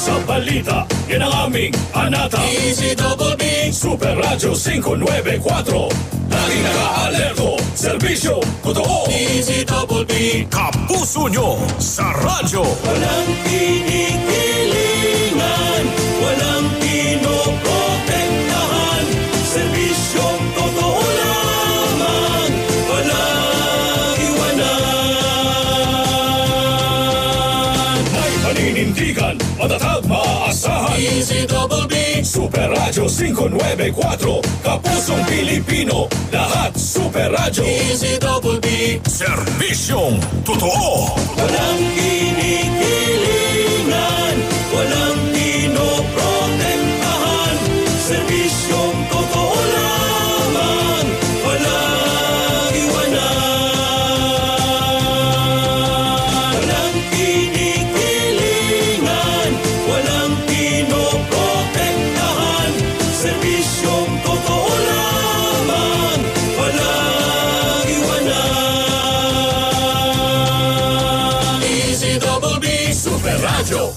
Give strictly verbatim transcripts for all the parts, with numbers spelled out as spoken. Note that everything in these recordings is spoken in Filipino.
sa balita, yan ang aming anata. D Z Double B, Super Radyo five nine four. Laging naka-alerto, serbisyo, totoo. D Z Double B, kapuso nyo sa radyo. Walang kinikilingan, walang pinoprotektahan, serbisyo, totoo lamang, walang iwanan. May paninindigan, matatag, maaasahan. D Z Double B, Super Radyo five nine four. Kapusong Pilipino, lahat Super Radyo. D Z Double B, serbisyong totoo. Walang kinikilingan, walang pinoprotektahan, serbisyong totoo lamang, walang iwanan. Walang kinikilingan, walang pinoprotektahan, serbisyong totoo lamang, walang iwanan. D Z Double B, Super Radyo.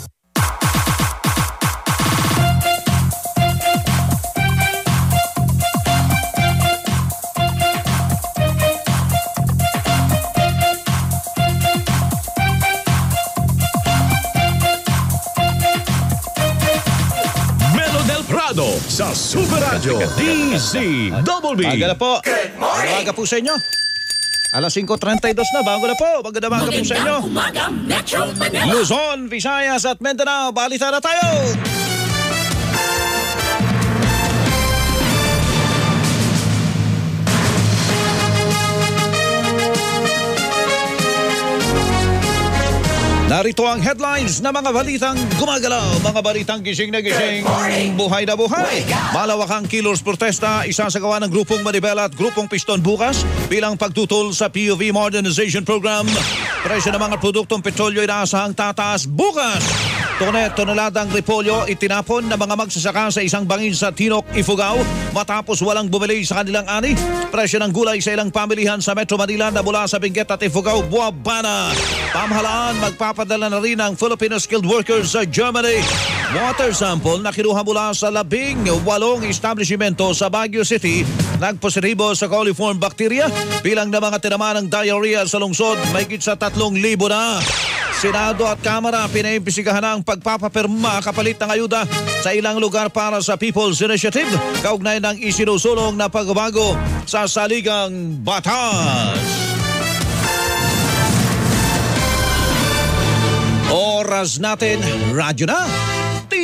Sa Super Radio D Z Double B. Bago na po. Good morning. Bago po sa inyo. Alas five thirty-two na. Bago na po. Bago na bago po sa inyo. Umaga, Metro Manila. Luzon, Visayas at Mindanao. Balita na tayo. Narito ang headlines na mga balitang gumagalaw, mga balitang gising na gising, buhay na buhay. Malawakang kilos protesta, isasagawa ng Grupong Manibela at Grupong Piston bukas bilang pagtutol sa P U V Modernization Program. Presyo ng mga produktong petrolyo inaasahang tataas bukas. Tone, toneladang repolyo itinapon ng mga magsasaka sa isang bangin sa Tinok, Ifugao matapos walang bumili sa kanilang ani. Presyo ng gulay sa ilang pamilihan sa Metro Manila na mula sa Benguet at Ifugao, buwaba na. Pamahalaan magpapadala na rin ang Filipino skilled workers sa Germany. Water sample na kinuha mula sa labing walong establishmento sa Baguio City nagpositibo sa coliform bacteria. Bilang na mga tinamaan ng diarrhea sa lungsod, mahigit sa tatlong libo na. Senado at Kamara pinaimbisigahan ang pagpapapirma kapalit ng ayuda sa ilang lugar para sa People's Initiative kaugnay ng isinusulong na pagbabago sa saligang batas. Oras natin, radyo na, T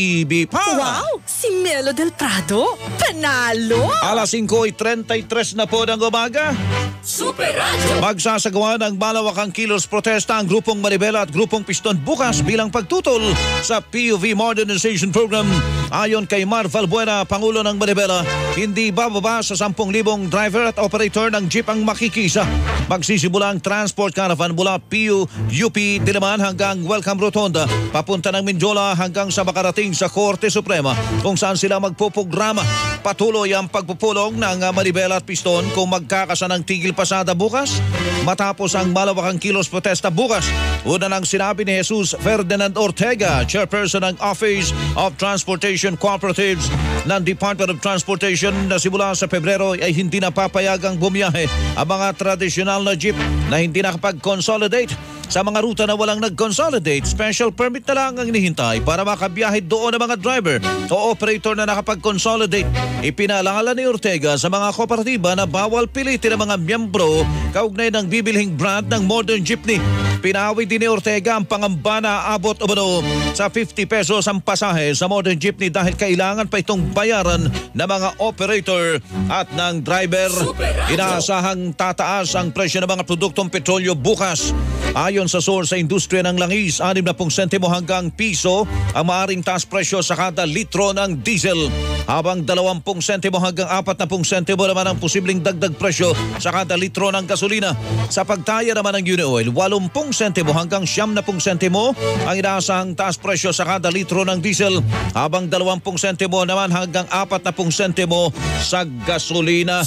V pa. Wow! Si Melo del Prado, panalo! Alas five thirty-three na po ng umaga. Super Radio. Magsasagawa ng malawakang kilos protesta ang Grupong Manibela at Grupong Piston bukas bilang pagtutol sa P U V Modernization Program. Ayon kay Mar Valbuena, Pangulo ng Manibela, hindi bababa sa ten thousand driver at operator ng jeep ang makikisa. Magsisimula ang transport caravan mula P U P Diliman hanggang Welcome Rotonda, papunta ng Mindiola hanggang sa makarating sa Korte Suprema kung saan sila magpuprograma. Patuloy ang pagpupulong ng Manibela at Piston kung magkakasa ng tigil pasada bukas matapos ang malawakang kilos protesta bukas. Una nang sinabi ni Jesus Ferdinand Ortega, Chairperson ng Office of Transportation Cooperatives ng Department of Transportation, na simula sa Pebrero ay hindi na papayagang bumiyahe ang mga tradisyonal na jeep na hindi nakapag-consolidate. Sa mga ruta na walang nag-consolidate, special permit na lang ang inihintay para makabiyahe doon ang mga driver o operator na nakapag-consolidate. Ipinaalala ni Ortega sa mga kooperatiba na bawal pilitin ang mga miyembro kaugnay ng bibilhing brand ng modern jeepney. Pinawi din ni Ortega ang pangamba na abot o bano sa fifty pesos ang pasahe sa modern jeepney dahil kailangan pa itong bayaran ng mga operator at ng driver. Inaasahang tataas ang presyo ng mga produktong petrolyo bukas. Ayon sa source sa industriya ng langis, sixty sentimo hanggang piso ang maaring taas presyo sa kada litro ng diesel, habang twenty sentimo hanggang forty sentimo naman ang posibleng dagdag presyo sa kada litro ng gasolina. Sa pagtaya naman ng Uni Oil, eighty sentimo hanggang ninety sentimo ang inaasahang taas presyo sa kada litro ng diesel, habang twenty sentimo naman hanggang forty sentimo sa gasolina.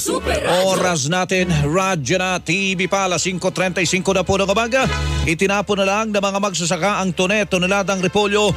Oras natin, radyo na, T V pa, alas five thirty-five na po ng umaga. Itinapon na lang ng mga magsasaka ang tone, toneladang repolyo sa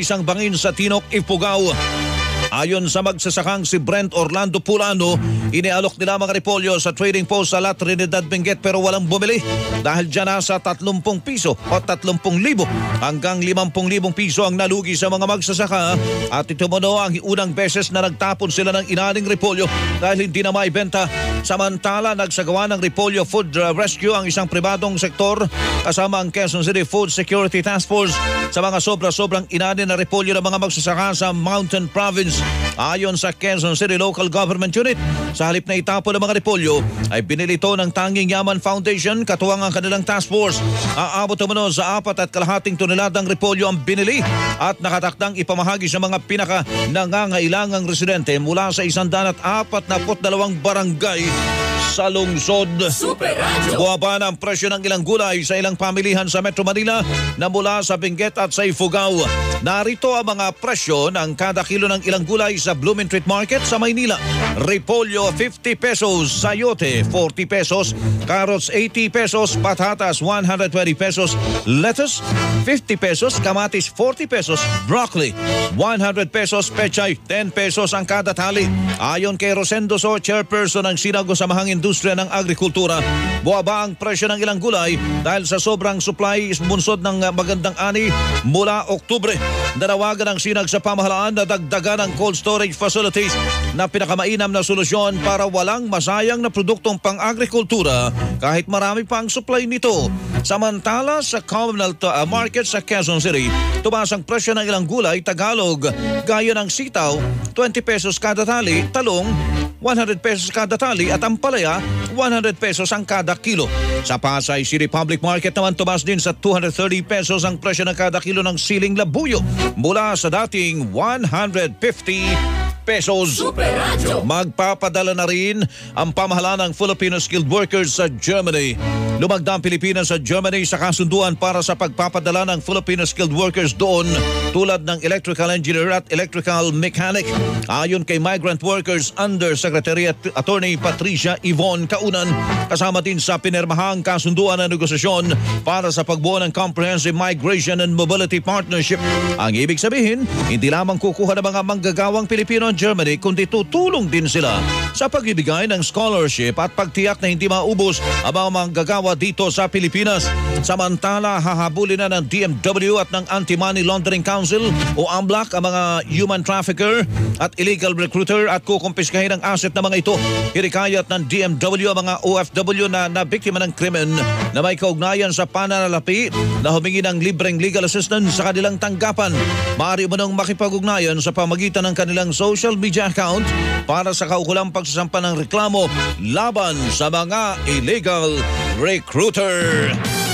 isang bangin sa Tinok, Ifugao. Ayon sa magsasakang si Brent Orlando Pulano, inialok nila mga repolyo sa trading post sa La Trinidad, Benguet pero walang bumili dahil dyan nasa tatlumpung piso o tatlumpung libo hanggang limampung libong piso ang nalugi sa mga magsasaka at ito mo ang unang beses na nagtapon sila ng inaning repolyo dahil hindi na maibenta. Samantala, nagsagawa ng Repolyo Food Rescue ang isang pribadong sektor kasama ang Quezon City Food Security Task Force sa mga sobra-sobrang inanin na repolyo ng mga magsasaka sa Mountain Province. Ayon sa Quezon City Local Government Unit, sa halip na itapon ng mga repolyo ay binili ito ng Tanging Yaman Foundation katuwang ang kanilang task force. Aabot naman sa apat at kalahating toneladang repolyo ang binili at nakatakdang ipamahagi sa mga pinaka nangangailangang residente mula sa isandaan at apat na put dalawang barangay sa lungsod. Super Radio. Buwaba na ang presyo ng ilang gulay sa ilang pamilihan sa Metro Manila na mula sa Benguet at sa Ifugao. Narito ang mga presyo ng kada kilo ng ilang gulay sa Blooming Street Market sa Maynila. Repolyo fifty pesos, sayote forty pesos, carrots eighty pesos, patatas one hundred twenty pesos, lettuce fifty pesos, kamatis forty pesos, broccoli one hundred pesos, pechay ten pesos ang kada tali. Ayon kay Rosendo So, chairperson ng Sinago Samahang Industriya ng Agrikultura, buwaba ang presyo ng ilang gulay dahil sa sobrang supply bunsod ng magandang ani mula Oktubre. Nanawagan ang Sinag sa pamahalaan na dagdagan ang cold storage facilities na pinakamainam na solusyon para walang masayang na produktong pang-agrikultura kahit marami pa ang supply nito. Samantala, sa Commonwealth uh, Market sa Quezon City, tumaas ang presyo ng ilang gulay Tagalog gaya ng sitaw twenty pesos kada tali, talong one hundred pesos kada tali at ang palaya one hundred pesos ang kada kilo. Sa Pasay City Public Market naman tumaas din sa two hundred thirty pesos ang presyo ng kada kilo ng siling labuyo mula sa dating one hundred fifty pesos. Super Radio. Magpapadala na rin ang pamahalaan ng Filipino Skilled Workers sa Germany. Lumagda ang Pilipinas sa Germany sa kasunduan para sa pagpapadala ng Filipino Skilled Workers doon tulad ng electrical engineer at electrical mechanic. Ayon kay Migrant Workers Undersecretary at Attorney Patricia Yvonne Kaunan, kasama din sa pinirmahang kasunduan ng negosasyon para sa pagbuo ng Comprehensive Migration and Mobility Partnership. Ang ibig sabihin, hindi lamang kukuha ng mga manggagawang Pilipino ang Germany, kundi tutulong din sila sa pagbibigay ng scholarship at pagtiyak na hindi maubos ang mga manggagawa dito sa Pilipinas. Samantala, hahabulin na ng D M W at ng Anti-Money Laundering Council o AMLAC ang mga human trafficker at illegal recruiter at kukumpiskahin ang asset ng mga ito. Hirikayat ng D M W ang mga O F W na nabiktima ng krimen na may kaugnayan sa pananalapi na humingi ng libreng legal assistance sa kanilang tanggapan. Maaari mo nang makipag-ugnayan sa pamagitan ng kanilang social media account para sa kaukulang pagsasampa ng reklamo laban sa mga illegal recruiter.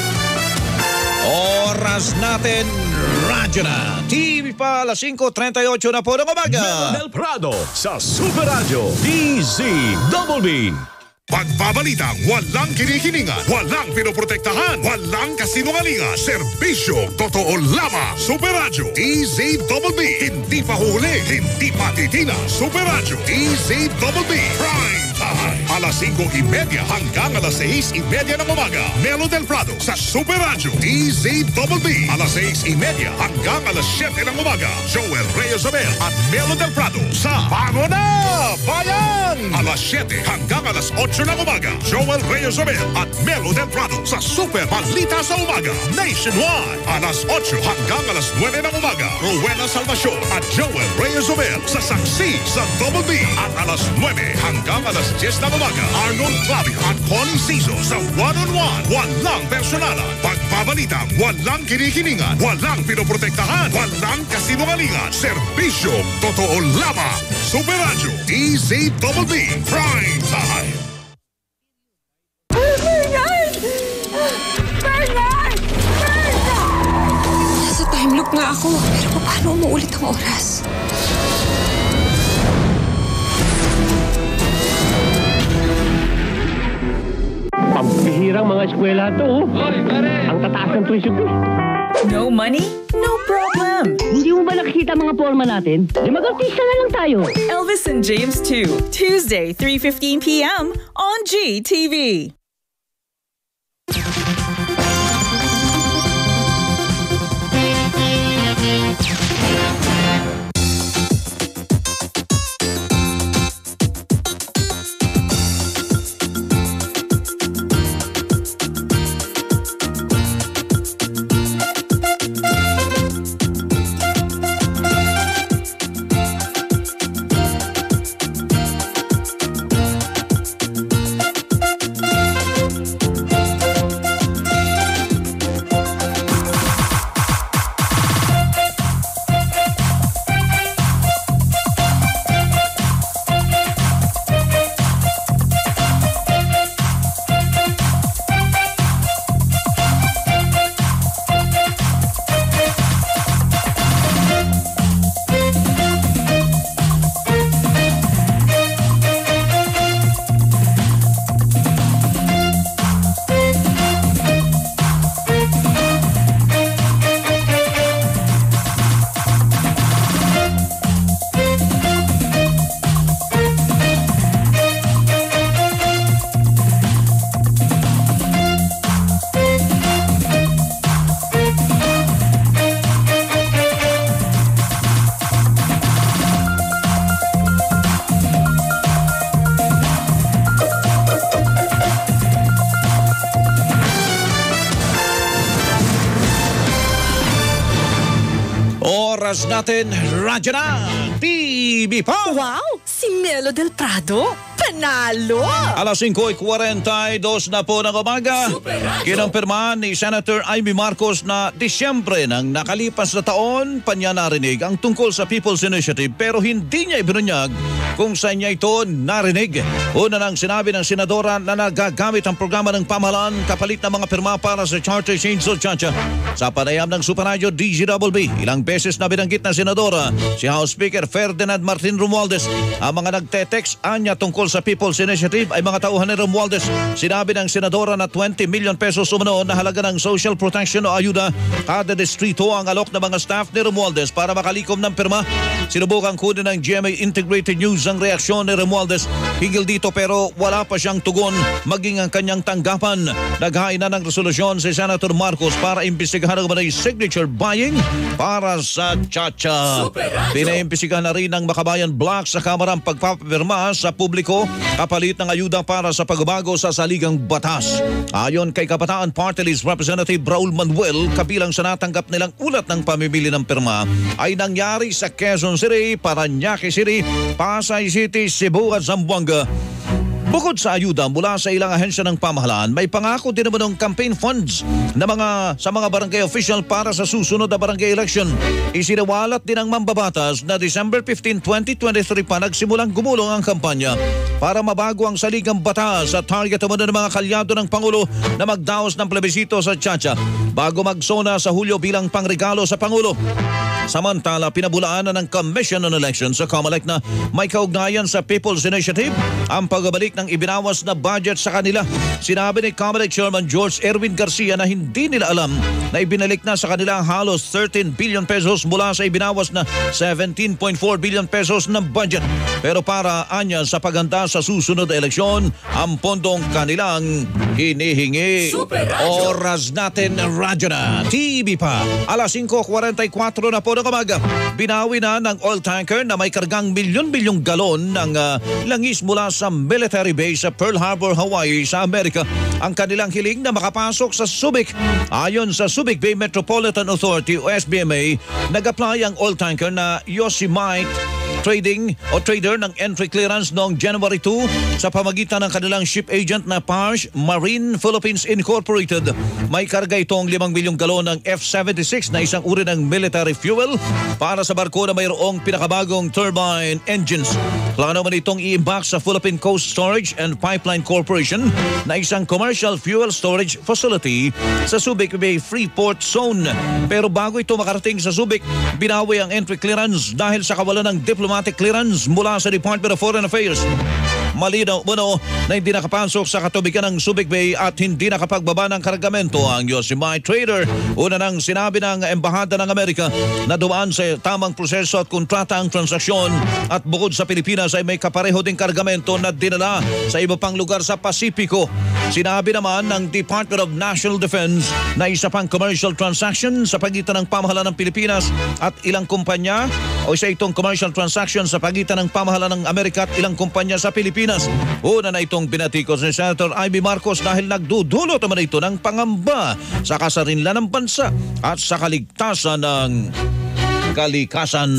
Oras natin, radyo na. T V pa, alas five thirty-eight na po ng umaga. Del Prado sa Super Radio D Z Double B. Pagbabalitang walang kinikiningan, walang pinoprotektahan, walang kasinungalingan, serbisyo totoo lamang. Super Radio D Z Double B. Hindi pa huli, hindi pa titina. Super Radio D Z Double B Prime Time. Alas cinco thirty hanggang alas seis thirty ng umaga. Melo Del Prado sa Super Radio D Z Double B. Alas seis thirty hanggang alas siyete ng umaga. Joel Reyes Abel at Melo Del Prado sa Bango na Bayan. Alas siyete hanggang alas otso ng umaga. Joel Reyes Abel at Melo Del Prado sa Super Balita sa Umaga Nationwide. Alas otso hanggang alas nueve ng umaga. Rowena Salvacion at Joel Reyes Abel sa Saksi sa Double B. At alas nueve hanggang alas diyes ng umaga. Arnold Clavio at Connie Cizo sa One on One. Walang personalan. Pagpabalitang walang kinikiningan, walang pinoprotektahan, walang kasinungalingan. Serbisyo totoo lamang. Super Radio D Z Double B Prime Time. Bernard! Bernard! Bernard! Nasa time loop nga ako, pero paano umuulit ang oras? Pampihirang mga eskwela to. Ang tataas ng tuition ko. No money? No problem. Hindi mo ba nakikita mga forma natin? Di mag-artista na lang tayo. Elvis and James two, Tuesday, three fifteen p.m. on G T V. natin, radyo na, T V pa! Wow! Si Melo del Prado, panalo! Alas singko forty-two na po ng umaga, kinumpirmahan ni Senator Amy Marcos na Disyembre ng nakalipas na taon pa niya narinig ang tungkol sa People's Initiative pero hindi niya ibinunyag kung saan niya ito narinig. Una nang sinabi ng senadora na nagagamit ang programa ng pamahalaan kapalit ng mga pirma para sa Charter Change o Chacha. Sa panayam ng Super Radio D G W B, ilang beses na binanggit ng senadora si House Speaker Ferdinand Martin Romualdez ang mga nagte-text anya tungkol sa People's Initiative ay mga tauhan ni Romualdez. Sinabi ng senadora na twenty million pesos umano na halaga ng social protection o ayuda kada distrito ang alok ng mga staff ni Romualdez para makalikom ng pirma. Sinubukang kunin ng G M A Integrated News ang reaksyon ni Romualdez higil dito pero wala pa siyang tugon maging ang kanyang tanggapan. Naghain na ng resolusyon si Senator Marcos para imbestigahan ang mga signature buying para sa Chacha. Pinaimbestigahan na rin ng Makabayan Block sa Kamara ang pagpapapirma sa publiko kapalit ng ayuda para sa pagbabago sa saligang batas. Ayon kay Kabataan Party List Representative Raul Manuel, kabilang sa natanggap nilang ulat ng pamimili ng pirma ay nangyari sa Quezon City, Parañaque City, Pasay City, Cebu at Zamboanga. Bukod sa ayuda mula sa ilang ahensya ng pamahalaan, may pangako din naman ng campaign funds na mga, sa mga barangay official para sa susunod na barangay election. Isinawalat din ng mambabatas na December fifteenth, twenty twenty-three pa nagsimulang gumulong ang kampanya para mabago ang saligang batas at target naman ng mga kalyado ng Pangulo na magdaos ng plebisito sa Chacha bago magsona sa Hulyo bilang pangregalo sa Pangulo. Samantala, pinabulaanan ng Commission on Elections sa COMELEC na may kaugnayan sa People's Initiative ang pagbabalik ng ibinawas na budget sa kanila. Sinabi ni COMELEC Chairman George Erwin Garcia na hindi nila alam na ibinalik na sa kanila halos thirteen billion pesos mula sa ibinawas na seventeen point four billion pesos ng budget. Pero para anya sa paganda sa susunod na eleksyon, ang pondong kanilang hinihingi. Oras natin, radyo na, T V pa. Alas singko forty-four na po ng umaga. Binawi na ng oil tanker na may kargang milyon-milyong galon ng uh, langis mula sa military base sa Pearl Harbor, Hawaii sa Amerika ang kanilang hiling na makapasok sa Subic. Ayon sa Subic Bay Metropolitan Authority o S B M A, nag-apply ang oil tanker na Yosemite Trading o trader ng entry clearance noong January second sa pamagitan ng kanilang ship agent na Parsh Marine Philippines Incorporated. May karga itong limang milyong galon ng F seventy-six na isang uri ng military fuel para sa barko na mayroong pinakabagong turbine engines. Plano man itong i-imbak sa Philippine Coast Storage and Pipeline Corporation na isang commercial fuel storage facility sa Subic Bay Freeport Zone. Pero bago ito makarating sa Subic, binawi ang entry clearance dahil sa kawalan ng diplomatic clearance mula sa Department of Foreign Affairs. Malinaw mo na hindi nakapasok sa katubigan ng Subic Bay at hindi nakapagbaba ng kargamento ang Yosemite trader. Una nang sinabi ng Embahada ng Amerika na dumaan sa tamang proseso at kontrata ang transaksyon at bukod sa Pilipinas ay may kapareho ding kargamento na dinala sa iba pang lugar sa Pasipiko. Sinabi naman ng Department of National Defense na isa pang commercial transaction sa pagitan ng pamahalaan ng Pilipinas at ilang kumpanya o isa itong commercial transaction sa pagitan ng pamahalaan ng Amerika at ilang kumpanya sa Pilipinas. Una na itong binatikos ni Senator Amy Marcos dahil nagdudulot naman ito ng pangamba sa kasarinlan ng bansa at sa kaligtasan ng kalikasan.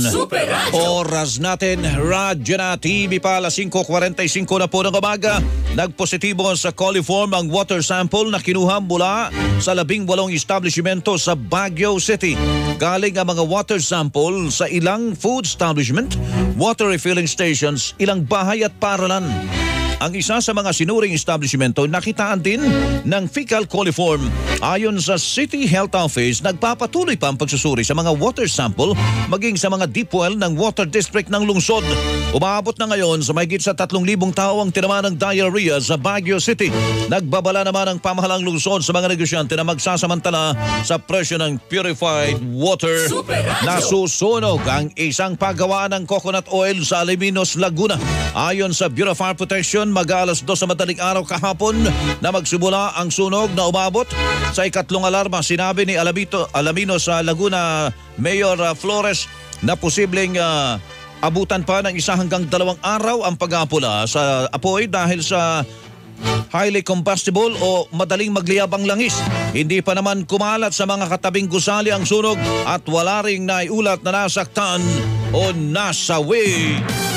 Oras natin, radyo na, T V pa, alas singko forty-five na po ng umaga. Nagpositibo sa coliform ang water sample na kinuha mula sa labing walong establishmento sa Baguio City. Galing ang mga water sample sa ilang food establishment, water refilling stations, ilang bahay at paralan. Ang isa sa mga sinuring establishmento nakitaan din ng fecal coliform. Ayon sa City Health Office, nagpapatuloy pa ang pagsusuri sa mga water sample maging sa mga deep well ng water district ng lungsod. Umaabot na ngayon sa mahigit sa tatlong libong tao ang tinamaan ng diarrhea sa Baguio City. Nagbabala naman ang pamahalang lungsod sa mga negosyante na magsasamantala sa presyo ng purified water. Nasusunog ang isang paggawaan ng coconut oil sa Alaminos, Laguna. Ayon sa Bureau of Fire Protection, mag-alas dos sa madaling araw kahapon na magsimula ang sunog na umabot sa ikatlong alarma. Sinabi ni Alamito, Alaminos sa Laguna Mayor uh, Flores na posibleng uh, abutan pa ng isa hanggang dalawang araw ang pag-apula sa apoy dahil sa highly combustible o madaling magliyab ang langis. Hindi pa naman kumalat sa mga katabing gusali ang sunog at wala ring naiulat na nasaktan o nasawi.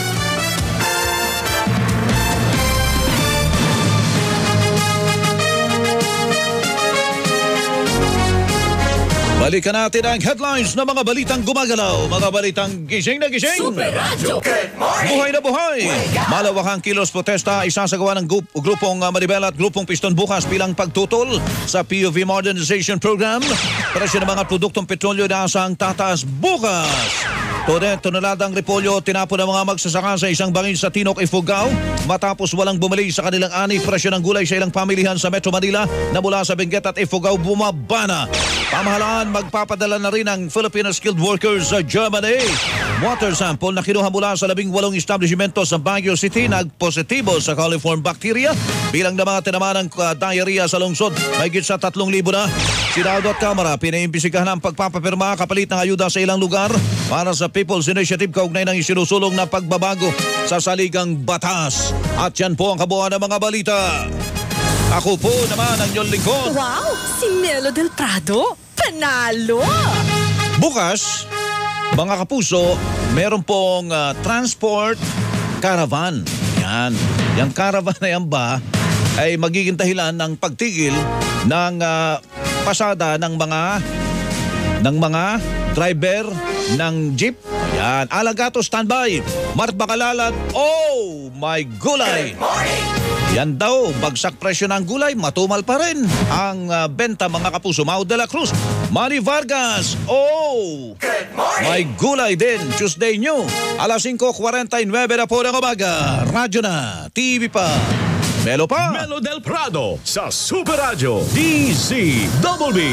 Balikan natin ang headlines ng mga balitang gumagalaw, mga balitang gising na gising. Super Radio. Good morning. Buhay na buhay. Malawakang kilos protesta isasagawa ng grup, grupong uh, Maribel at grupong Piston bukas bilang pagtutol sa P U V Modernization Program. Presyo ng mga produktong petrolyo na asang tataas bukas. Tone, toneladang repolyo tinapon ng mga magsasaka sa isang bangin sa Tinok, Ifugao matapos walang bumili sa kanilang ani. Presyo ng gulay sa ilang pamilihan sa Metro Manila na mula sa Benguet at Ifugao bumaba. Pamahalaan magpapadala na rin ang Filipino skilled workers sa Germany. Water sample na kinuha mula sa labing walong establishmento sa Baguio City nagpositibo sa coliform bacteria. Bilang na mga tinamaan ng uh, diarrhea sa lungsod, mahigit sa tatlong libo na. Sinado at Kamara pinaimbisigahan ang pagpapapirma kapalit ng ayuda sa ilang lugar para sa People's Initiative kaugnay ng isinusulong na pagbabago sa saligang batas. At yan po ang kabuuan ng mga balita. Ako po naman ang inyong lingkod. Wow! Si Melo del Prado, panalo! Bukas, mga kapuso, meron pong uh, transport caravan. Yan. Yung caravan na yan ba ay magiging dahilan ng pagtigil ng uh, pasada ng mga ng mga driver ng jeep. Yan. Alagato, standby. Mart Bacalalat, oh my gulay! Yan daw, bagsak presyo ng gulay, matumal pa rin ang uh, benta, mga kapuso. Mau de la Cruz, Manny Vargas, oh! May gulay din, Tuesday New. Alas singko forty-nine na po ng umaga. Radyo na, T V pa. Melo pa. Melo del Prado sa Super Radio D Z B B.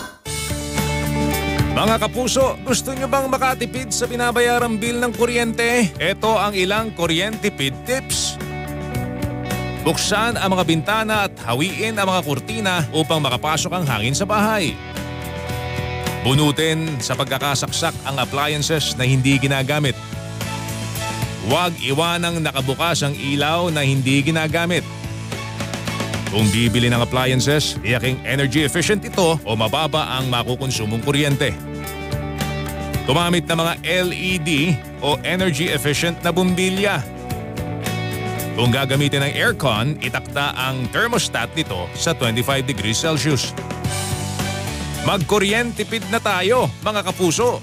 Mga kapuso, gusto nyo bang makatipid sa binabayarang bill ng kuryente? Ito ang ilang kuryentipid tips. Buksan ang mga bintana at hawiin ang mga kurtina upang makapasok ang hangin sa bahay. Bunutin sa pagkakasaksak ang appliances na hindi ginagamit. Huwag iwanang nakabukas ang ilaw na hindi ginagamit. Kung bibili ng appliances, tiyaking energy efficient ito o mababa ang makukonsumong kuryente. Gumamit ng mga L E D o energy efficient na bumbilya. Kung gagamitin ng aircon, itakda ang thermostat nito sa twenty-five degrees Celsius. Magkuryentipid na tayo, mga kapuso!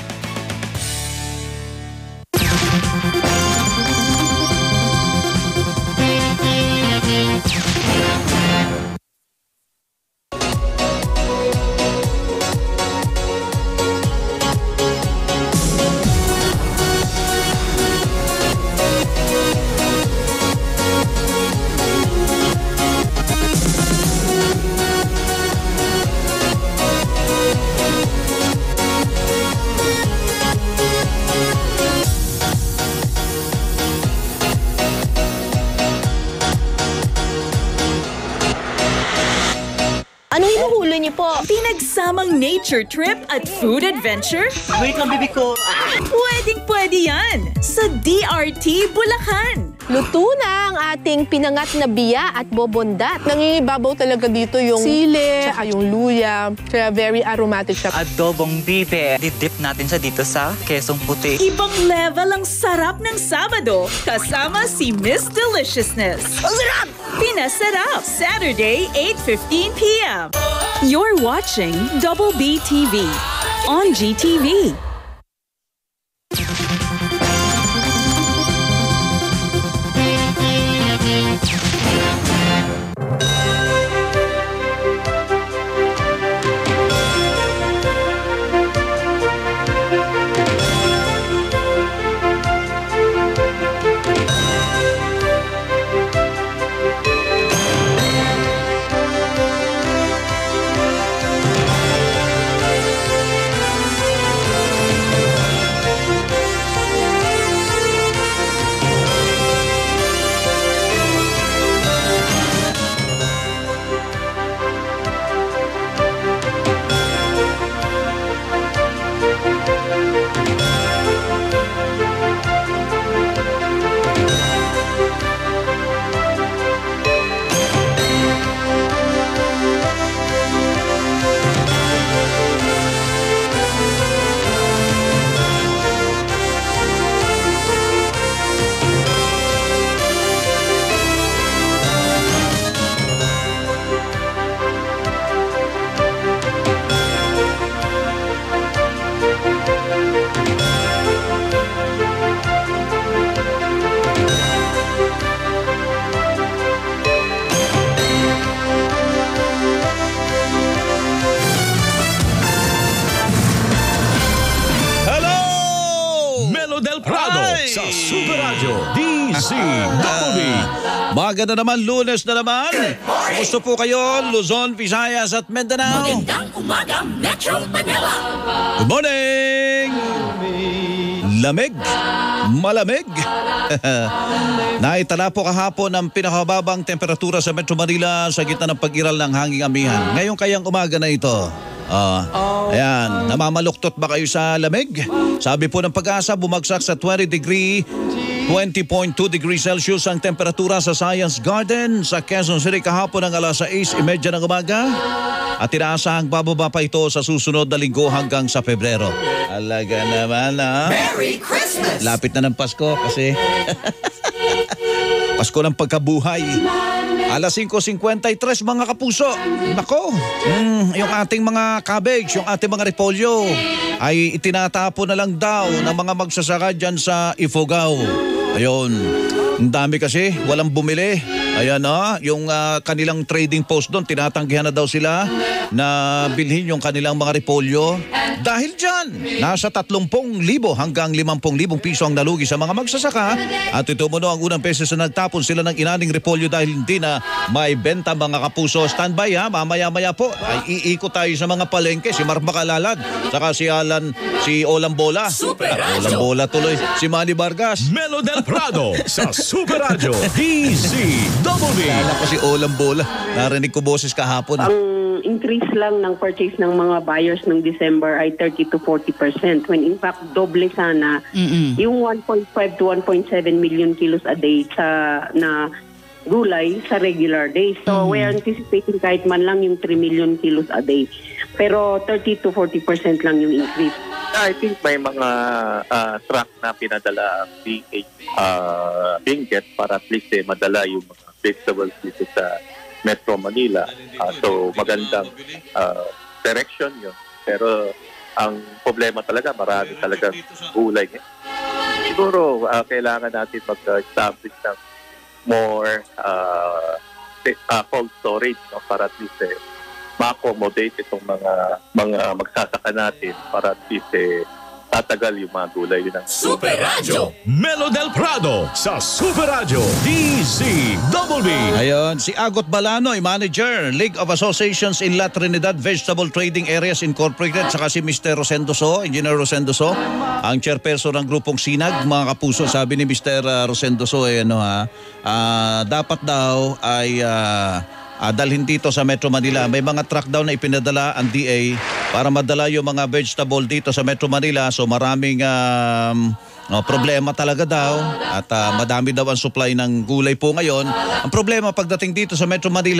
Ano hinuhuli niyo po? Pinagsamang nature trip at food adventure? Wait lang, bibi ko. Ah! Pwedeng pwede yan sa D R T Bulacan. Luto na ang ating pinangat na biya at bobondat. Nangingibabaw talaga dito yung sili, tsaka yung luya. Kaya very aromatic siya. Adobong bibe. Didip natin siya dito sa Quezon Puti. Ibang level ang sarap ng Sabado kasama si Miss Deliciousness. Ang sarap! Pinasarap, Saturday, eight fifteen p m You're watching Double B T V on G T V. Del Prado Ay! sa Super Radio D Z W B. Maganda naman, Lunes na naman. Gusto po kayo, Luzon, Visayas at Mindanao. Magandang umaga, Metro Manila. Good morning! Lamig, malamig. Naitala po kahapon ang pinakababang temperatura sa Metro Manila sa gitna ng pag-iral ng hanging amihan. Ngayong kayang umaga na ito. Ah, ayan, namamaluktot ba kayo sa lamig? Sabi po ng Pag-asa, bumagsak sa twenty degree, twenty point two degrees Celsius ang temperatura sa Science Garden sa Quezon City kahapon ng alas sais trenta ng umaga. At inaasahang bababa pa ito sa susunod na linggo hanggang sa Pebrero. Alaga naman, ha? Merry Christmas! Lapit na ng Pasko kasi Pasko ng pagkabuhay. alas singko singkwenta y tres mga kapuso. Nako, mm, yung ating mga cabbage, yung ating mga repolyo ay itinatapo na lang daw ng mga magsasaka dyan sa Ifugao. Ayun, ang dami kasi, walang bumili. Ayan na, yung uh, kanilang trading post doon, tinatanggihan na daw sila na bilhin yung kanilang mga repolyo. Dahil dyan, nasa tatlumpung libo hanggang limampung libong piso ang nalugi sa mga magsasaka. At ito mo ang unang beses na nagtapon sila ng inaning repolyo dahil hindi na may benta mga kapuso. Standby ha, mamaya-maya po ay iikot tayo sa mga palengke. Si Mark Bakalalad, saka si Alan, si Olam Bola. Super ah, Olam Bola tuloy, si Manny Vargas. Melo Del Prado sa Super Radio D Z W B. Kala ko si Olam Bola. Narinig ko boses kahapon. Ang increase lang ng purchase ng mga buyers ng December ay thirty to forty percent when in fact doble sana Mm-mm. yung one point five to one point seven million kilos a day sa na gulay sa regular days. So mm. we're anticipating kahit man lang yung three million kilos a day. Pero thirty to forty percent lang yung increase. I think may mga uh, truck na pinadala ang D H uh, Benguet para at least eh, madala yung mga vegetables dito sa Metro Manila. Uh, so magandang uh, direction yun. Pero ang problema talaga, marami talaga gulay. Eh. Siguro uh, kailangan natin mag-establish ng more uh, uh, cold storage no, para at least eh, ma-accommodate itong mga mga magsasaka natin para at least eh, tatagal yung mga gulay yun ang Super Radio Melo Del Prado sa Super Radio D Z W B. Ayun, si Agot Balanoy, Manager, League of Associations in La Trinidad Vegetable Trading Areas Incorporated, saka si Mister Rosendo So, Engineer Rosendo So, ang chairperson ng grupong Sinag. Mga kapuso, sabi ni Mister Rosendo So, eh, ano, ha, uh, dapat daw ay uh, Uh, dalhin dito sa Metro Manila. May mga truck daw na ipinadala ang D A para madala yung mga vegetable dito sa Metro Manila. So maraming um, uh, problema talaga daw at uh, madami daw ang supply ng gulay po ngayon. Ang problema pagdating dito sa Metro Manila,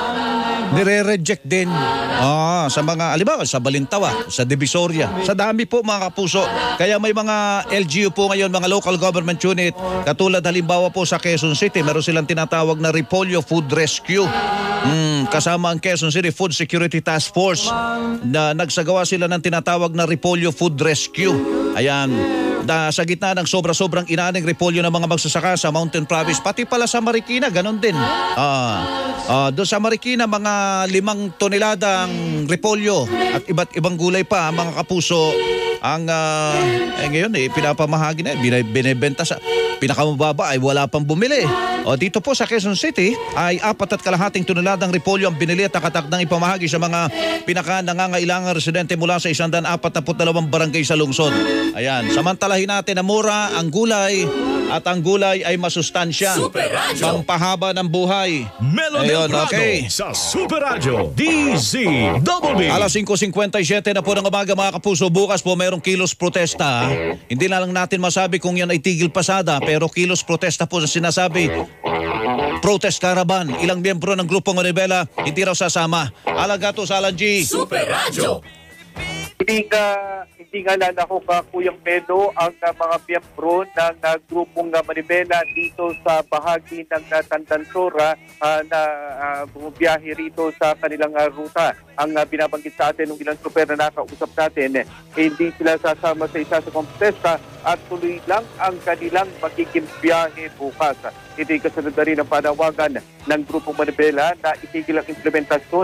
nire-reject din ah, sa mga, alibawa, sa Balintawa, sa Divisoria. Sa dami po mga kapuso. Kaya may mga L G U po ngayon, mga local government unit, katulad halimbawa po sa Quezon City, meron silang tinatawag na Repolyo Food Rescue. Mm, kasama ang Quezon City Food Security Task Force na nagsagawa sila ng tinatawag na Repolyo Food Rescue. Ayan, da, sa gitna ng sobra-sobrang inaning repolyo ng mga magsasaka sa Mountain Province, pati pala sa Marikina, ganon din. Ah, ah, doon sa Marikina, mga limang toneladang repolyo at iba't ibang gulay pa, mga kapuso, ang uh, eh, ngayon eh, pinapamahagi na, binibenta sa pinakamababa ay wala pang bumili. O dito po sa Quezon City ay apat at kalahating toneladang repolyo ang binili at nakatakdang ipamahagi sa mga pinaka nangangailangan residente mula sa one hundred forty-two barangay sa lungsod. Ayan, samantalahin natin na mura ang gulay at ang gulay ay masustansya. Pampahaba ng buhay. Melo Del Prado okay. Sa Super Radio D Z W B. alas singko singkwenta y siyete na po ng umaga mga kapuso. Bukas po mayroong kilos protesta. Hindi na lang natin masabi kung yan ay tigil pasada, pero kilos protesta po sa sinasabi. Protest caravan. Ilang miyembro ng grupong Manibela hindi raw sasama. Alagato sa Alan G. Super Radio. Hindi nga, hindi nga lalako ka, Kuyang Medo, ang uh, mga miyembro ng uh, grupong uh, Manibela dito sa bahagi ng uh, Tandansora uh, na uh, bumiyahe rito sa kanilang uh, ruta. Ang uh, binabanggit sa atin ng ilang super na nakausap natin, eh, hindi sila sasama sa isa sa kontesta at tuloy lang ang kanilang magiging biyahe bukas. Ito ay kasunod na rin ang panawagan ng grupong Manibela na itigil ang implementasyon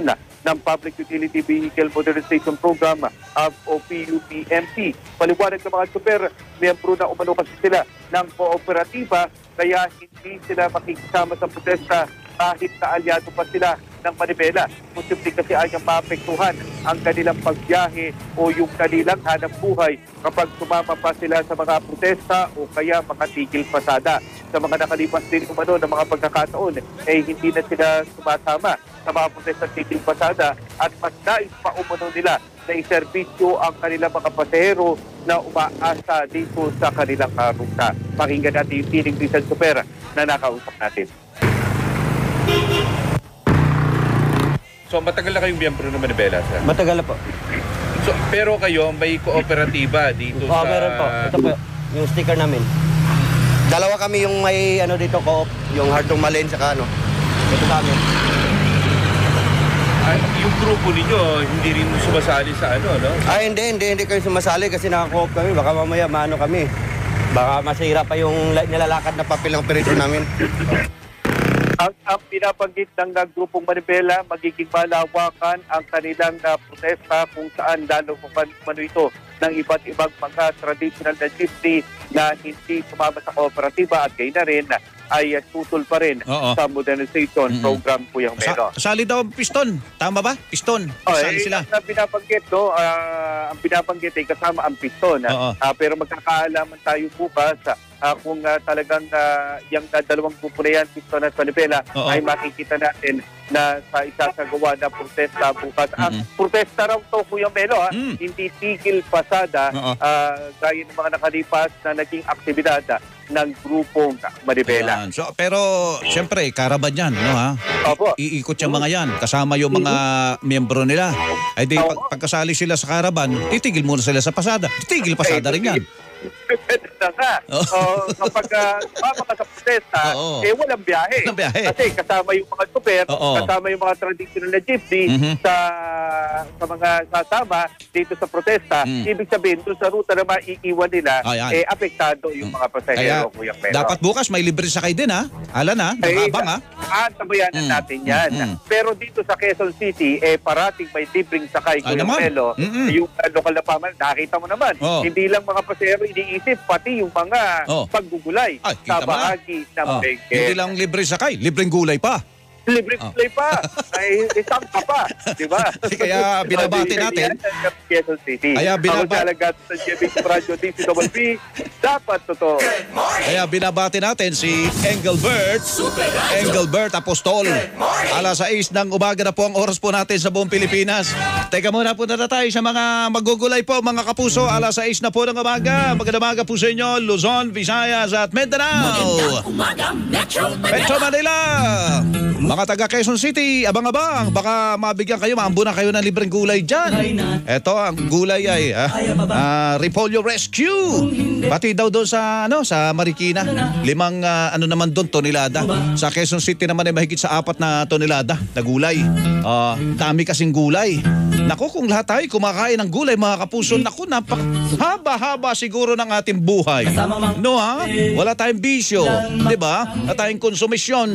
ng Public Utility Vehicle Modernization Program uh, o P U V M P. Paliwanag ng mga super, miyembro na umano kasi sila ng kooperatiba kaya hindi sila makikisama sa protesta kahit na alyado pa sila ng Manibela. Posible kasi ayaw maapektuhan ang kanilang pagbiyahe o yung kanilang hanap buhay kapag sumama pa sila sa mga protesta o kaya makatigil pasada. Sa mga nakalipas din umano ng mga pagkakataon, eh hindi na sila sumasama sa mga protesta tigil pasada at mas nais pa umano nila na iserbisyo ang kanilang mga pasahero na umaasa dito sa kanilang uh, ruta. Pakinggan natin yung tinig ni San Super na nakausap natin. So matagal na kayong miyembro ng Manibela, sir? Matagal na po. So, pero kayo may kooperatiba dito Oo, sa... meron po. Ito po, yung sticker namin. Dalawa kami yung may ano dito co-op, yung Hardong Malen saka ano. Ito kami. Ay, yung grupo ninyo, hindi rin sumasali sa ano, no? Ay, hindi, hindi, hindi kayo sumasali kasi naka-co-op kami. Baka mamaya maano kami. Baka masira pa yung nilalakad na papel ng operasyon namin. Ang, ang pinapanggit ng uh, grupong Manibela, magiging malawakan ang kanilang uh, protesta kung saan lalo mano ito ng iba't ibang mga traditional na jeepney na hindi sumama sa kooperatiba at kayo na rin ay uh, tutol pa rin Oo. sa modernization mm-hmm. program po yung Melo. Sa, sali daw piston. Tama ba? Piston. Oh, Sali eh, sila. Ang pinapanggit, no, uh, ang pinapanggit ay kasama ang piston. Uh, pero magkakaalaman tayo bukas uh, kung uh, talagang uh, yung uh, dalawang grupo na yan, piston at Manibela, Oo. ay makikita natin na sa isasagawa na protesta bukas. Mm-hmm. Ang protesta raw to, Kuya Melo, ha? Mm. Hindi tigil pasada uh, gaya ng mga nakalipas na naging aktibidad uh, ng grupong Manibela. Ayan. So, pero, siyempre, karaban yan, no ha? Opo. Iikot yung mga yan, kasama yung mga miyembro nila. Ay di, pag, pagkasali sila sa karaban, titigil muna sila sa pasada. Titigil pasada rin yan. Pwede na nga. Oh. Kapag uh, sumama ka sa protesta, Oo. eh walang biyahe. Walang biyahe. Kasi kasama yung mga super, Oo. kasama yung mga traditional na jeepney Mhm. sa sa mga sasama dito sa protesta. Mm. Ibig sabihin, doon sa ruta na maiiwan nila, Ayan. eh apektado yung mga pasahero, Kaya, Kuya Melo. dapat bukas may libre sakay din ha? Alan ha? Nakabang ha? Ah, tabayanan Mm. natin yan. Mm-mm. Pero dito sa Quezon City, eh parating may libreng sakay, Ay, Kuya naman. Melo. Mm-mm. Yung uh, lokal na paman, nakita mo naman. Oh. Hindi lang mga pasahero iniisip, pati yung mga Oh. paggugulay Ay, sa kita mo na. bahagi ng Oh, bengke. hindi lang libre sakay, libreng gulay pa. Libre Oh. play pa. Ay, isang ka pa. Di ba? Kaya binabati natin. Quezon City. Kaya binaba- Ako talaga sa G B C Radio D C W P, dapat totoo. Kaya binabati natin si Engelbert, Engelbert Apostol. Alas sais ng umaga na po ang oras po natin sa buong Pilipinas. Teka muna po na tayo sa mga magugulay po, mga kapuso. Alas sais na po ng umaga. Magandang umaga po sa inyo, Luzon, Visayas at Mindanao. Umaga Metro Metro Manila. Manila. Mga taga Quezon City, abang-abang. Baka mabigyan kayo, maambunan kayo ng libreng gulay dyan. Ito, ang gulay ay ah, ah, Repolyo Rescue. Pati daw doon sa, ano, sa Marikina. Limang, ah, ano naman doon, tonelada. Sa Quezon City naman ay mahigit sa apat na tonelada na gulay. Ah, dami kasing gulay. Naku, kung lahat tayo kumakain ng gulay, mga kapuso, naku, napak haba-haba siguro ng ating buhay. No ha? Wala tayong bisyo. Diba? Wala tayong konsumisyon.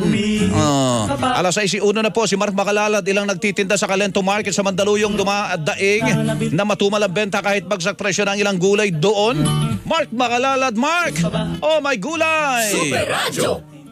Ah, alas sais uno na po, si Mark Makalalad, ilang nagtitinda sa Calento Market sa Mandaluyong dumaadaing na matumal ang benta kahit bagsak presyo ng ilang gulay doon. Mark Makalalad, Mark! Oh, my gulay! Super Radio.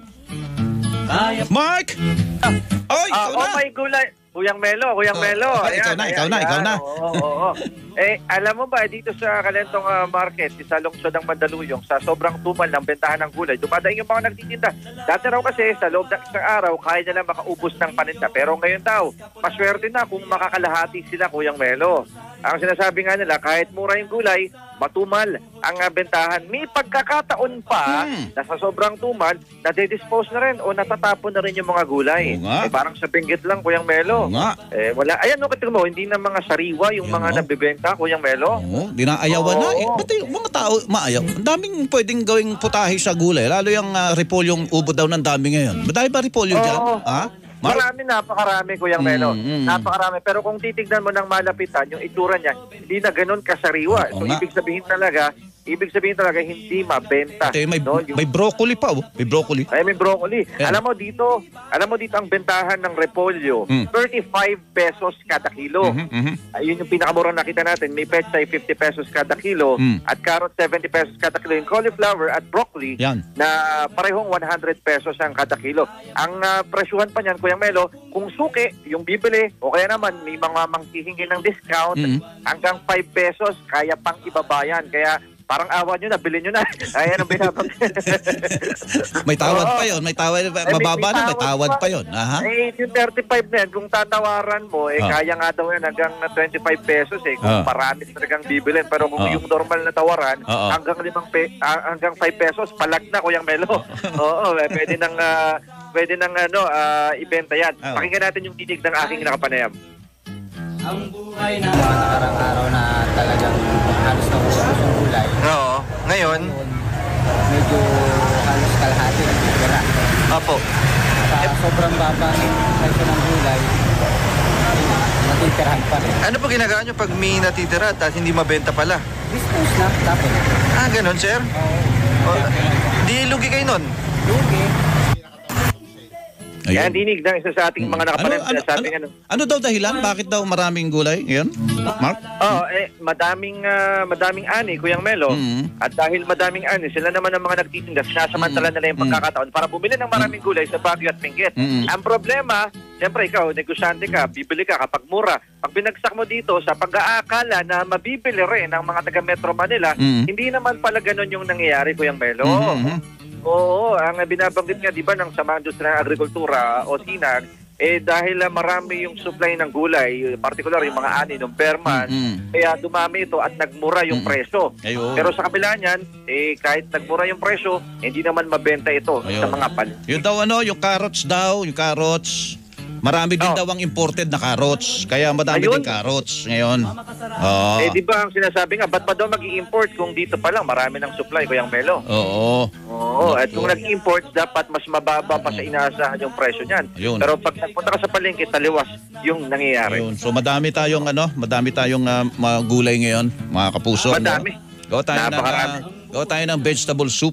Mark! Oy, Ah, ikaw oh na! my gulay. Kuyang Melo, Kuyang Oh, Melo. oh, ikaw na, ikaw na, ikaw na. Oo, oo, oo. Eh, alam mo ba, dito sa Calentong ah, Market, sa lungsod ng Mandaluyong, sa sobrang tumal ng bentahan ng gulay, dumadaing yung mga nagtitinda. Dati raw kasi, sa loob ng isang araw, kaya nila makaubos ng paninda. Pero ngayon daw, maswerte na kung makakalahati sila, Kuyang Melo. Ang sinasabi nga nila, kahit mura yung gulay, matumal ang uh, bentahan. May pagkakataon pa Hmm. na sa sobrang tumal, nade-dispose na rin o natatapon na rin yung mga gulay. Oo nga. Eh, parang sa Benguet lang, Kuyang Melo. Oo nga. Eh, wala. Ayan, no, mo, hindi na mga sariwa yung Yan, mga no? nabibenta, Kuyang Melo. Oo, dinaayawan na. Eh, Oo. ba't yung mga tao maayaw? Ang daming pwedeng gawing putahe sa gulay. Lalo yung uh, repolyong ubod daw ng dami ngayon. Madami ba repolyo Oo. dyan? Ha? Mar- Marami, napakarami, Kuyang Melo. Mm, mm. Napakarami. Pero kung titignan mo ng malapitan, yung itsura niya, hindi na ganun kasariwa. Oo So, nga. ibig sabihin talaga, ibig sabihin talaga hindi mabenta. Ate, may, no? Yung, may broccoli pa, oh. May broccoli. ay, may broccoli. Yan. Alam mo dito, alam mo dito ang bentahan ng repolyo, Mm. thirty-five pesos kada kilo. Mhm, mhm. Ayun yung pinakamurang nakita natin. May pechay, fifty pesos kada kilo. Mm. At carrot, seventy pesos kada kilo. Yung cauliflower at broccoli, Yan. na parehong one hundred pesos ang kada kilo. Ang uh, presyuhan pa niyan, Kuya Melo, kung suki, yung bibili, o kaya naman may mga manghihingi ng discount, Mm. hanggang five pesos, kaya pang ibabayan. Kaya parang awa nyo na, bilhin nyo na. Ayan ang binabag. May tawad Oo. pa yon, may tawad pa. Eh, may- Mababa may na, may tawad tawad pa. pa yon. Aha. Eh, yung thirty-five na yan, kung tatawaran mo, eh, Ah. kaya nga daw yan hanggang twenty-five pesos eh. Kung Ah. marami talagang bibilin. Pero kung Ah. yung normal na tawaran, Ah, ah. hanggang limang pe- ah, hanggang five pesos, palag na, Kuyang Melo. Oo, eh, pwede nang, ah, pwede nang ano, ah, ibenta yan. Ah. Pakinggan natin yung tinig ng aking nakapanayam. Ang buhay na nakarang araw na talagang halos na ubos yung gulay. Oo. Ngayon? Medyo halos kalahati ng tira. Opo. Sa sobrang baba ng presyo ng gulay, natitirahan pa rin. Ano po ginagawa nyo pag may natitira at hindi mabenta pala? Business na, dapat. Ah, ganun, sir? Oo. Oh, di lugi kayo nun? Lugi. Yan, dinig ng isa sa ating mga nakapanayam. Ano- ano- Sinasabing ano, Ano daw dahilan? Bakit daw maraming gulay? Ngayon? Mark? Oo, eh, madaming ah, madaming ani, Kuyang Melo. Mm. At dahil madaming ani, sila naman ang mga nagtitinda, sinasamantala nila yung pagkakataon para bumili ng maraming gulay sa Baguio at Benguet. Mm. Ang problema, siyempre ikaw, negosyante ka, bibili ka kapag mura. Pag binagsak mo dito sa pag-aakala na mabibili rin ng mga taga Metro Manila, Mm. hindi naman pala ganun yung nangyayari, Kuyang Melo. Mhm. Oo, ang binabanggit nga, di ba, ng Samahan Industriya ng Agrikultura o SINAG, eh dahil ah, marami yung supply ng gulay, particular yung mga ani ng Berman, Mm. kaya dumami ito at nagmura yung presyo. Ayun. Pero sa kabila niyan, eh kahit nagmura yung presyo, hindi naman mabenta ito Ayun. sa mga pal. Yung daw ano, yung carrots daw, yung carrots. Marami din Oh. daw ang imported na carrots. Kaya madami Ayun. din carrots ngayon. Oo. Eh di ba ang sinasabi nga, ba't pa daw mag-i-import kung dito pa lang marami ng supply, Kuyang Melo? Oo. Oo, at kung nag-import, dapat mas mababa pa sa inaasahan yung presyo niyan. Ayun. Pero pag nagpunta ka sa palengke, taliwas yung nangyayari. Ayun. So madami tayong ano, madami tayong ah, mga gulay ngayon, mga kapuso. Madami. No? Gawa tayo ng Napakarami. ah, gawa tayo ng vegetable soup.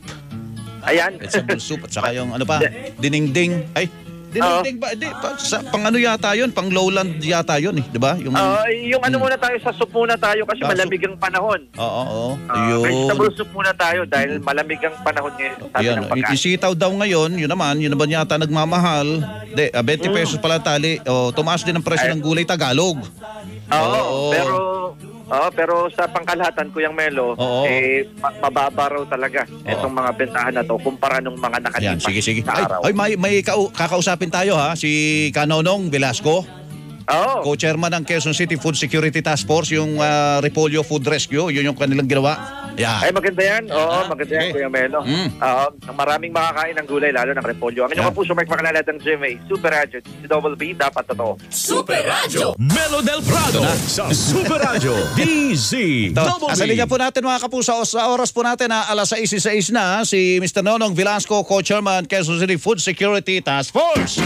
Ayan. Vegetable soup at saka yung ano pa, dinengding. Ay, dinengding ba? Di, pa, sa, pang ano yata yun, pang lowland yata yun eh, di ba? Yung Ah, yung ano muna tayo, sa soup muna tayo kasi Ah, malamig ang panahon. Oo, oo. Ah, Ayun. vegetable soup muna tayo dahil malamig ang panahon ngayon. Sabi Ayan, ng pagkain. isitaw daw ngayon, yun naman, yun naman yata nagmamahal. De, ah, twenty pesos pala tali. O, tumaas din ang presyo ng gulay Tagalog. Oo, Oo. pero Oo, pero sa pangkalahatan, Kuyang Melo, Oo. eh ma- mababa raw talaga itong mga bentahan na to kumpara nung mga Yan, nakalipas sige, sige. na Ay, araw. ay may, may kau- kakausapin tayo ha, si Kanonong Velasco. Oo. Co-chairman ng Quezon City Food Security Task Force, yung ah, Repolyo Food Rescue, yun yung kanilang ginawa. Yeah. Ay, maganda yan. Oo, maganda yan, Kuya Melo. Mm. Oo, maraming makakain ng gulay, lalo ng repolyo. Ang inyong Yeah. kapuso, Mark Macalalad ng G M A, Super Radio, si Double B, dapat totoo. Super Radio. Melo del Prado sa Super Radio D Z Ito, Double sa B. linya po natin mga kapuso, sa oras po natin na alas sais sais na, si Mister Nonong Velasco, Co-chairman Quezon City Food Security Task Force.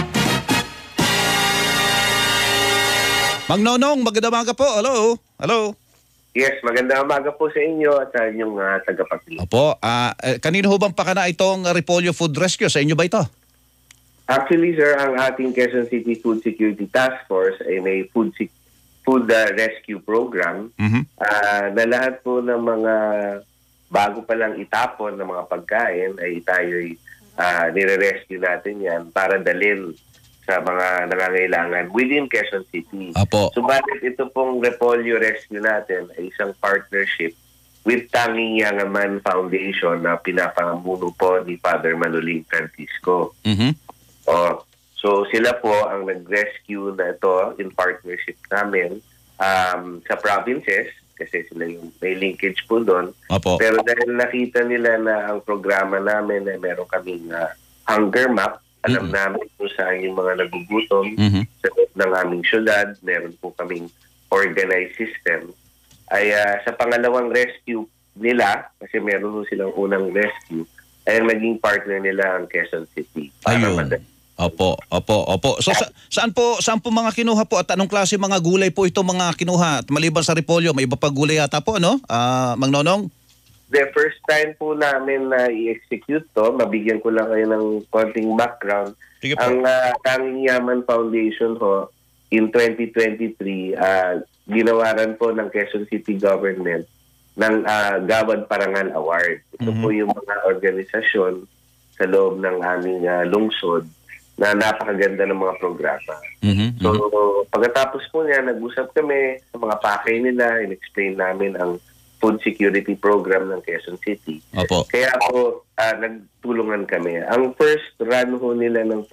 Mang Nonong, magandang umaga po. Hello. Hello. Yes, magandang umaga po sa inyo at sa inyong uh, tagapagli. Opo, ah, eh, kanino ho bang pakana itong Repolyo Food Rescue? Sa inyo ba ito? Actually, sir, ang ating Quezon City Food Security Task Force ay may food sec- food uh, rescue program Mhm. ah, na lahat po ng mga bago pa lang itapon ng mga pagkain ay tayo'y uh, nire-rescue natin yan para dalhin sa mga nangangailangan within Quezon City. Apo. Subalit ito pong Repolyo Rescue natin ay isang partnership with Tanging Yangaman Foundation na pinapangamuno po ni Father Manoling Francisco. Mhm. Oh, so sila po ang nag-rescue na ito in partnership namin um, sa provinces kasi sila yung may linkage po doon. Apo. Pero dahil nakita nila na ang programa namin ay meron kaming uh, hunger map, alam namin kung saan yung mga nagugutom Mhm. sa loob ng aming syudad, meron po kaming organized system. Ay ah, sa pangalawang rescue nila, kasi meron po silang unang rescue, ay ang naging partner nila ang Quezon City. Para Ayun. madali. Opo, opo, opo. So sa, saan po saan po mga kinuha po at anong klase mga gulay po ito mga kinuha? At maliban sa repolyo, may iba pa gulay yata po, ano? Ah, Mang Nonong? the first time po namin na i-execute to, mabigyan ko lang kayo ng konting background. Ang uh, Tanging Yaman Foundation ho, in twenty twenty-three, uh, ginawaran po ng Quezon City Government ng uh, Gawad Parangal Award. Ito mm-hmm. po yung mga organisasyon sa loob ng aming uh, lungsod na napakaganda ng mga programa. Mm-hmm. So, pagkatapos po niya, nag-usap kami sa mga pakay nila, in-explain namin ang food security program ng Quezon City. Opo. Kaya po, uh, nagtulungan kami. Ang first run ho nila ng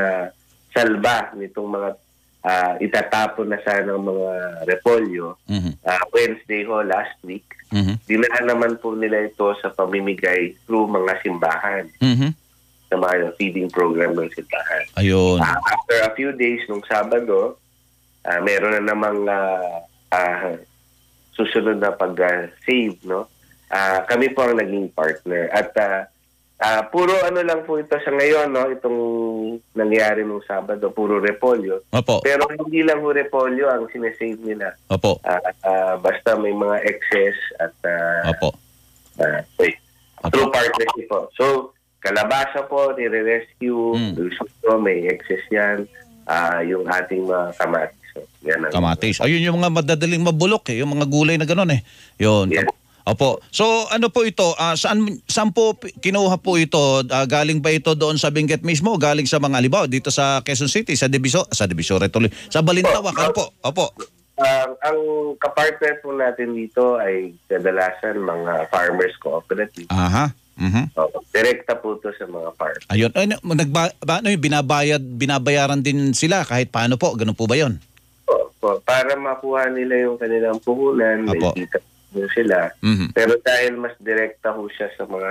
pag-salba uh, nitong mga uh, itatapon na sana ng mga repolyo, mm-hmm. uh, Wednesday ho, last week, mm-hmm. dinaan naman po nila ito sa pamimigay through mga simbahan. Mm-hmm. Sa mga feeding program ng simbahan. Ayun. Uh, after a few days, nung Sabado, uh, meron na namang uh, uh, susunod na pag-save, no? Uh, kami po ang naging partner. At uh, uh, puro ano lang po ito sa ngayon, no? Itong nangyari nung Sabado, puro repolyo. Opo. Pero hindi lang po repolyo ang sinesave nila. Opo. Uh, uh, basta may mga excess at uh, Opo. Uh, wait. Through partnership po. So, kalabasa po, nire-rescue. Mm. So, may excess yan. Uh, yung ating mga kamatis. So, yan ang kamatis. Ayun yung mga madadaling mabulok eh. Yung mga gulay na gano'n eh. Yun. Yeah. Opo. So ano po ito? Uh, saan, saan po kinuha po ito? Uh, galing ba ito doon sa Benguet mismo? Galing sa mga alibaw dito sa Quezon City, sa Diviso, sa Divisoria tuloy. Sa Balintawak, ano po? Opo. Uh, ang kapartner po natin dito ay kadalasan mga farmers cooperative. Aha. Mm-hmm. So, direkta po ito sa mga farmers. Ayun. Ay, nagba, ano, binabayad, binabayaran din sila kahit paano po? Ganun po ba yun? Po, po, para makuha nila yung kanilang puhunan, may kita po sila. Mm-hmm. Pero dahil mas direkta po siya sa mga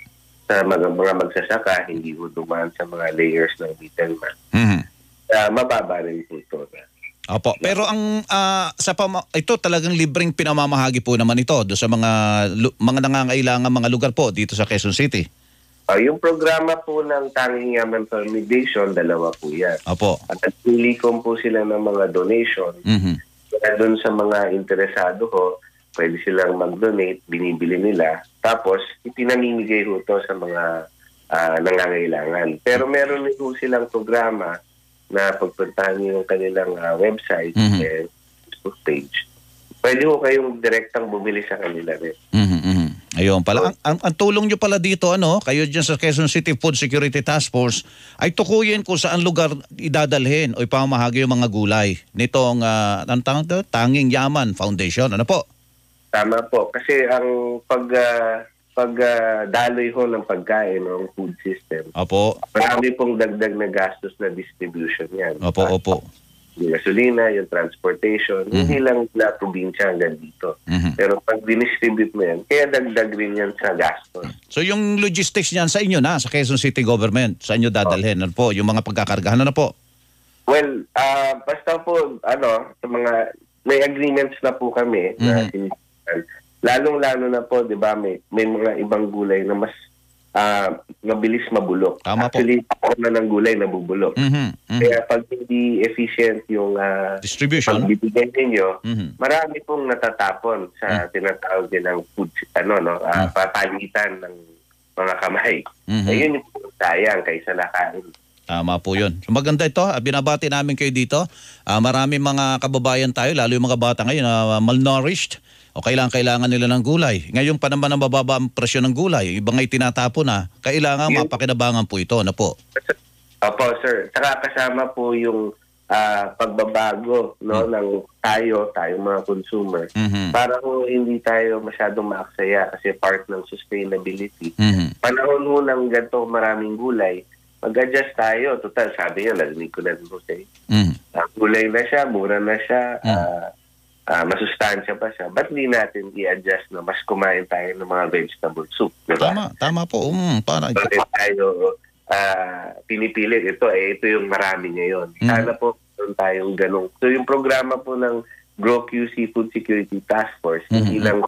sa mga, mga magsasaka, hindi po dumaan sa mga layers ng middleman. Mm-hmm. Uh, mababa rin po ito. Opo. Pero ang uh, sa pama- ito talagang libreng pinamamahagi po naman ito do sa mga lu- mga nangangailangan mga lugar po dito sa Quezon City. Uh, yung programa po ng Tanging Yaman Foundation, dalawa po yan. Opo. At nagpilikom po sila ng mga donation. Mm-hmm. Kaya doon sa mga interesado ho, pwede silang mag-donate, binibili nila. Tapos, ipinamimigay ho ito sa mga uh, nangangailangan. Pero meron rin ho silang programa na pagpuntahan niyo yung kanilang uh, website mm-hmm. and Facebook page. Pwede ho kayong direktang bumili sa kanila rin. Mm-hmm. Ayun pala. Ang, ang, ang tulong nyo pala dito, ano, kayo dyan sa Quezon City Food Security Task Force, ay tukuyin kung saan lugar idadalhin o ipamahagi yung mga gulay nitong uh, ang tawag to? Tanging Yaman Foundation. Ano po? Tama po. Kasi ang pag... Uh, pag uh, daloy ho ng pagkain ng food system. Opo. Marami pong dagdag na gastos na distribution yan. Opo, uh, opo. Yung gasolina, yung transportation, mm-hmm. hindi lang na probinsya hanggang dito. Mm-hmm. Pero pag dinistribute mo yan, kaya dagdag rin yan sa gastos. So yung logistics niyan sa inyo na, sa Quezon City Government, sa inyo dadalhin, oh. ano po, yung mga pagkakargahan na po? Well, uh, basta po, ano, sa mga, may agreements na po kami mm-hmm. na lalong-lalo na po, di ba, may, may mga ibang gulay na mas uh, mabilis mabulok. Tama Actually, po. ako na ng gulay nabubulok. Mm-hmm. Mm-hmm. Kaya pag hindi efficient yung uh, distribution, pagbibigay ninyo, mm-hmm. marami pong natatapon sa mm-hmm. tinatawag din ng food, ano, no, uh, mm-hmm. papalitan ng mga kamay. Mm-hmm. Ayun yung sayang kaysa nakain. Tama po yun. So maganda ito. Binabati namin kayo dito. Uh, marami mga kababayan tayo, lalo yung mga bata ngayon, uh, malnourished. O kailangan kailangan nila ng gulay. Ngayon pa naman ang mababa ang presyo ng gulay. Ibang ay tinatapo na. Kailangan yeah. mapakinabangan po ito. Ano po? Opo, sir. Saka kasama po yung uh, pagbabago no, mm-hmm. ng tayo, tayong mga consumer. Mm-hmm. Para po hindi tayo masyadong maaksaya kasi part ng sustainability. Mm-hmm. Panahon mo ng ganito maraming gulay, mag-adjust tayo. Total, sabi niya, narinig ko na rin po sa'yo. Mm-hmm. Uh, gulay na siya, mura na siya, mm-hmm. uh, Uh, masustansya pa siya. Ba't hindi natin i-adjust na mas kumain tayo ng mga vegetable soup? Diba? Tama, tama po. Um, para... Bakit tayo uh, pinipilit ito, eh, ito yung marami ngayon. Mm. Sana po meron tayong ganong. So yung programa po ng Grow Q C Food Security Task Force, mm-hmm. hindi lang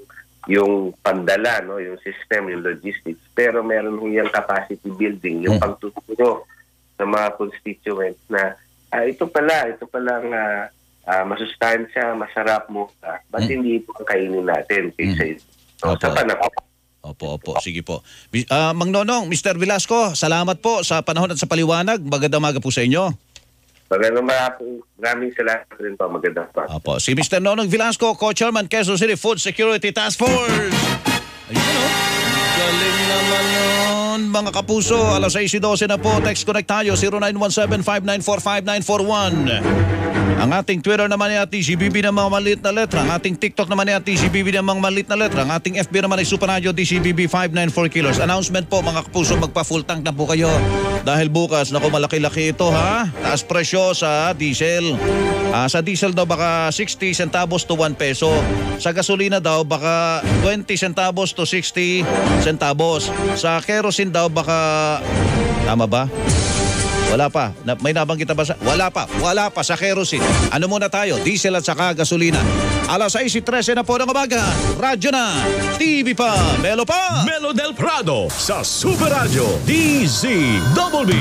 yung pagdala, no, yung system, yung logistics, pero meron po yung capacity building, yung mm. pagtuturo sa mga constituents na uh, ito pala, ito palang uh, Uh, masustansya, masarap mo. Uh, ba't mm. hindi ito ang kainin natin kaysa ito? So, sa panahon, Opo, opo. Sige po. Uh, Mang Nonong, Mister Velasco, salamat po sa panahon at sa paliwanag. Magandang umaga po sa inyo. Magandang umaga po. Maraming salamat rin po. Magandang umaga. Opo. Si Mister Nonong Velasco, Co-Chairman, Quezon City Food Security Task Force. Ayun o. Galing naman nun, mga kapuso. alas sais dose na po. Text connect tayo, zero nine one seven, five nine four, five nine four one. Ang ating Twitter naman ay at T C B B ng mga maliit na letra. Ang ating TikTok naman ay at T C B B ng mga maliit na letra. Ang ating F B naman ay Super Radio T C B B five nine four kilos. Announcement po, mga kapuso, magpa-full tank na po kayo. Dahil bukas, naku, malaki-laki ito, ha? Taas presyo sa diesel. Ah, sa diesel daw baka sixty centavos to one peso. Sa gasolina daw baka twenty centavos to sixty centavos. Sa kerosene daw baka, tama ba? Wala pa. Na, may nabanggit na ba sa... Wala pa. Wala pa sa kerosene. Ano muna tayo? Diesel at saka gasolina. alas sais trese na po ng umaga. Radyo na. T V pa. Melo pa. Melo del Prado sa Super Radio D Z B B.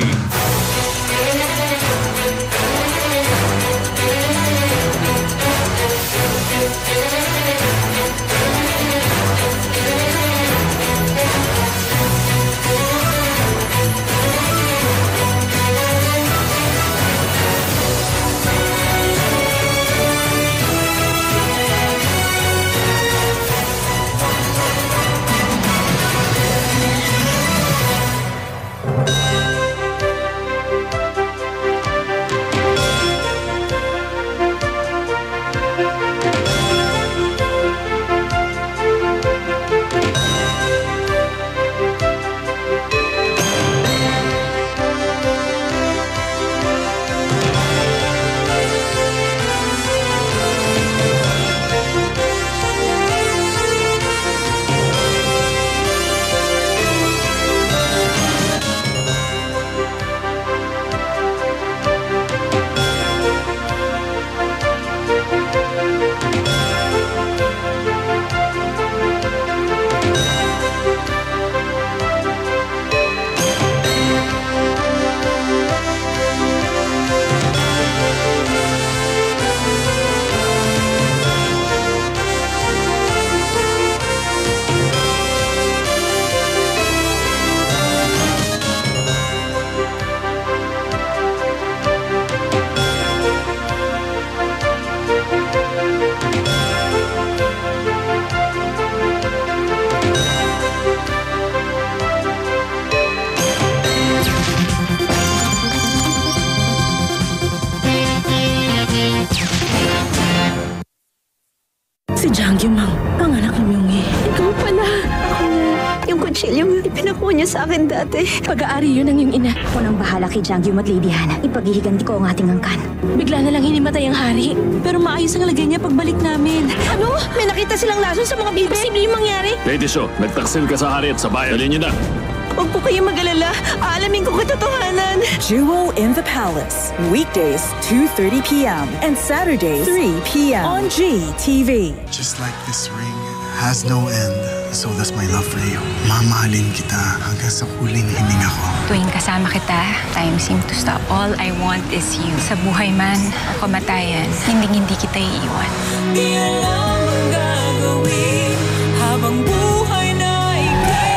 Pinakuha niya sa akin dati. Pag-aari yun ang iyong ina. Ako nang bahala kay Jangyum at Lady Hana. Ipaghihiganti ko ang ating angkan. Bigla na lang hinimatay ang hari. Pero maayos ang lagay niya pagbalik namin. Ano? May nakita silang lason sa mga bibe? Posible yung mangyari? Lady Sho, nagtaksil ka sa hari at sa bayan. Dali niyo na. Huwag po kayong mag-alala. Aalamin ko katotohanan. Jewel in the Palace. Weekdays, two thirty p.m. and Saturdays, three p.m. on G T V. Just like this ring has no end, so does my love for you. Mamahalin kita hanggang sa huling hininga ko. Tuwing kasama kita, time seems to stop. All I want is you. Sa buhay man o kamatayan, hindi-hindi kita iiwan. Di alam ang gagawin habang buhay na ikay.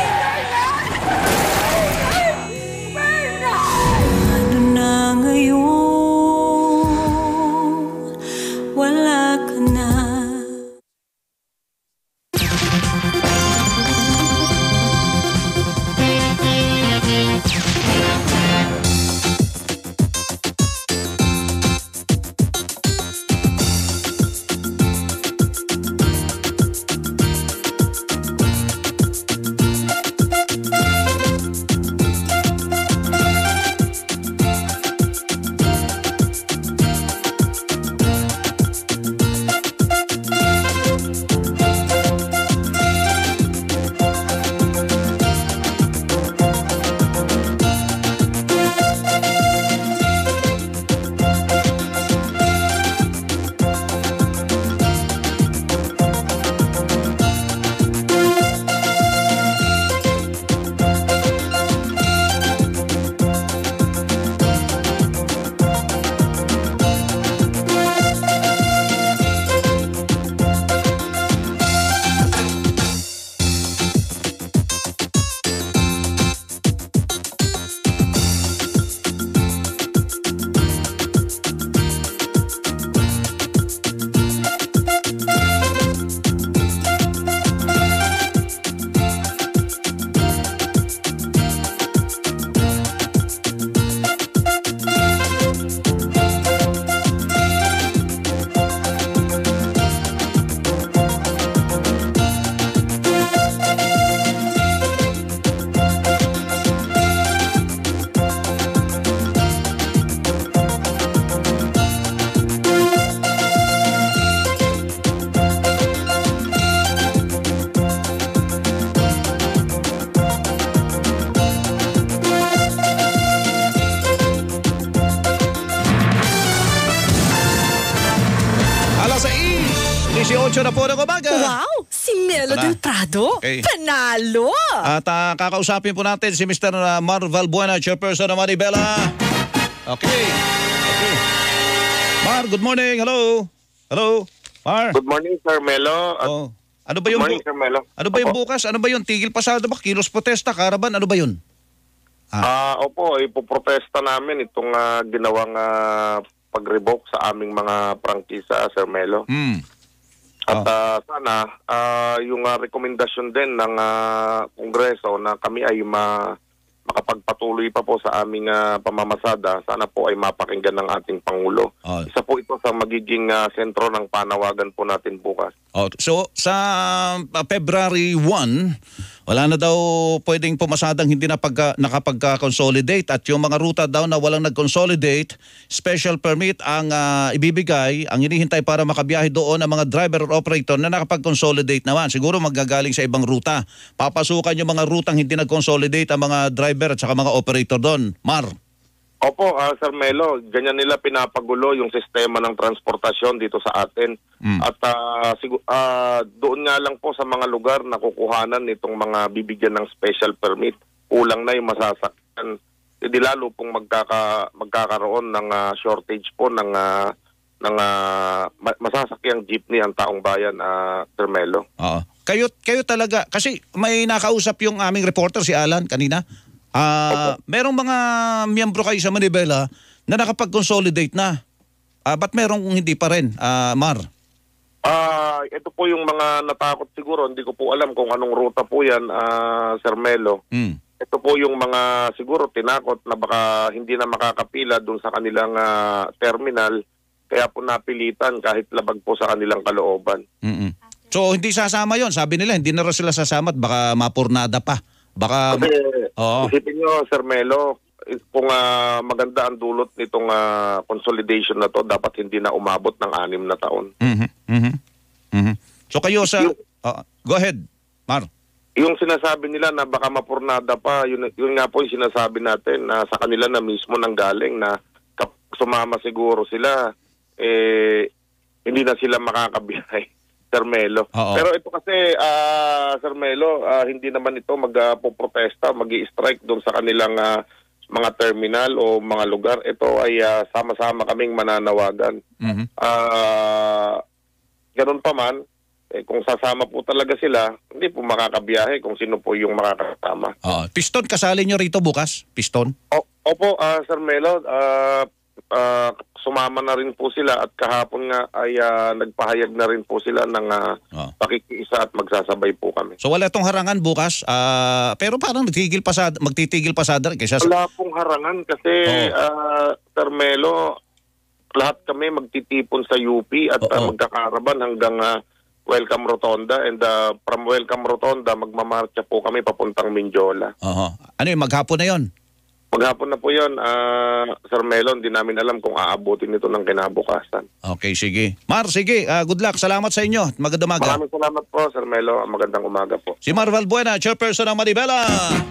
Ano na ngayon? Wala ka na. eighteen na po ng umaga. Wow! Si Melo Ito na. Del Prado, Okay. panalo! At ah, kakausapin po natin si Mister Mar Valbuena, chairperson ng Manibela. Okay. Okay. Mar, good morning. Hello. Hello. Mar. Good morning, Sir Melo. At Oh. Ano ba yung Good morning, bu- Sir Melo. Ano ba yung Opo. bukas? Ano ba yung tigil pasado ba? Kilos protesta, caravan, ano ba yun? Ah, opo, ipoprotesta namin itong ah, ginawang ah, pag-revoke sa aming mga prangkisa, Sir Melo. Hmm. At ah, sana ah, yung ah, rekomendasyon din ng ah, Kongreso na kami ay ma makapagpatuloy pa po sa aming ah, pamamasada, sana po ay mapakinggan ng ating Pangulo. Oh. Isa po ito sa magiging ah, sentro ng panawagan po natin bukas. Oh, so sa uh, February first, wala na daw pwedeng pumasadang hindi na pagka, nakapagka-consolidate at yung mga ruta daw na walang nag-consolidate, special permit ang uh, ibibigay, ang hinihintay para makabiyahe doon ang mga driver or operator na nakapag-consolidate naman. Siguro magagaling sa ibang ruta. Papasukan yung mga rutang hindi nag-consolidate ang mga driver at saka mga operator doon. Mar. Opo, ah, Sir Melo, ganyan nila pinapagulo yung sistema ng transportasyon dito sa atin. Mm. At ah, sigu- ah, doon nga lang po sa mga lugar na kukuhanan nitong mga bibigyan ng special permit, kulang na yung masasakyan. Hindi lalo pong magkaka, magkakaroon ng ah, shortage po ng, ah, ng ah, ma- masasakyang jeepney ang taong bayan, ah, Sir Melo. Oo. Kayo, kayo talaga, kasi may nakausap yung aming reporter, si Alan, kanina. Ah, merong mga miyembro kayo sa Manibela na nakapag-consolidate na. Ah, ba't merong hindi pa rin, ah, Mar? Ah, ito po yung mga natakot siguro, hindi ko po alam kung anong ruta po yan, ah, Sir Melo. Mm. Ito po yung mga siguro tinakot na baka hindi na makakapila doon sa kanilang ah, terminal, kaya po napilitan kahit labag po sa kanilang kalooban. Mm-mm. So hindi sasama yon, sabi nila hindi na raw sila sasama at baka mapurnada pa. Baka Kasi Oo. isipin nyo, Sir Melo, kung ah, maganda ang dulot nitong ah, consolidation na to, dapat hindi na umabot ng anim na taon. Mhm. Mhm. Mhm. So kayo sa Ah, go ahead, Mar. Yung sinasabi nila na baka mapurnada pa, yun, yun nga po yung sinasabi natin na sa kanila na mismo nanggaling na kap- sumama siguro sila, eh, hindi na sila makakabiyahe, Sir Melo. Oo. Pero ito kasi, ah, Sir Melo, ah, hindi naman ito mag-poprotesta, mag-i-strike doon sa kanilang ah, mga terminal o mga lugar. Ito ay ah, sama-sama kaming mananawagan. Mhm. Ah, ganun pa man, eh, kung sasama po talaga sila, hindi po makakabiyahe kung sino po yung makakasama. Ah, Piston kasali nyo rito bukas? Piston? O, opo, ah, Sir Melo, ah, ah, sumama na rin po sila at kahapon nga ay ah, nagpahayag na rin po sila ng ah, pakikiisa at magsasabay po kami. So wala tong harangan bukas, ah, pero parang nagtitigil pasada, magtitigil pasada rin kaysa sa... Wala pong harangan kasi, ah, Sir Melo, lahat kami magtitipon sa U P at ah, magkakaraban hanggang ah, Welcome Rotonda, and ah, from Welcome Rotonda magmamarcha po kami papuntang Mindiola. Oho. Ano yun, maghapon na yon? Maghapon na po yun, ah, Sir Melo, hindi namin alam kung aabutin ito ng kinabukasan. Okay, sige. Mar, sige, ah, good luck. Salamat sa inyo. Magandang umaga. Maraming salamat po, Sir Melo. Magandang umaga po. Si Mar Valbuena, chairperson ng Manibela.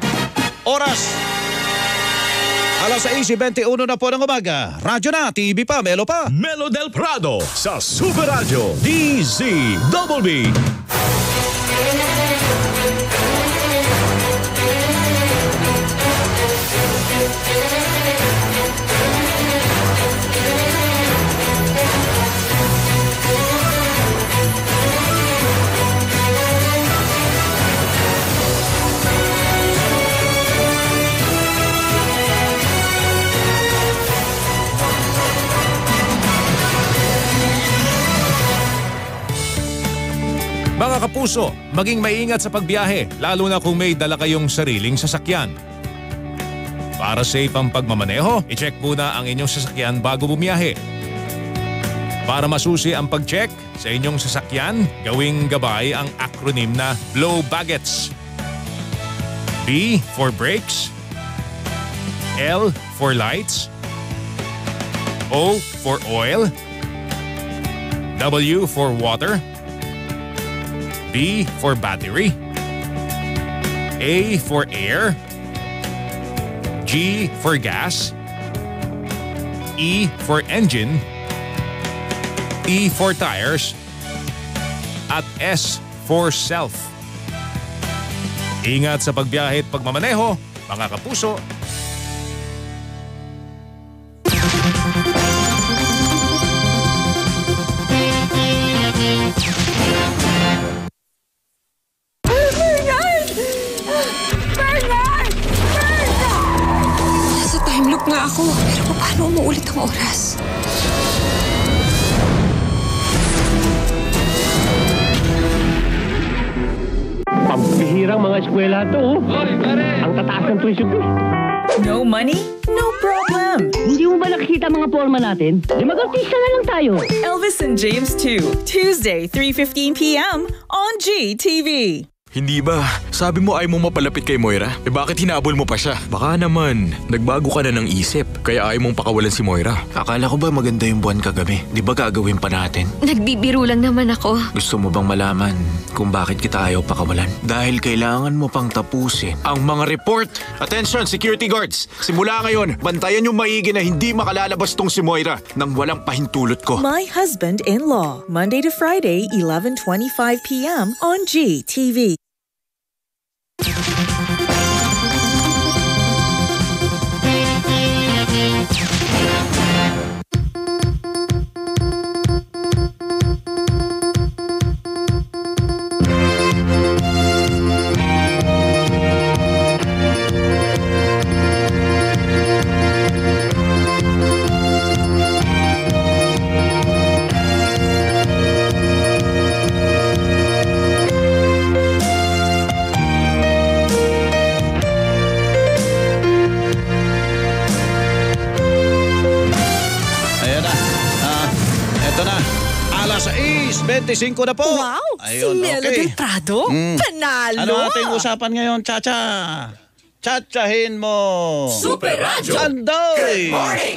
Oras alas sais twenty-one na po ng umaga. Radyo na, T V pa, Melo pa. Melo Del Prado sa Super Radio D Z Double B. Mga kapuso, maging maingat sa pagbiyahe, lalo na kung may dala kayong sariling sasakyan. Para safe ang pagmamaneho, i-check muna ang inyong sasakyan bago bumiyahe. Para masusi ang pag-check sa inyong sasakyan, gawing gabay ang acronym na Blow Baggets. B for brakes, L for lights, O for oil, W for water, B for battery, A for air, G for gas, E for engine, T for tires, at S for self. Ingat sa pagbiyahe at pagmamaneho, mga kapuso. Bernard! Bernard! Bernard! Nasa time loop nga ako, pero paano umuulit ang oras? Pampihirang mga eskwela to. Ang tataas ng tuition fee. No money? No problem. Hindi mo ba nakikita mga forma natin? Di mag-artista na lang tayo. Elvis and James two, Tuesday, three fifteen p.m. on G T V. Hindi ba? Sabi mo ay mo mapalapit kay Moira? Eh bakit hinabol mo pa siya? Baka naman, nagbago ka na ng isip, kaya ayaw mong pakawalan si Moira. Akala ko ba maganda yung buwan kagabi? Di ba gagawin pa natin? Nagbibiro lang naman ako. Gusto mo bang malaman kung bakit kita ayaw pakawalan? Dahil kailangan mo pang tapusin ang mga report. Attention, security guards! Simula ngayon, bantayan yung maigi na hindi makalalabas tong si Moira nang walang pahintulot ko. My Husband-in-Law, Monday to Friday, eleven twenty-five p.m. on G T V. twenty-five na po. Wow! Ayun, si Melo okay. Del Prado? Mm. Panalo! Ano ating usapan ngayon, Chacha? Chachahin mo! Super Radyo! Andoy! Good morning!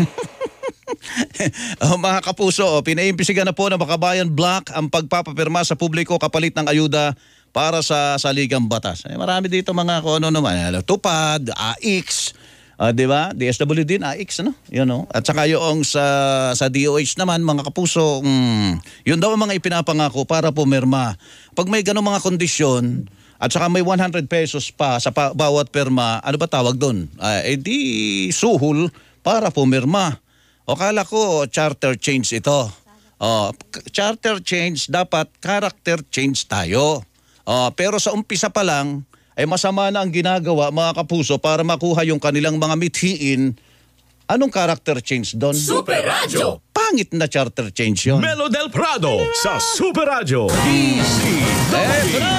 Oh, mga kapuso, oh, pinaimbisigan na po ng Bakabayan Block ang pagpapapirma sa publiko kapalit ng ayuda para sa saligang batas. Eh, marami dito mga kung ano naman, Tupad, A X, uh, di ba? D S W din, A X, ano? Yun, no? At saka yung sa, sa D O H naman, mga kapuso, mm, yun daw ang mga ipinapangako para pumirma. Pag may ganong mga kondisyon, at saka may one hundred pesos pa sa pa, bawat perma, ano ba tawag doon? Uh, eh di suhol para pumirma. O kala ko charter change ito. O, charter change, dapat character change tayo. O, pero sa umpisa pa lang, ay masama na ang ginagawa mga kapuso para makuha yung kanilang mga mithiin. Anong character change doon? Super Radyo! Pangit na charter change yun. Melo Del Prado sa Super Radyo. Easy. Eto na!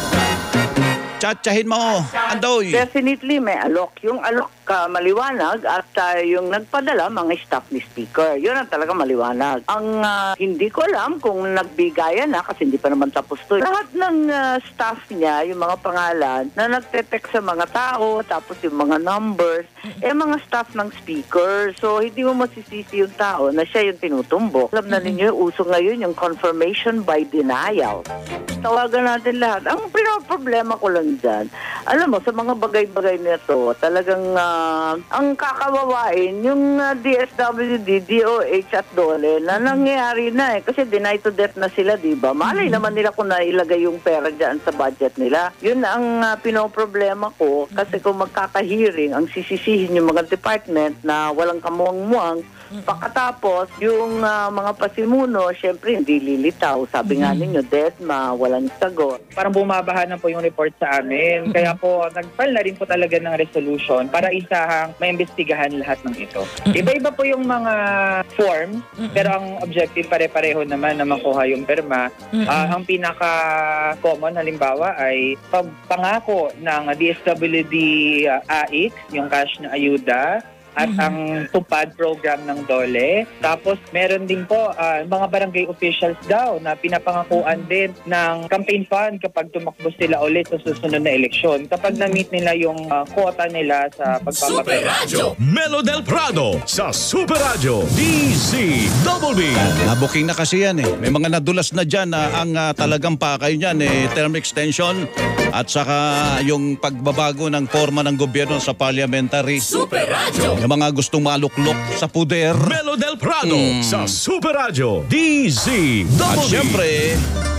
Chachahin mo, Andoy. Definitely may alok. Yung alok ka maliwanag at uh, yung nagpadala mga staff ni speaker. Yun ang talaga maliwanag. Ang uh, hindi ko alam kung nagbigayan na kasi hindi pa naman tapos to. Lahat ng uh, staff niya, yung mga pangalan na nagte-text sa mga tao, tapos yung mga numbers, eh mga staff ng speaker. So hindi mo masisisi yung tao na siya yung tinutumbok. Alam na ninyo, uso ngayon yung confirmation by denial. Tawagan natin lahat. Ang pinoproblema ko lang dyan, alam mo, sa mga bagay-bagay nito, talagang uh, ang kakawawain, yung uh, D S W D, D O H at DOLE na nangyayari na eh. Kasi deny to death na sila, di ba? Malay naman nila kung nailagay yung pera dyan sa budget nila. Yun ang uh, pinoproblema ko kasi kung magkakahearing, ang sisisihin yung mga department na walang kamuang-muang, pagkatapos, yung uh, mga pasimuno, syempre hindi lilitaw. Sabi nga ninyo, DESMA, walang sagot. Parang bumabaha na po yung report sa amin. Kaya po, nag-file na rin po talaga ng resolution para isahang maimbestigahan lahat ng ito. Iba-iba po yung mga form, pero ang objective pare-pareho naman na makuha yung perma. Uh, ang pinaka-common, halimbawa, ay pagpangako ng D S W D uh, A X, yung cash na ayuda, at mm-hmm. ang tupad program ng DOLE. Tapos meron din po uh, mga barangay officials daw na pinapangakuan din ng campaign fund kapag tumakbo sila ulit sa susunod na eleksyon. Kapag na-meet nila yung uh, quota nila sa pagpapapera. Super Radyo! Melo Del Prado sa Super Radyo. D Z Double B. Nabuking na kasi yan eh. May mga nadulas na dyan na ang uh, talagang pakay niyan eh, term extension at saka yung pagbabago ng forma ng gobyerno sa parliamentary. Super Radyo! Yung mga gustong maluklok sa puder. Melo Del Prado mm. sa Super Radyo. D Z Double At B. syempre,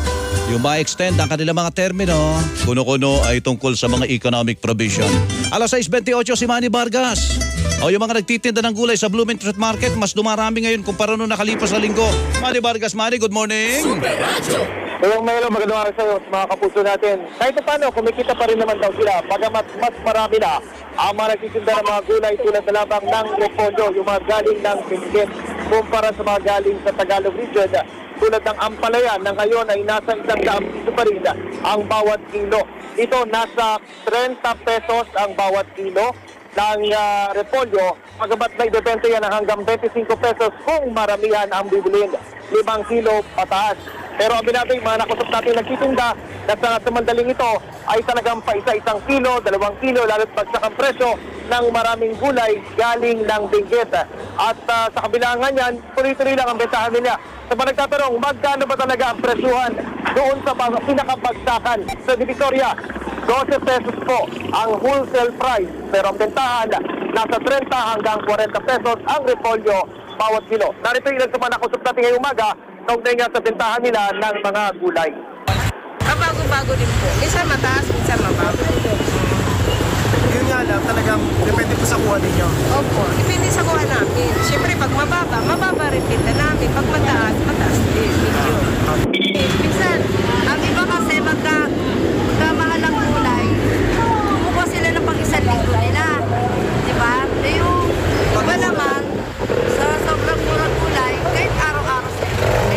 yung ma-extend ang kanilang mga termino, kuno-kuno ay tungkol sa mga economic provision. alas sais twenty-eight si Manny Vargas. O yung mga nagtitinda ng gulay sa Blooming Street Market, mas dumarami ngayon kumpara nung nakalipas na linggo. Manny Vargas, Manny, good morning. Super Radyo. Ngayong Melo, magandang araw sa iyo, mga kapuso natin. Kahit paano, kumikita pa rin naman daw sila. Bagamat mas marami na ang mga nagtitinda ng mga gulay tulad na lamang ng repolyo, yung mga galing ng Benguet, kumpara sa mga galing sa Tagalog region. Tulad ng ampalaya na ngayon ay nasa isang daang piso pa rin ang bawat kilo. Ito, nasa thirty pesos ang bawat kilo ng uh, repolyo. Pagamat na idebente yan hanggang twenty-five pesos kung maramihan ang bibilin. limang kilo pataas. Pero ang binato yung mga nakusap natin nagtitinda na sa samandaling ito ay talagang pa isa-isang kilo, dalawang kilo, lalo't bagsak ang presyo ng maraming gulay galing ng Benguet. At uh, sa kabilangan yan, tuloy-tuloy lang ang bentahan nila. Sa mga nagtatanong, magkano ba talaga ang presyuhan doon sa pinakabagsakan sa Divisoria? twelve pesos po ang wholesale price. Pero ang bentahan, nasa thirty hanggang forty pesos ang repolyo bawat kilo. Narito yung nagtuman ako sa natin ngayong umaga, kaugnay nga sa bentahan nila ng mga gulay. Bago-bago din po. Isa mataas, isa mababa. Yun nga lang, talagang depende po sa kuha ninyo. Opo, depende sa kuha namin. Siyempre, pag mababa, mababa rin pinta namin. Pag mataas, mataas din. Medyo. Minsan, ang iba kasi magka, magka mahal ang gulay, kumukuha sila ng pag-isang linggo nila. Diba? E yung iba naman, sa sobrang murang gulay, kahit araw-araw sila.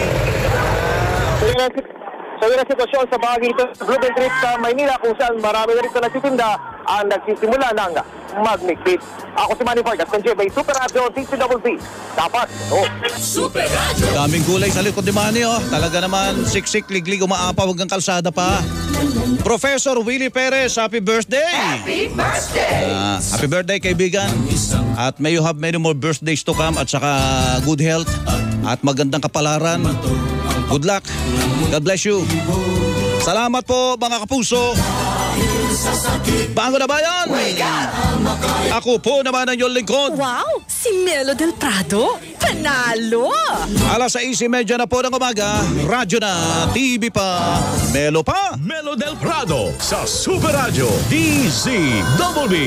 So yun ang sitwasyon sa bahagi ito sa Blooming Street sa Maynila kung saan marami na rin na nagtitinda ang nagsisimula ng magmigpit. Ako si Manny Vargas, ng J B Super Radyo, D C W B. Dapat, oh. Super Radyo. Daming gulay sa likod ni Manny, oh. Talaga naman, siksik, liglig, umaapaw hanggang kalsada pa. Professor Willie Perez, happy birthday! Happy birthday! Uh, happy birthday, kaibigan. At may you have many more birthdays to come at saka good health at magandang kapalaran. Good luck. God bless you. Salamat po, mga kapuso. Bago na bayan! Ako po naman ang iyong lingkod. Wow! Si Melo Del Prado? Panalo! alas sais trenta na po ng umaga. Radyo na, T V pa, Melo pa. Melo Del Prado sa Super Radyo D Z W B.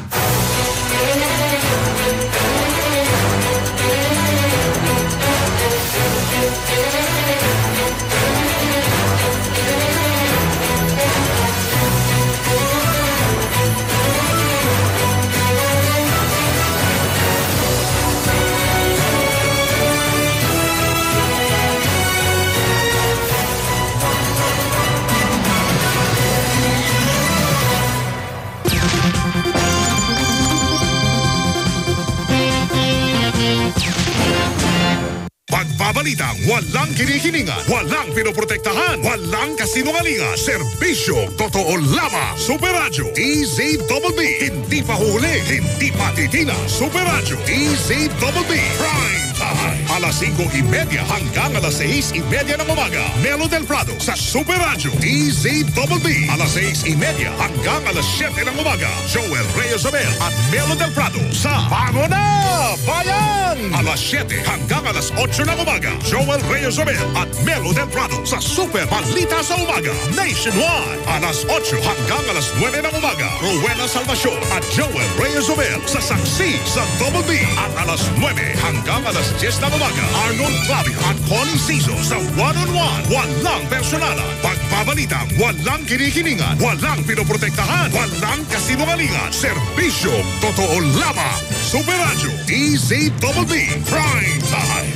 Pagbabalitang walang kinikiningan, walang pinoprotektahan, walang kasinungalingan, serbisyo, totoo lamang. Super Radyo D Z W B. Hindi pa huli, hindi pa titina. Super Radyo D Z W B. Prime time. alas singko y media hanggang alas sais y media ng umaga. Melo Del Prado sa Super Radyo D Z W B. alas sais y media hanggang alas siyete ng umaga. Joel Reyes Abel at Melo Del Prado sa Pago na Bayan! alas siyete hanggang alas otso ng umaga. Joel Reyes Abel at Melo Del Prado sa Super Balita sa Umaga. Nationwide. alas otso hanggang alas nuwebe ng umaga. Rowena Salvacion at Joel Reyes Abel sa Saksi sa Double B. At alas nuwebe hanggang alas diyes ng umaga. Arnold Clavio at Connie Cizo sa One-on-One. Walang personalan. Pagpabalitang walang kinikiningan, walang pinoprotektahan, walang kasinungalingan. Serbisyo totoo lamang. Super Radyo D Z W B. Prime time.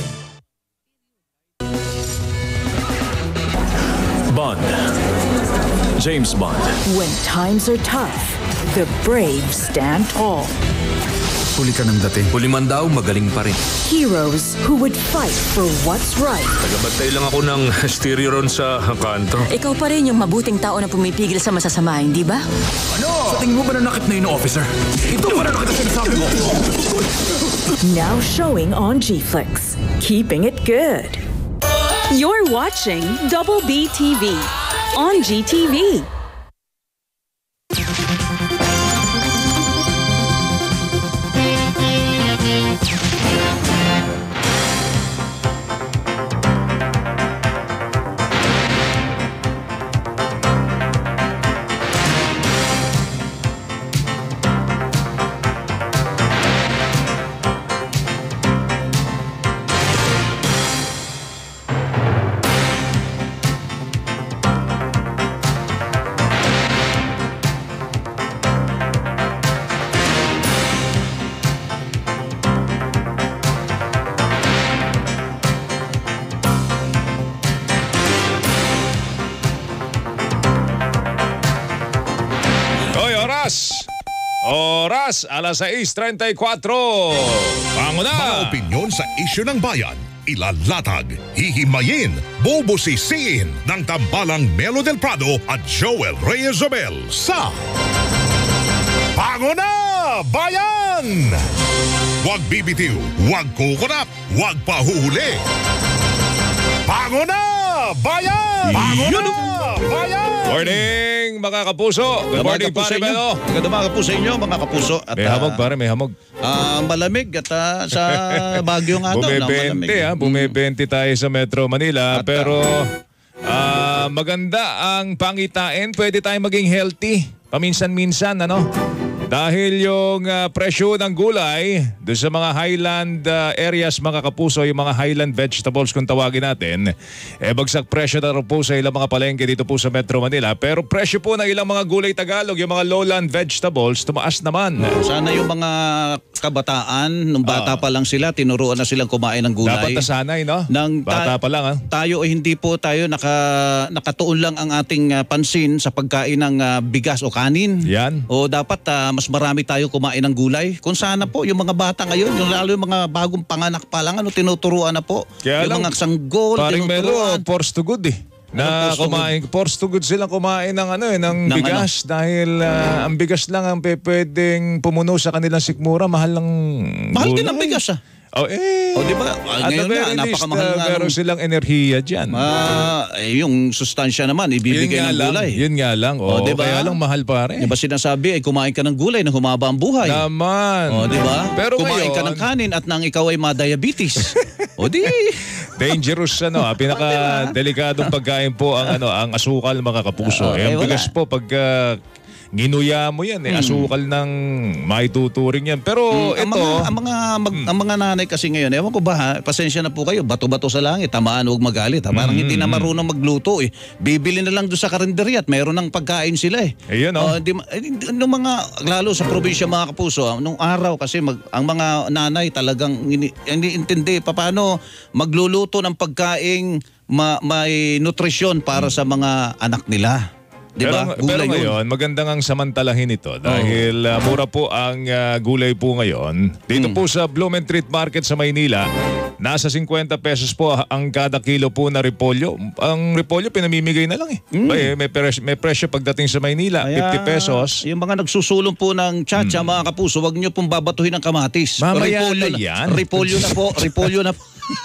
Bond. James Bond. When times are tough, the brave stand tall. Huli ka ng dating. Huli man daw, magaling pa rin. Heroes who would fight for what's right. Tagabantay lang ako ng stereo ron sa kanto. Ikaw pa rin yung mabuting tao na pumipigil sa masasama, hindi ba? Ano? Sa tingin mo ba nanakit na yun, officer? Ito ba nanakit na sinasabi mo? Now showing on G-Flix. Keeping it good. You're watching Double B T V on G T V. oras, alas sais treinta y cuatro. Panguna! Mga opinyon sa isyu ng bayan, ilalatag, hihimayin, bubusisiin ng tambalang Melo del Prado at Joel Reyes Abel sa Panguna Bayan! Huwag bibitiw, huwag kukunap, huwag pahuhuli. Panguna Bayan! Panguna Bayan! Morning mga kapuso. Good morning pare Melo. Magandang mga kapuso inyo mga kapuso. At, may hamog pare, may hamog. Uh, malamig at uh, sa Baguio nga daw. Bumebente ha, bumebente tayo sa Metro Manila. At, pero uh, maganda ang pangitain. Pwede tayong maging healthy paminsan-minsan, ano? Dahil yung uh, presyo ng gulay doon sa mga highland uh, areas mga kapuso, yung mga highland vegetables kung tawagin natin, eh bagsak presyo na rin po sa ilang mga palengke dito po sa Metro Manila. Pero presyo po ng ilang mga gulay Tagalog, yung mga lowland vegetables, tumaas naman. Sana yung mga kabataan, nung bata uh, pa lang sila, tinuruan na silang kumain ng gulay. Dapat nasanay, no? Nang bata pa lang, ha? Tayo ay hindi po tayo naka, nakatuon lang ang ating uh, pansin sa pagkain ng uh, bigas o kanin. Yan. O dapat uh, mas marami tayo kumain ng gulay. Kung sana po, yung mga bata ngayon, yung lalo yung mga bagong panganak pa lang, ano, tinuturuan na po. Kaya yung lang, mga sanggol, paring tinuturuan. Melo, forced to good eh. Na kumain, forced to good silang kumain ng ano eh, ng, ng bigas ano? Dahil uh, ang bigas lang ang pwedeng pumuno sa kanilang sikmura, mahal lang mahal gulay. Din ang bigas ah. Oh, eh. Oh, di ba? At ngayon na, napakamahal uh, nga. Meron silang enerhiya dyan. Ah, eh, yung sustansya naman, ibibigay ng lang, gulay. Yun nga lang. Oh, oh, diba? Kaya lang mahal pare. Di ba sinasabi, ay kumain ka ng gulay na humaba ang buhay? Naman. Oh, di ba? Pero kumain ngayon, ka ng kanin at nang ikaw ay ma-diabetes. O di. Dangerous ano, ah, pinaka-delikadong pagkain po ang ano, ang asukal mga kapuso. Uh, eh, ang bigas po pag uh, ginuya mo yan eh, hmm. asukal ng maituturing yan. Pero hmm, ito... Ang mga, ang, mga, mag, hmm. ang mga nanay kasi ngayon, ewan ko ba ha, pasensya na po kayo, bato-bato sa langit, tamaan huwag magalit. Ha? Parang hmm. hindi na marunong magluto eh. Bibili na lang doon sa karinderya at mayroon ng pagkain sila eh. Ayun o. Oh. Uh, di, nung mga, lalo sa probinsya mga kapuso, nung araw kasi mag, ang mga nanay talagang iniintindi pa paano magluluto ng pagkain ma, may nutrisyon para sa mga anak nila. Diba? Pero, pero ngayon, magandang ang samantalahin ito dahil uh, mura po ang uh, gulay po ngayon. Dito mm. po sa Blumentritt Market sa Maynila, nasa fifty pesos po ang kada kilo po na repolyo. Ang repolyo pinamimigay na lang eh. Mm. May, may, presyo, may presyo pagdating sa Maynila, kaya, fifty pesos. Yung mga nagsusulong po ng tsa-tsa, mm. mga kapuso, wag nyo pong babatuhin ng kamatis. Mamaya repolyo na yan. Repolyo na po, repolyo na po.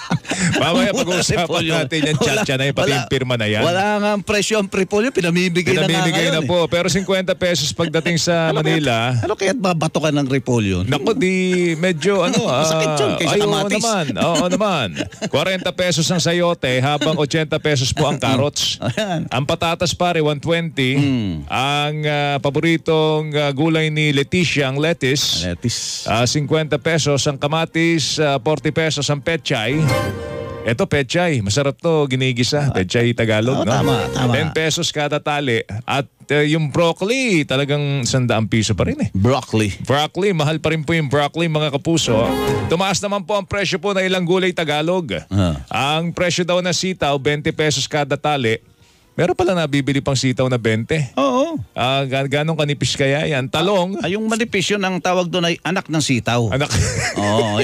Mamaya pag-uusapan natin yung tsa-tsa na yung pati yung pirma na yan. Wala nga ang presyo ang repolyo, pinamimigay, pinamimigay na, na, na po. Pero fifty pesos pagdating sa ano Manila. Kaya, ano kaya't babato ka ng repolyo? Naku, di medyo ano. Masakit yun kaysa kamatis. Oo naman, oo naman. forty pesos ang sayote habang eighty pesos po ang carrots. Ang patatas pare, one twenty. Mm. Ang uh, paboritong uh, gulay ni Leticia, ang lettuce. Lettuce. Uh, fifty pesos. Ang kamatis, uh, forty pesos. Ang pechay. Ito, pechay. Masarap to, ginigisa. Pechay Tagalog, oh, no? Tama, tama. ten pesos kada tali. At uh, yung broccoli, talagang sandaan piso pa rin eh. Broccoli. Broccoli, mahal pa rin po yung broccoli, mga kapuso. Tumaas naman po ang presyo po na ilang gulay Tagalog. Uh. Ang presyo daw na sitaw, twenty pesos kada tali. Meron pala nabibili pang sitaw na twenty. Oo. Uh, gan ganong kanipis kaya yan? Talong. Ah, yung manipis yun, ang tawag doon ay anak ng sitaw. Anak. Oo.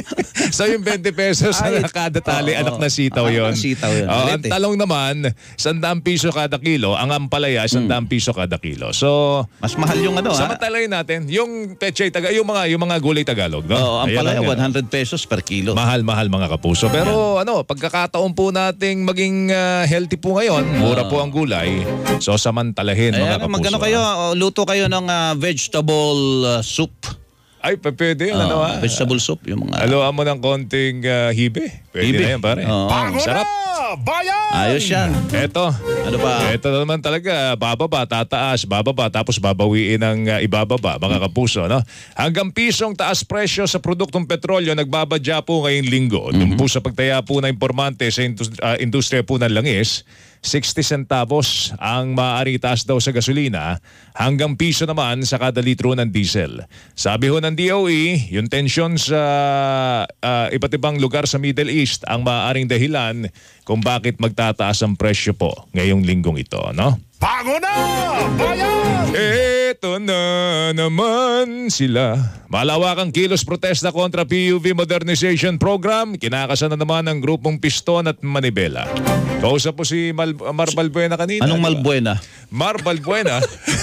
So yung twenty pesos ay, na kada tali, oh, anak na sitaw yun. Anak ng sitaw yun. Oh, ang talong naman, sandaan piso kada kilo. Ang ampalaya, sandaan hmm. piso kada kilo. So, mas mahal yung ano ha? Samantalayin natin, yung pechay, taga, yung mga, yung mga gulay Tagalog. No? Oo, ampalaya, one hundred pesos per kilo. Mahal, mahal mga kapuso. Pero ano, pagkakataon po nating maging uh, healthy po ngayon, mura po ang gulay. So samantalahin mga kapuso. Magano kayo, luto kayo ng uh, vegetable uh, soup. Ay, pwede yun. Uh, ano ah? Vegetable soup. Yung mga... Haluan mo ng konting uh, hibe. Pwede hibe. Na yan, pare. Oh, sarap. Bayan! Ayos yan. Eto. Ano pa? Eto naman talaga. Bababa, tataas, bababa, tapos babawiin ng uh, ibababa, mga kapuso. No? Hanggang pisong taas presyo sa produktong petrolyo, nagbabadya po ngayong linggo. Mm-hmm. Po sa pagtaya po na impormante sa industri- uh, industriya po ng langis, sixty centavos ang maaari taas daw sa gasolina, hanggang piso naman sa kada litro ng diesel. Sabi ho ng D O E, yung tension sa uh, iba't ibang lugar sa Middle East ang maaaring dahilan kung bakit magtataas ang presyo po ngayong linggong ito, no? Panguna! Bayan! Eh! Eto na naman sila. Malawakang kilos protesta kontra P U V Modernization Program. Kinakasan na naman ng grupong Piston at Manibela. Kausap po si Mal Mar Balbuena kanina. Anong Malbuena? Mar Balbuena.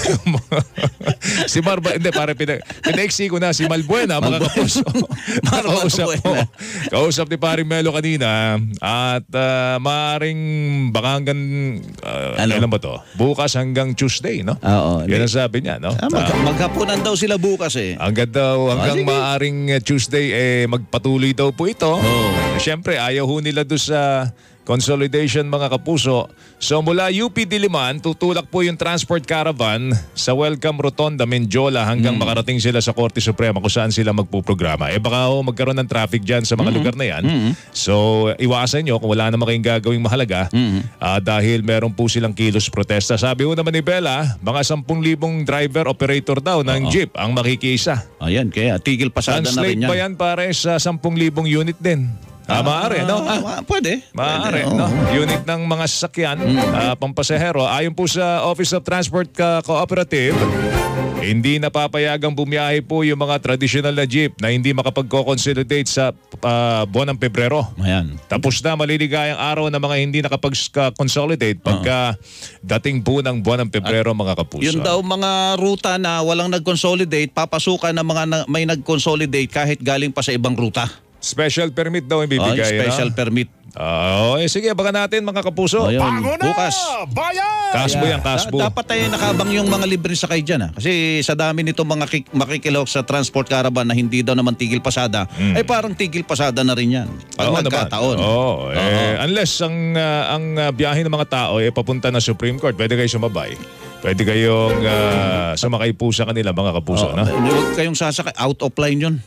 si Mar Hindi, pare, pina pinaiksi ko na si Malbuena, mga kapuso. Kausap po. Kausap ni Paring Melo kanina. At uh, maaaring baka hanggang, uh, ano? Kailan ba to? Bukas hanggang Tuesday, no? Oo. Yan ang sabi niya, no? Ah, mag maghapunan daw sila bukas eh. Hanggang daw, hanggang ah, maaaring Tuesday, eh, magpatuloy daw po ito. Oh. Siyempre, ayaw ho nila doon sa consolidation, mga kapuso. So mula U P Diliman, tutulak po yung transport caravan sa Welcome Rotonda, Menjola hanggang mm. makarating sila sa Korte Suprema kung saan sila magpuprograma. Eh baka ho magkaroon ng traffic dyan sa mga mm-hmm. lugar na yan. Mm-hmm. So iwasan nyo kung wala naman kayong gagawing mahalaga mm-hmm. uh, dahil meron po silang kilos protesta. Sabi ho naman ni Bella, mga sampung libong driver operator daw ng Uh-oh. jeep ang makikisa. Ayan, kaya tigil pasada na rin yan. Translate ba yan pare sa sampung libong unit din? Ah, maaari, no? Ah, pwede. Maaari, pwede, no? Oh. Unit ng mga sasakyan, mm. uh, pampasahero. Ayon po sa Office of Transport uh, Cooperative, hindi napapayagang bumiyahe po yung mga traditional na jeep na hindi makapag-consolidate sa uh, buwan ng Pebrero. Ayan. Tapos na maliligayang araw na mga hindi nakapag-consolidate pagka uh-huh. dating po ng buwan ng Pebrero, at mga kapuso. Yun daw mga ruta na walang nag-consolidate, papasukan ng mga na, may nag-consolidate kahit galing pa sa ibang ruta. Special permit daw ibibigay. Oh, special no? permit. Oh, eh, sige, baka natin mga kapuso. Oh, bukas. Bayan! Kasbo yan, kasbo. Da- dapat tayo nakabang yung mga libre sakay dyan. Ha? Kasi sa dami nito mga makikilok sa transport caravan na hindi daw naman tigil pasada, mm. ay parang tigil pasada na rin yan. Pag Oo, nagkataon. Oh, eh, uh-huh. Unless ang, uh, ang uh, biyahe ng mga tao ay eh, papunta na Supreme Court, pwede kayo sumabay. Pwede kayong uh, sumakay po sa kanila, mga kapuso. Oh, no? Huwag kayong sasakay. Out of line yun.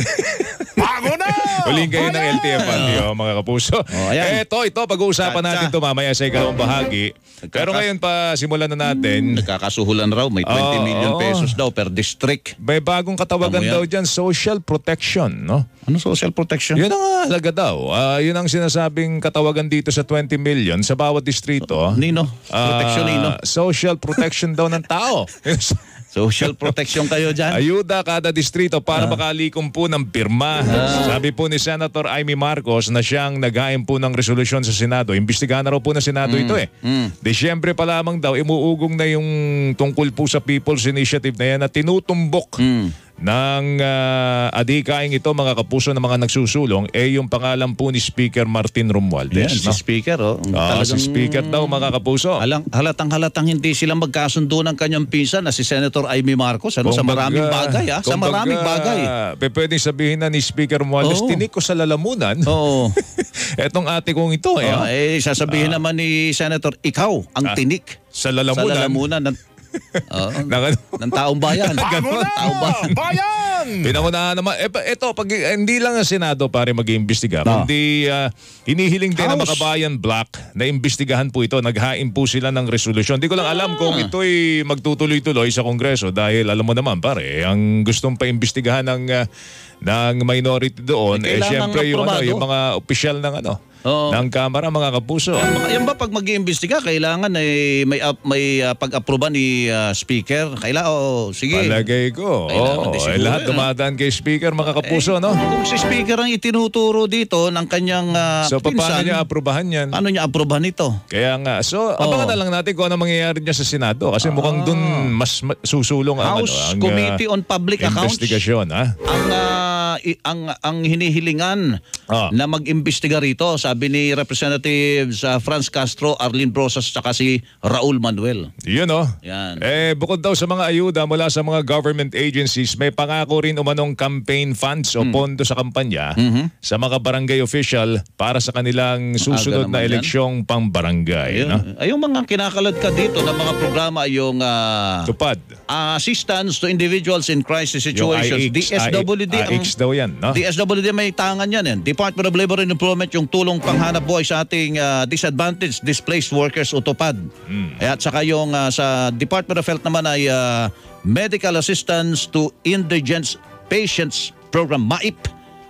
Bago na! Huling kayo ng L T F N, oh, mga kapuso. Oh, Eto, ito, pag-uusapan natin ito mamaya sa ikalawang bahagi. Pero ngayon pa, simulan na natin. Nagkakasuhulan raw, may twenty million pesos daw per district. May bagong katawagan daw dyan, social protection, no? Ano social protection? Yun ang halaga daw. Uh, yun ang sinasabing katawagan dito sa twenty million sa bawat distrito. Nino? Protection, uh, Nino? Social protection daw ng tao. Social protection kayo dyan? Ayuda kada distrito para ah. makalikom po ng pirma. Ah. Sabi po ni Senator Amy Marcos na siyang naghain po ng resolusyon sa Senado. Imbestigahan na raw po ng Senado mm. ito eh. Mm. Desyembre pa lamang daw, imuugong na yung tungkol po sa People's Initiative na yan na tinutumbok mm. ng uh, adhikaing ito, mga kapuso, ng mga nagsusulong, eh yung pangalan po ni Speaker Martin Romualdez. Yan, no? Si Speaker, oh. Ah, si Speaker daw, mga kapuso. Halang, halatang-halatang hindi sila magkasundo ng kanyang pinsan na si Senator Amy Marcos. Ano, sa maraming bagay, ah. Sa maraming bagay. Pwedeng sabihin na ni Speaker Romualdez, oh. tinik ko sa lalamunan. Oo. Etong ate kong ito, eh. Oh, eh, sasabihin ah. naman ni Senator, ikaw ang ah. tinik. Sa lalamunan. Sa lalamunan ng Oo, ng taong bayan. Bago na! Taong bayan! Bayan! Pinangunahan naman. Eh, ito, pag, eh, hindi lang ang Senado pare mag-iimbestiga. No. Kundi uh, hinihiling din ng Makabayan Black na imbestigahan po ito. Naghain po sila ng resolusyon. Hindi ko lang alam ah. kung ito'y magtutuloy-tuloy sa Kongreso dahil alam mo naman pare, ang gustong pa-imbestigahan ng, uh, ng minority doon, eh, eh syempre yung, ano, yung mga opisyal ng ano, Oo. ng Kamara, mga kapuso. Yan ba pag mag-iimbestiga, kailangan eh, may uh, may uh, pag-aproba ni uh, Speaker? Kailangan, oh, sige. Palagay ko. Oh, eh, lahat dumadaan kay Speaker, mga kapuso, eh, no? Kung si Speaker ang itinuturo dito ng kanyang uh, so, pinsan, paano niya aprobahan yan? Paano niya aprobahan ito? Kaya nga. So, oh. abangan na lang natin kung ano mangyayari niya sa Senado. Kasi ah. mukhang dun mas susulong ang, House ano, ang Committee uh, on Public Accounts. Investigasyon, ha? Ang, uh, ang, ang hinihilingan ah. na mag-imbestiga rito, sabi ni Representatives uh, Franz Castro, Arlene Brosas, saka si Raul Manuel. Yun, oh. Yan. Eh, bukod daw sa mga ayuda mula sa mga government agencies, may pangako rin umanong campaign funds o mm. pondo sa kampanya mm-hmm. sa mga barangay official para sa kanilang susunod na eleksyong pang-barangay. Ayun, no? ay, yung mga kinakalad ka dito ng mga programa, yung uh, Tupad. Uh, assistance to individuals in crisis situations. D S W D. I X daw yan, no? D S W D may tangan yan. Eh. Department of Labor and Employment, yung tulong panghanap buhay sa ating uh, disadvantaged displaced workers o TUPAD. Mm. At saka yung uh, sa Department of Health naman ay uh, Medical Assistance to Indigent Patients Program, M A I P.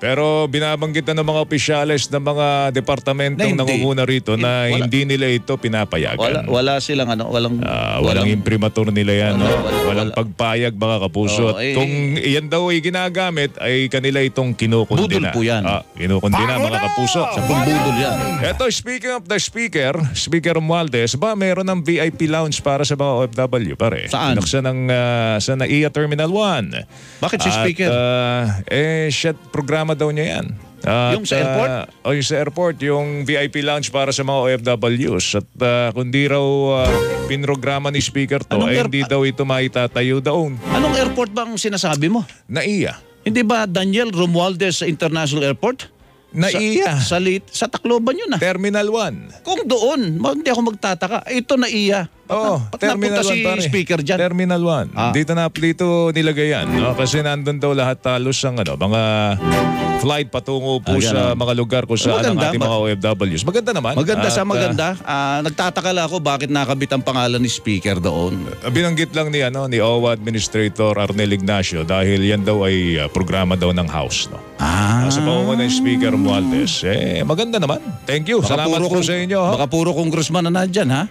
Pero binabanggit na ng mga opisyales ng mga departamentong nangunguna rito na Wala. hindi nila ito pinapayagan. Wala, wala silang ano, walang... Ah, walang imprimatur nila yan, Wala, no? wala, walang wala. pagpayag, mga kapuso. Oo, At eh, kung iyan daw ay ginagamit, ay kanila itong kinukundina. Budol po yan. Ah, kinukundina, mga kapuso. Sa budol yan. Eto, speaking of the speaker, Speaker Romualdez, ba meron ng V I P lounge para sa mga O F W, pare? Saan? Binuksan ng, ah, sa NAIA Terminal one. Bakit si At, Speaker? ah, eh, siya, programa daw niya yan. At, Yung sa airport? ah, oh, yung sa airport, yung V I P lounge para sa mga O F Ws. At ah, kung di raw ah, pinrograma ni Speaker to, Anong ay air- hindi daw ito maitatayo daon. Anong airport ba ang sinasabi mo? NAIA. Hindi ba Daniel Romualdez International Airport? NAIA. Sa, sa, lit, sa Tacloban yun ah. Terminal one. Kung doon, ma- hindi ako magtataka. Ito NAIA. Oo, Ba't napunta si Speaker dyan? Terminal one. Ah. Dito na dito nilagay yan. No? Kasi nandun daw lahat talos ng ano, mga flight patungo po Ah, sa ganun. mga lugar kung saan ang Maganda, ating ma- mga O F Ws. Maganda naman. Maganda sa At, maganda. Ah, nagtataka lang ako bakit nakabit ang pangalan ni Speaker doon. ah, binanggit lang ni ano ni O W A Administrator Arnel Ignacio dahil yan daw ay ah, programa daw ng House, no. Ah. Sa pangunguna ni Speaker Romualdez, eh maganda naman. Thank you. Baka Salamat puro po kong- sa inyo. ha? Baka puro congressman na nandyan, ha?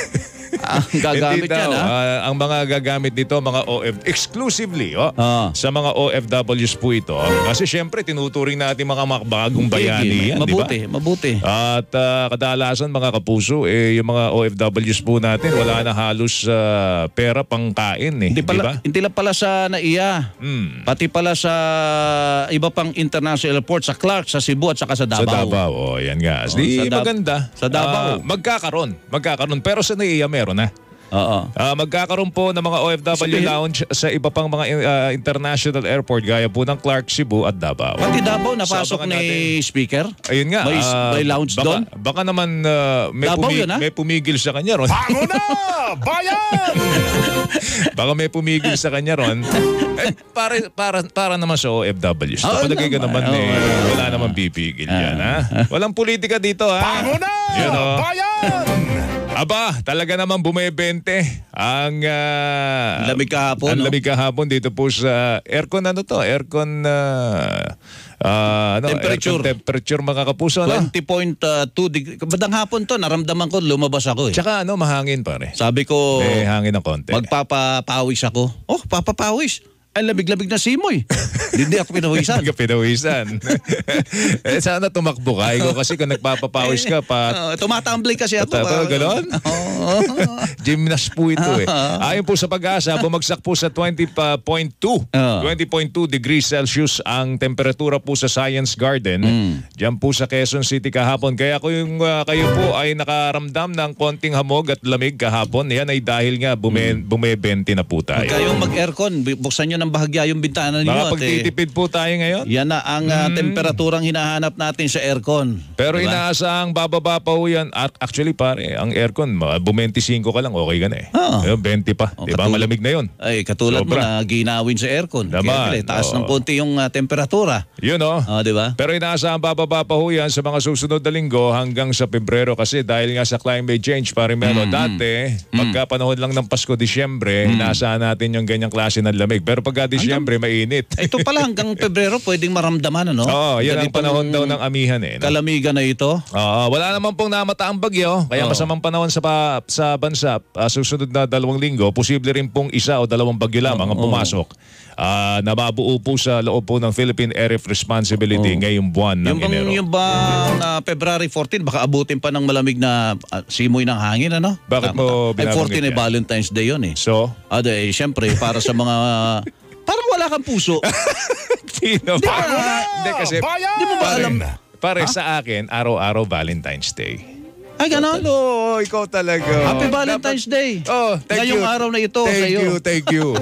Ah, gagamit Hindi yan, daw. ha? Ah, ang mga gagamit dito, mga O F, exclusively oh, Ah. sa mga O F Ws po ito. Kasi syempre, tinuturing natin mga makbagong bayani yan, di ba? Mabuti, mabuti. At ah, kadalasan mga kapuso, eh, yung mga O F Ws po natin, wala na halos ah, pera pang kain eh. Hindi Di ba? pala, hindi lang pala sa NAIA. Hmm. Pati pala sa iba pang international airport, sa Clark, sa Cebu at saka sa Davao. Sa Davao, oh, yan nga. Oh, Di, sa Dab- maganda. sa Davao. Ah, magkakaroon, magkakaroon. Pero sa NAIA meron na. Oo. Ah, magkakaroon po ng mga O F W Sabihin- lounge sa iba pang mga ah, international airport gaya po ng Clark, Cebu at Davao. Pati Davao, napasok Sabangan ni Speaker. Ayun nga. May, ah, may lounge baka, doon. Baka naman ah, may, Davao pumi- yun, ah? may pumigil sa kanya ron. Bango na! Bayan! Baka may pumigil sa kanya ron. Eh, para, para, para naman sa O F Ws. Oo Palagay ka naman. naman Oo, eh. oo. Wala naman pipigil yan, ha? Walang politika dito, ha? Bango na! Yun, oh. Bayan! Aba, talaga naman bumebente ang uh, Lamig kahapon, Ang no? lamig kahapon dito po sa aircon ano to? Aircon uh, uh, ano, Temperature. aircon temperature mga kapuso, no? twenty point two degree. Badang hapon to, naramdaman ko, lumabas ako eh. Tsaka ano, mahangin pare. Sabi ko, Eh, hangin ng konti. magpapapawis ako. Oh, papapawis. Ay, lamig-lamig na simoy. Hindi ako pinawisan. Hindi ka pinawisan. eh, sana tumakbo ka. Ikaw kasi kung nagpapapawis ka pa. Uh, tumatambling kasi ako. Ito, ganon? Gymnast po ito eh. Ayon po sa Pag-asa, bumagsak po sa twenty point two. twenty point two degrees Celsius ang temperatura po sa Science Garden. Diyan po sa Quezon City kahapon. Kaya kung yung, uh, kayo po ay nakaramdam ng konting hamog at lamig kahapon, yan ay dahil nga bume, bumebente na po tayo. Huwag kayong mag-aircon. Buksan nyo ng bahagya yung bintana ninyo. Baka at, eh, pagtitipid po tayo ngayon. yan na ang uh, temperaturang hinahanap natin sa aircon. Pero Diba? inaasahang bababa pa ho yan. At Actually pare, ang aircon, bumentisinko ka lang, okay ka na eh. Oo. Ayun, twenty pa. Oh, Di ba? katulad- Malamig na yun. Ay, katulad Sobra. mo na ginawin sa aircon. Naman, Kaya pala, taas oo. ng konti yung uh, temperatura. Yun o. Oh, di ba? Pero inaasahang bababa pa ho yan sa mga susunod na linggo hanggang sa Pebrero kasi dahil nga sa climate change, pare Melo, Mm, dati, pagka panahon lang ng Pasko, Disyembre, inaasahan natin yung ganyang klase ng lamig. Pero pagka Disyembre, mainit. Ito pala hanggang Pebrero pwedeng maramdaman, ano? Oo, yan ang Ganitong panahon daw ng amihan eh. no? kalamigan na ito. Oo, wala naman pong namataang bagyo, kaya Oo. masamang panahon sa pa, sa bansa. Ah, susunod na dalawang linggo, posible rin pong isa o dalawang bagyo lamang ang Oo. pumasok. Ah, nababuo po sa loob po ng Philippine Area of Responsibility ngayong buwan ng Yung bang, Enero. yung bang uh, February fourteen, baka abutin pa ng malamig na uh, simoy ng hangin, ano? Bakit mo Ay, binabanggit fourteen ay yan? Valentine's Day yun eh. So? Ado eh, syempre, para sa mga... parang wala kang puso. Sino? Di ba? Hindi kasi, Di mo ba alam? pare sa akin, araw-araw Valentine's Day. Ay, ganon? Hello, ikaw talaga. Happy Valentine's Day. Oh, thank Ngayong you. araw na ito Thank sa'yo. you, thank you.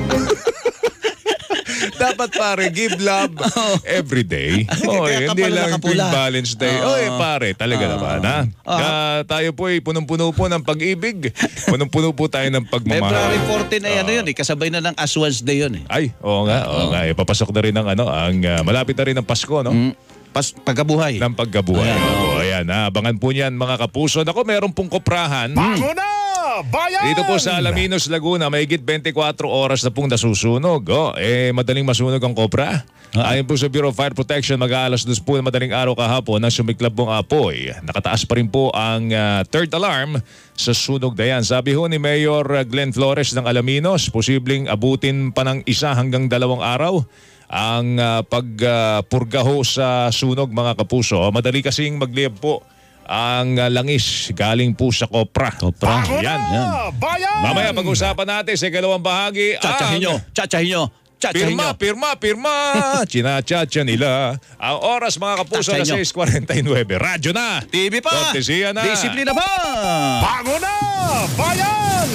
Dapat pare, give love every day. Oh, Kaya ka hindi pala lang nakapula. tuwing Valentine's Day. Oo. Oy, pare, talaga naman, ha? Ah, tayo po ay punong-puno po ng pag-ibig. Punong-puno po tayo ng February pagmamahal. fourteen ay ano yun eh. Kasabay na ng Aswan's Day yun eh. Ay, oo nga, oo nga. Ipapasok na rin ng ano, ang ah, malapit na rin ng Pasko, no? Pas, pagkabuhay. Ng pagkabuhay. Ayan, Opo, ayan, ha? Abangan po niyan mga kapuso. Ako, meron pong koprahan. Bango na! Bayan! Dito po sa Alaminos, Laguna, mahigit twenty-four oras na pong nasusunog. Oh, eh, madaling masunog ang kopra. Ayon po sa Bureau of Fire Protection, mag-aalas dos po na madaling araw kahapon na sumiklab pong apoy. Nakataas pa rin po ang uh, third alarm sa sunog na yan. Sabi ho ni Mayor Glenn Flores ng Alaminos, posibleng abutin pa ng isa hanggang dalawang araw ang uh, pagpurga uh, ho sa sunog, mga kapuso. Madali kasing magliyab po ang uh, langis galing po sa kopra. Kopra. Yan. Yan. Mamaya pag-usapan natin sa ikalawang bahagi. Tsahtsahin nyo. Tsahtsahin nyo. Tsahtsahin Pirma, nyo. pirma, pirma. Chinachatcha nila. Ang oras, mga kapuso, na Tsahtsahin nyo. six forty-nine. Radyo na. T V pa. Kortesiya na. Disiplina pa. Bago na, bayan!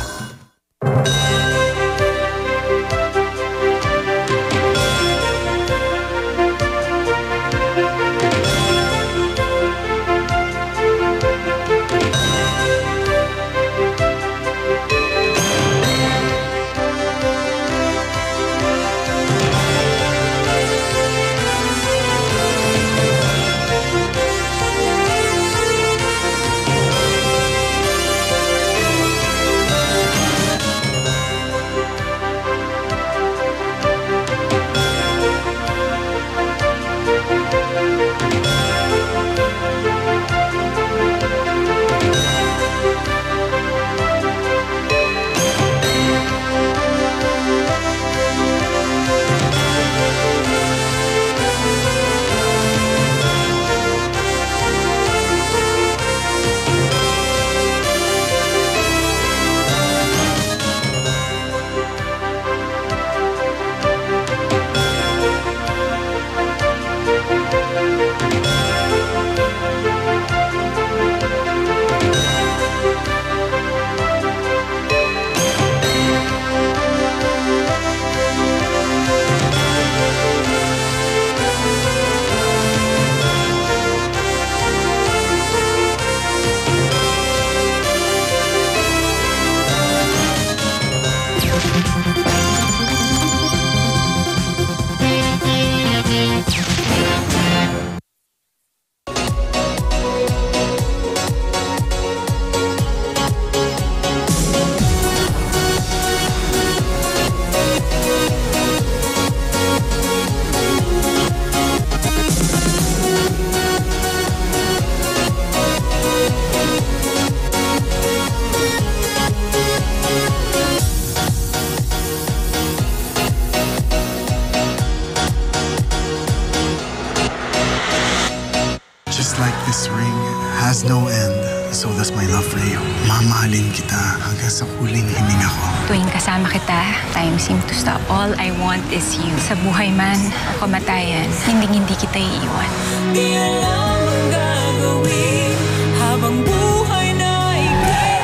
Just like this ring has no end, so does my love for you. Mamahalin kita hanggang sa huling hininga ko. Tuwing kasama kita, time seems to stop. All I want is you. Sa buhay man o kamatayan, hindi-hindi kita iiwan. Di alam ang gagawin habang buhay na ikay.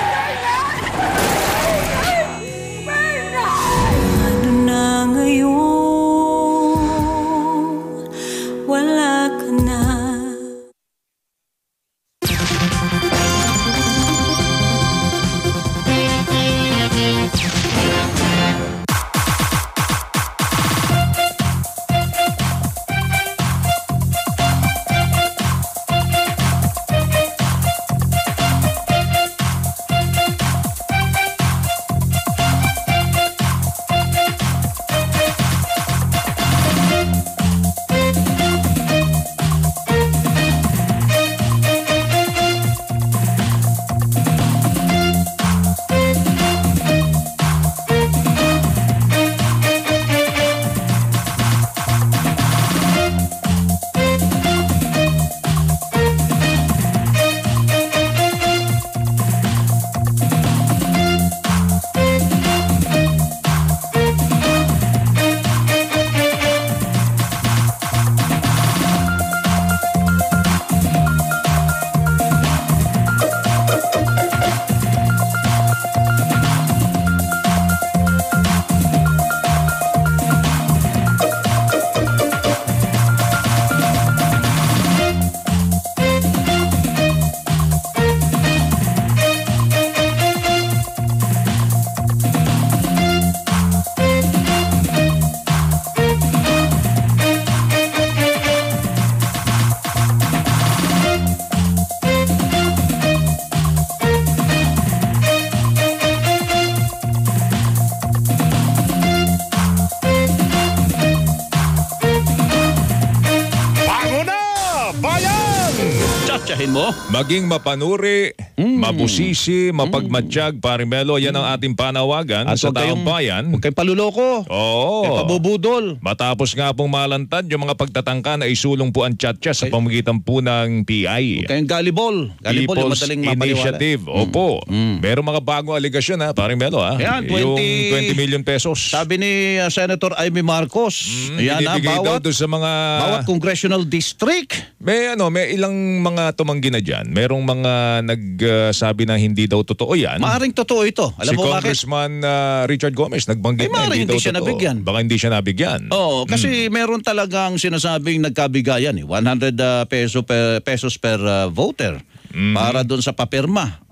Ano na ngayon? Wala ka na. Tsatsahin mo. Maging mapanuri, Mm. mabusisi, mapagmatsyag, paring Melo, yan ang ating panawagan At sa huwag taong kayong- bayan. Huwag kayong paluloko. Oo. Kaya pabubudol. Matapos nga pong malantad yung mga pagtatangka na isulong po ang Chatcha sa pamagitan po ng P I. Huwag kayong galibol. Galibol yung People's madaling mapaliwala. Initiative. Opo. Merong mga bagong aligasyon ha, paring Melo ha. Yan, Yung twenty twenty million pesos. Sabi ni uh, Senator Amy Marcos, yan ha, Binibigay daw bawat, doon sa mga... bawat congressional district. May ano, may ilang mga tumanggi na dyan. Merong mga nagsabi na hindi daw totoo yan. Maaring totoo ito. Alam si mo bakit? Congressman uh, Richard Gomez nagbanggit Ay, na maaaring hindi, hindi daw siya totoo. nabigyan. Baka hindi siya nabigyan. Oo, kasi meron talagang sinasabing nagkabigayan eh. one hundred uh, peso per, pesos per uh, voter. Para doon sa papirma.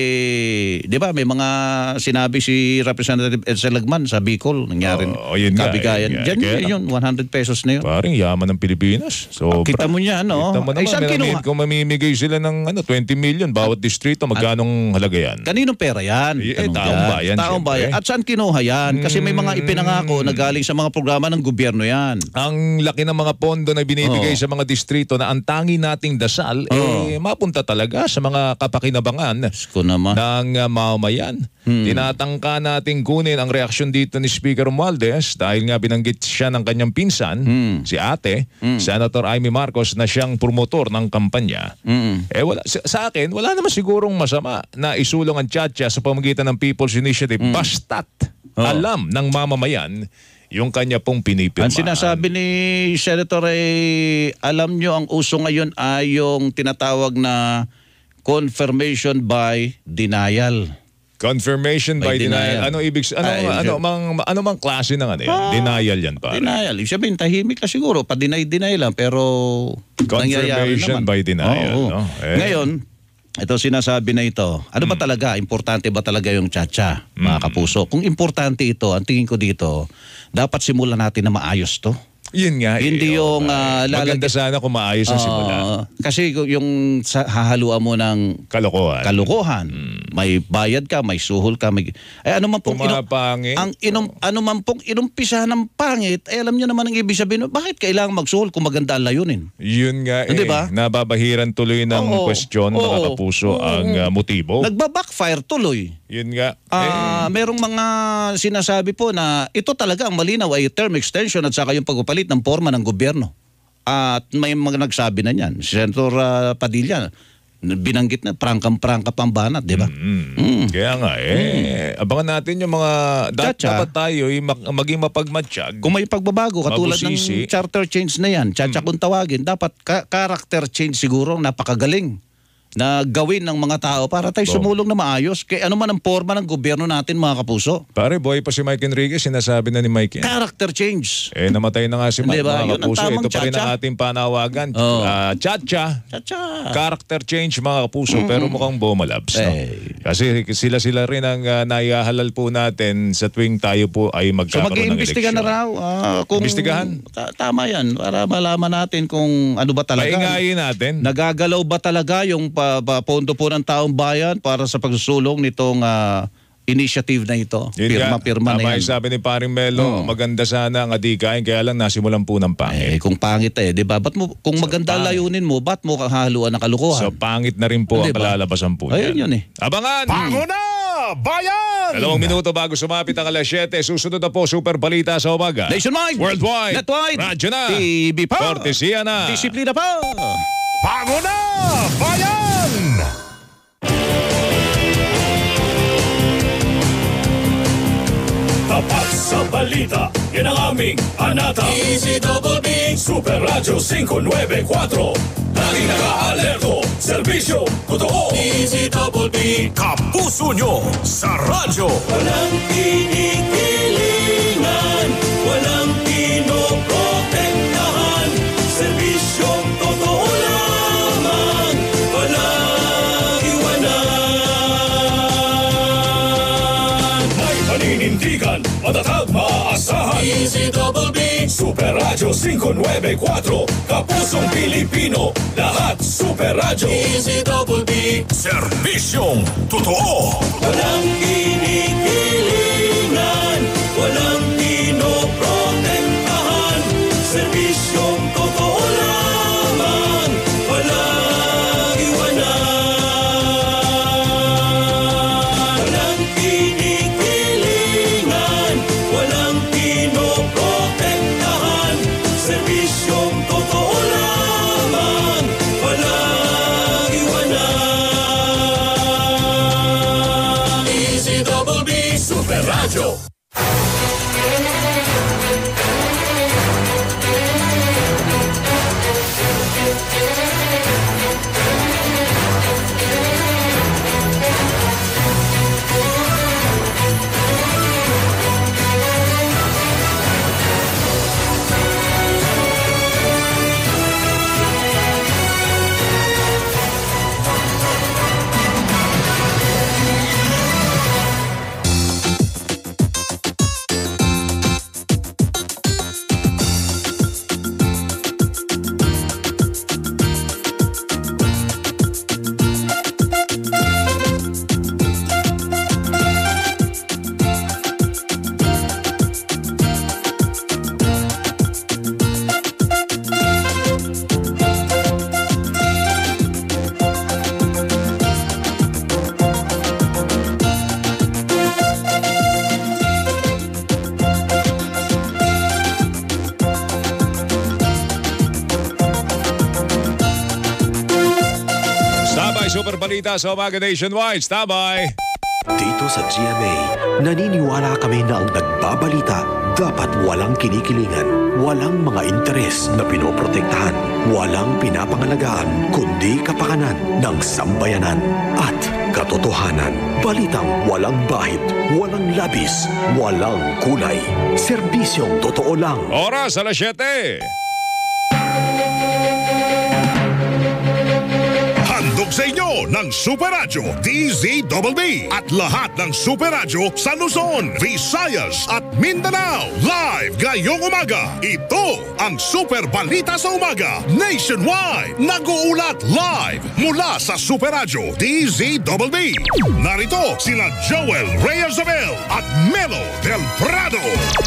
Eh, di ba, may mga sinabi si Representative Edsel Lagman sa Bicol, nangyari Oh, yun nga, kabigayan. yun nga. Diyan Kaya yun, yun, one hundred pesos na yun. Parang yaman ng Pilipinas. So, Kita mo niya, no? Kita mo Ay, naman, saan may- kinuha? kung mamimigay sila ng ano, twenty million bawat distrito, magkanong halaga yan? Kaninong pera yan? Eh, Tanong taong dyan. bayan, Taong syempre. bayan. At saan kinuha yan? Kasi may mga ipinangako na galing sa mga programa ng gobyerno yan. Ang laki ng mga pondo na binibigay Oo. sa mga distrito na ang tangi nating dasal, eh, mapunta talaga sa mga kapakinabangan ng uh, mamamayan. Hmm. Tinatangka nating kunin ang reaksyon dito ni Speaker Romualdez dahil nga binanggit siya ng kanyang pinsan, Hmm. si ate, Senator Amy Marcos, na siyang promotor ng kampanya. Hmm. Eh wala, sa, sa akin, wala naman sigurong masama na isulong ang Chatcha sa pamagitan ng People's Initiative basta't alam ng mamamayan yung kanya pong pinipirmaan. Ang sinasabi ni Senator ay alam nyo ang uso ngayon ay yung tinatawag na confirmation by denial. Confirmation by, By denial. denial. Ano ibig ano Ay, ano siya- mang ano mang klase ng ano yan? Ah, Denial yan pa. Denial. Ibig sabihin, tahimik ka siguro. Pa-deny-deny lang. Pero nangyayari Confirmation naman. by denial. Oo. No? Eh. Ngayon, ito sinasabi na ito. Ano ba talaga? Importante ba talaga yung Chatcha, mga kapuso? Kung importante ito, ang tingin ko dito, dapat simulan natin na maayos to. Yun nga. Hindi eh, yung oh, uh, maganda sana kung maayos ang Oo. simula. Kasi yung sa, hahaluan mo ng kalokohan. Kalokohan. May bayad ka, may suhol ka, may ay ano man pong inom, Pumapangit. ang inom ano man pong inumpisahan ng pangit, ay alam niyo naman ang ibig sabihin, bakit kailangan magsuhol kung maganda ang layunin? Yun nga eh. Hindi ba? Nababahiran tuloy ng Oo. question, mga Oo. kapuso, Oo. ang uh, motibo. Nagba-backfire tuloy. Yun nga. Ah, merong mga sinasabi po na ito talaga ang malinaw ay term extension at saka yung pagpapalit ng forma ng gobyerno. At may mga nagsabi na niyan. Si Senator uh, Padilla, binanggit na prangkang-prangka pang banat, di ba? Mm. Kaya nga eh, abangan natin yung mga da- Chacha. dapat tayo eh, mag- maging mapagmatsyag. Kung may pagbabago, katulad Mabusisi. ng charter change na yan, Chatcha kung tawagin, dapat ka- character change siguro napakagaling na gawin ng mga tao para tayo sumulong na maayos. Kaya ano man ang forma ng gobyerno natin, mga kapuso. Pare, boy pa si Mike Enriquez, sinasabi na ni Mike yan. Character change. Eh, namatay na nga si Mike, Hindi ba? mga Yun ang kapuso. tamang Ito pa rin ang Chacha. ating panawagan. Oh. Ah, Chatcha. Chatcha. Character change, mga kapuso. Pero mukhang bomalabs. No? Eh. Kasi sila-sila rin ang uh, naihahalal po natin sa tuwing tayo po ay So magkakaroon ng mag-iimbestiga eleksyon. na raw. ah, kung, Imbestigahan? Ta- tama yan. Para malaman natin kung ano ba talaga. Paingayin natin. Nagagalaw ba talaga yung pa, pa, pondo po ng taong bayan para sa pagsusulong nitong ah, initiative na ito? Yun nga, Pirma-pirma tama na yung yan. sabi ni Paring Melo, maganda sana ang adikain, kaya lang nasimulan po ng pangit. Eh, kung pangit eh, di ba? Ba't mo, kung maganda ang layunin mo, ba't mo kahaluan ng kalukuhan? So pangit na rin po ang Di ba? kalalabasan po Ayun yan. yun eh. Abangan! Pango na, bayan! Dalawang minuto bago sumapit ang alas siyete, susunod na po Super Balita sa umaga. Nationwide! Worldwide! Netwide! Radyo na! T V pa! Kortesiya na! Disiplina pa! Pango na, bayan! Tapat sa balita, yan ang aming anata. Easy Double B, Super Radio five ninety-four. Laging naka-alerto, serbisyo, totoo. Easy Double B, kapuso nyo sa radyo. Walang kinikilingan, walang pinoprotektahan. Serbisyong totoo lamang, walang iwanan. May paninindigan, matatag, maaasahan. Easy Double B, Super Radio five ninety-four. Kapusong Pilipino, lahat Super Radio. Easy Double B, serbisyong totoo. Walang kinikilingan, walang pinoprotektahan. Serbisyong totoo lamang, walang iwanan. Radyo. Super balita sa umaga nationwide. Tabay! Dito sa G M A, naniniwala kami na ang nagbabalita dapat walang kinikilingan, walang mga interes na pinoprotektahan, walang pinapangalagaan, kundi kapakanan ng sambayanan at katotohanan. Balitang walang bahid, walang labis, walang kulay. Serbisyong totoo lang. Oras alas siyete. Handog sa inyo ng Super Radyo D Z B B at lahat ng Super Radyo sa Luzon, Visayas at Mindanao. Live ngayong umaga. Ito ang Super Balita sa Umaga Nationwide. Nag-uulat live mula sa Super Radyo D Z B B. Narito sina Joel Reyes-Abel at Melo Del Prado.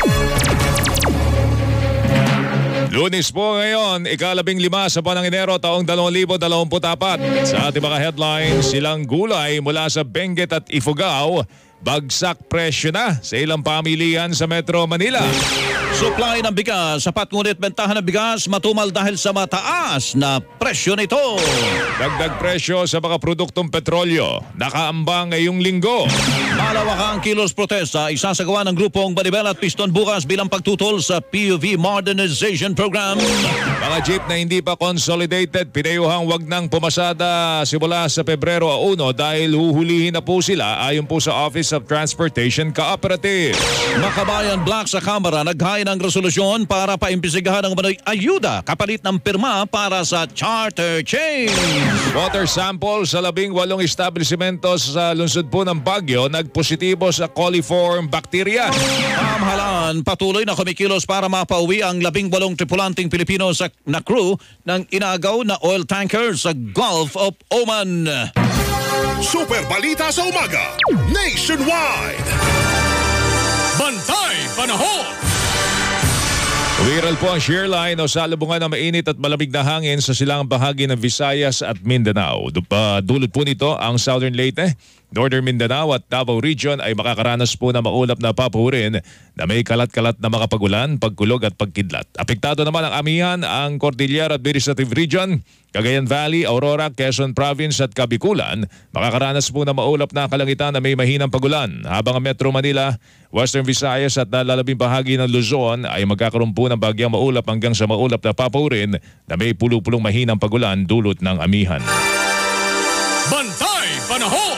Lunes po ngayon, ikalabing lima sa buwan ng Enero taong dalawang libo dalawampu't apat. Sa ating mga headlines, silang gulay mula sa Benguet at Ifugao, bagsak presyo na sa ilang pamilihan sa Metro Manila. Supply ng bigas, sapat ngunit bentahan ng bigas matumal dahil sa mataas na presyo nito. Dagdag presyo sa mga produktong petrolyo, nakaambang ngayong linggo. Malawakang kilos protesta, isasagawa ng grupong Maribel at Piston bukas bilang pagtutol sa P U V Modernization Program. Mga jeep na hindi pa consolidated, pinayuhang wag nang pumasada simula sa Pebrero uno dahil huhulihin na po sila ayon po sa Office of Transportation Cooperative. Makabayan Black sa Kamara naghain ng resolusyon para paimbisigahan ang manoy ayuda kapalit ng pirma para sa charter change. Water sample sa labing walong establishmento sa lungsod po ng Baguio nagpositibo sa coliform bacteria. Pamahalaan patuloy na kumikilos para mapauwi ang labing walong tripulanting Pilipino sa, na crew ng inagaw na oil tanker sa Gulf of Oman. Super Balita sa Umaga Nationwide. Bantay Panahon. Viral po ang shearline o salubungan ng mainit at malamig na hangin sa silangang bahagi ng Visayas at Mindanao. Dulot po nito ang Southern Leyte, Northern Mindanao at Davao Region ay makakaranas po na maulap na papurin na may kalat-kalat na mga pagulan, pagkulog at pagkidlat. Apektado naman ang amihan, ang Cordillera Administrative Region, Cagayan Valley, Aurora, Quezon Province at Kabikulan. Makakaranas po na maulap na kalangitan na may mahinang pagulan. Habang ang Metro Manila, Western Visayas at nalalabing bahagi ng Luzon ay magkakaroon po ng bagyang maulap hanggang sa maulap na papurin na may pulupulong mahinang pagulan dulot ng amihan. Bantay Panahon.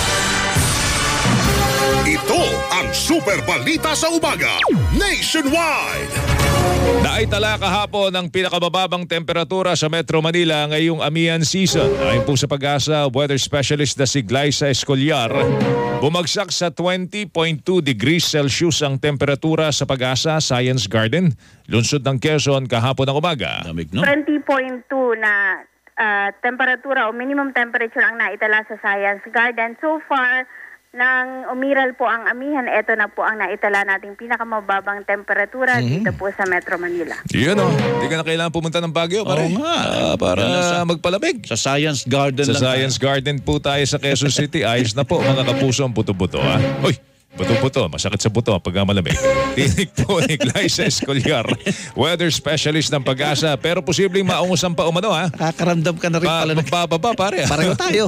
Ito ang Super Balita sa Umaga Nationwide. Naitala kahapon ang pinakamababang temperatura sa Metro Manila ngayong amihan season. Ayon po sa Pag-asa weather specialist na si Glyza Escollar, bumagsak sa twenty point two degrees Celsius ang temperatura sa Pag-asa Science Garden, lungsod ng Quezon kahapon ng umaga. twenty point two na uh, temperatura o minimum temperature ang naitala sa Science Garden. So far, nang umiral po ang amihan, ito na po ang naitala nating pinakamababang temperatura mm-hmm. dito po sa Metro Manila. Yun o, hindi ka na kailangan pumunta ng Baguio pare. Oo nga, uh, para sa, magpalamig. Sa Science Garden sa lang. Sa Science Garden po tayo sa Quezon City. Ayos na po mga kapuso ang buto-buto ha. Uy, Buto-buto, masakit sa buto pag malamig. Tinig po ni Glyza Escolyar, weather specialist ng Pag-asa, pero posibleng maungusan pa umano ha. Kakaramdam ka na rin Pa- pala. Bababa pare. Pareho tayo.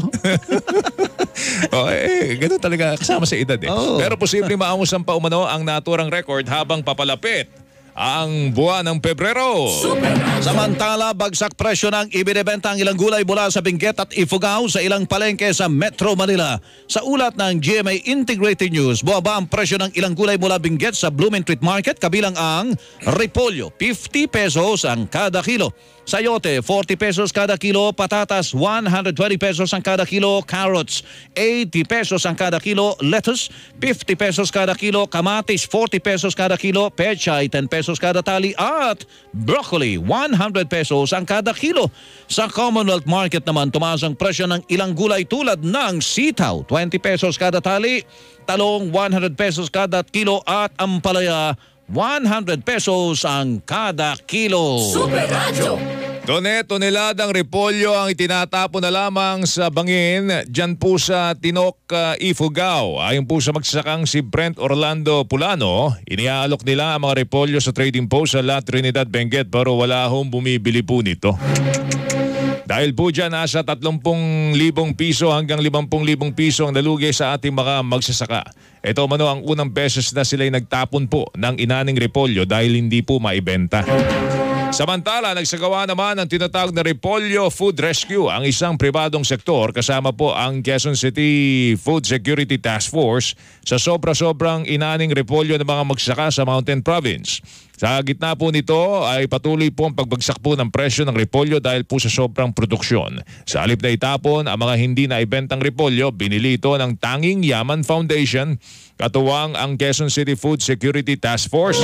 Oh, eh, ganun talaga kasama sa edad eh. Oh. Pero posibleng maungusan pa umano ang naturang record habang papalapit ang buwan ng Pebrero. Samantala, bagsak presyo ng ibinebenta ang ilang gulay mula sa Benguet at Ifugao sa ilang palengke sa Metro Manila. Sa ulat ng G M A Integrated News, buwaba ang presyo ng ilang gulay mula Benguet sa Blooming Street Market, kabilang ang repolyo, fifty pesos ang kada kilo. Sayote, forty pesos kada kilo. Patatas, one hundred twenty pesos ang kada kilo. Carrots, eighty pesos ang kada kilo. Lettuce, fifty pesos kada kilo. Kamatis, forty pesos kada kilo. Pechay, ten pesos kada tali. At broccoli, one hundred pesos ang kada kilo. Sa Commonwealth Market naman, tumaas ang presyo ng ilang gulay tulad ng sitaw, twenty pesos kada tali. Talong, one hundred pesos kada kilo. At ampalaya, one hundred pesos ang kada kilo. Super Radio! Tone-toneladang repolyo ang itinatapon na lamang sa bangin dyan po sa Tinok, uh, Ifugao. Ayon po sa magsasakang si Brent Orlando Pulano, iniaalok nila ang mga repolyo sa trading post sa La Trinidad, Benguet, pero wala hong bumibili po nito. Dahil po dyan, nasa tatlongpung libong piso hanggang limampung libong piso ang nalugi sa ating mga magsasaka. Ito mano ang unang beses na sila'y nagtapon po ng inaning repolyo dahil hindi po maibenta. Samantala, nagsagawa naman ang tinatawag na Repolyo Food Rescue, ang isang pribadong sektor kasama po ang Quezon City Food Security Task Force sa sobra-sobrang inaning repolyo ng mga magsaka sa Mountain Province. Sa gitna po nito ay patuloy po ang pagbagsak po ng presyo ng repolyo dahil po sa sobrang produksyon. Sa halip na itapon ang mga hindi na ibentang repolyo, binili ito ng Tanging Yaman Foundation, katuwang ang Quezon City Food Security Task Force.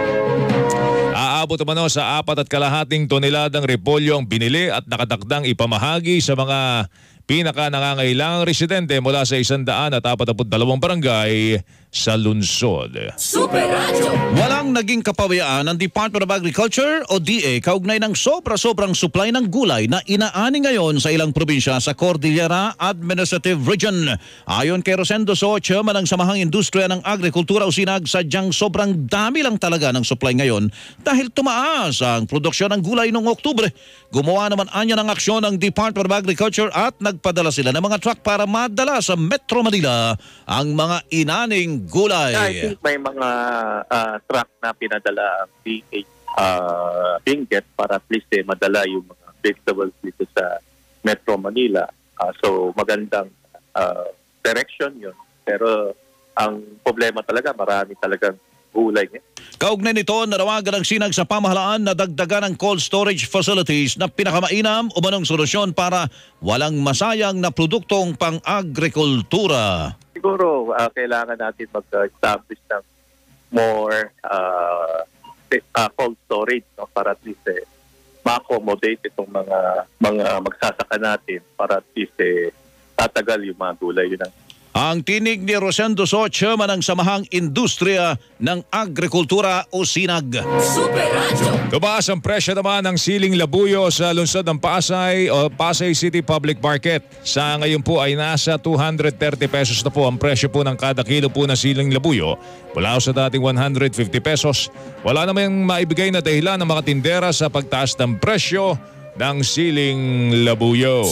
Aabot naman sa apat at kalahating toneladang repolyo ang binili at nakatakdang ipamahagi sa mga pinaka nangangailangang residente mula sa isandaan at apat na dalawang barangay sa lungsod. Super Radio! Walang naging kapawiyaan ng Department of Agriculture o D A kaugnay ng sobra-sobrang supply ng gulay na inaani ngayon sa ilang probinsya sa Cordillera Administrative Region. Ayon kay Rosendo So, chairman ng Samahang Industriya ng Agrikultura o SINAG, sadyang sobrang dami lang talaga ng supply ngayon dahil tumaas ang produksyon ng gulay noong Oktubre. Gumawa naman anya ng aksyon ng Department of Agriculture at nagpadala sila ng mga truck para madala sa Metro Manila ang mga inaning gulay. I think may mga uh, truck na pinadala ang D A uh, Benguet para at least eh, madala yung mga vegetables dito sa Metro Manila. Uh, so magandang uh, direction yun. Pero ang problema talaga, marami talagang gulay niya. Kaugnay nito, nanawagan ng SINAG sa pamahalaan na dagdagan ng cold storage facilities na pinakamainam o manong solusyon para walang masayang na produktong pang-agrikultura. Siguro uh, kailangan natin mag-establish ng more uh, uh, cold storage, no, para at least eh, ma-accommodate itong mga mga magsasaka natin para at least eh, tatagal yung mga gulay. Yun ang Ang tinig ni Rosendo So, chairman ng Samahang Industriya ng Agrikultura o SINAG. Super Radio! Tumaas ang presyo naman ng siling labuyo sa lungsod ng Pasay o Pasay City Public Market. Sa ngayon po ay nasa two hundred thirty pesos na po ang presyo po ng kada kilo po ng siling labuyo. Mula sa dating one hundred fifty pesos. Wala namang maibigay na dahilan ng mga tindera sa pagtaas ng presyo ng siling labuyo.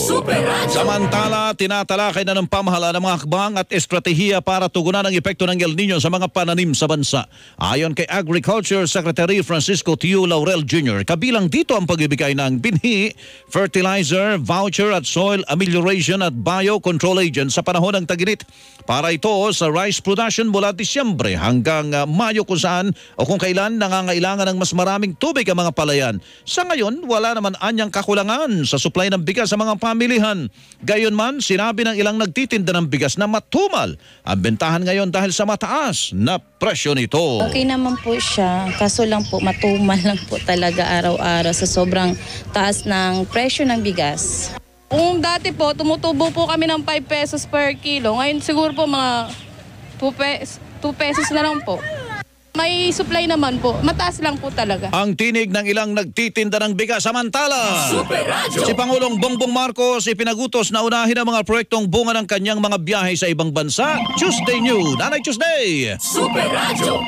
Samantala, tinatalakay na ng pamahalaan ng mga hakbang at estratehiya para tugunan ang epekto ng El Nino sa mga pananim sa bansa. Ayon kay Agriculture Secretary Francisco Tiu Laurel Junior, kabilang dito ang pagbibigay ng binhi, fertilizer, voucher at soil amelioration at biocontrol agent sa panahon ng tag-init. Para ito sa rice production mula Disyembre hanggang uh, Mayo kung saan o kung kailan nangangailangan ng mas maraming tubig ang mga palayan. Sa ngayon, wala naman anyang kakulangan sa supply ng bigas sa mga pamilihan. Gayunman, sinabi ng ilang nagtitinda ng bigas na matumal ang bentahan ngayon dahil sa mataas na presyo nito. Okay naman po siya, kaso lang po matumal lang po talaga araw-araw sa sobrang taas ng presyo ng bigas. Kung dati po, tumutubo po kami ng five pesos per kilo. Ngayon siguro po mga two pesos na lang po. May supply naman po. Mataas lang po talaga. Ang tinig ng ilang nagtitinda ng bigas. Samantala, Super Radyo. si Pangulong Bongbong Marcos ipinagutos na unahin ang mga proyektong bunga ng kanyang mga biyahe sa ibang bansa. Tuesday New, Nanay Tuesday. Super Radyo.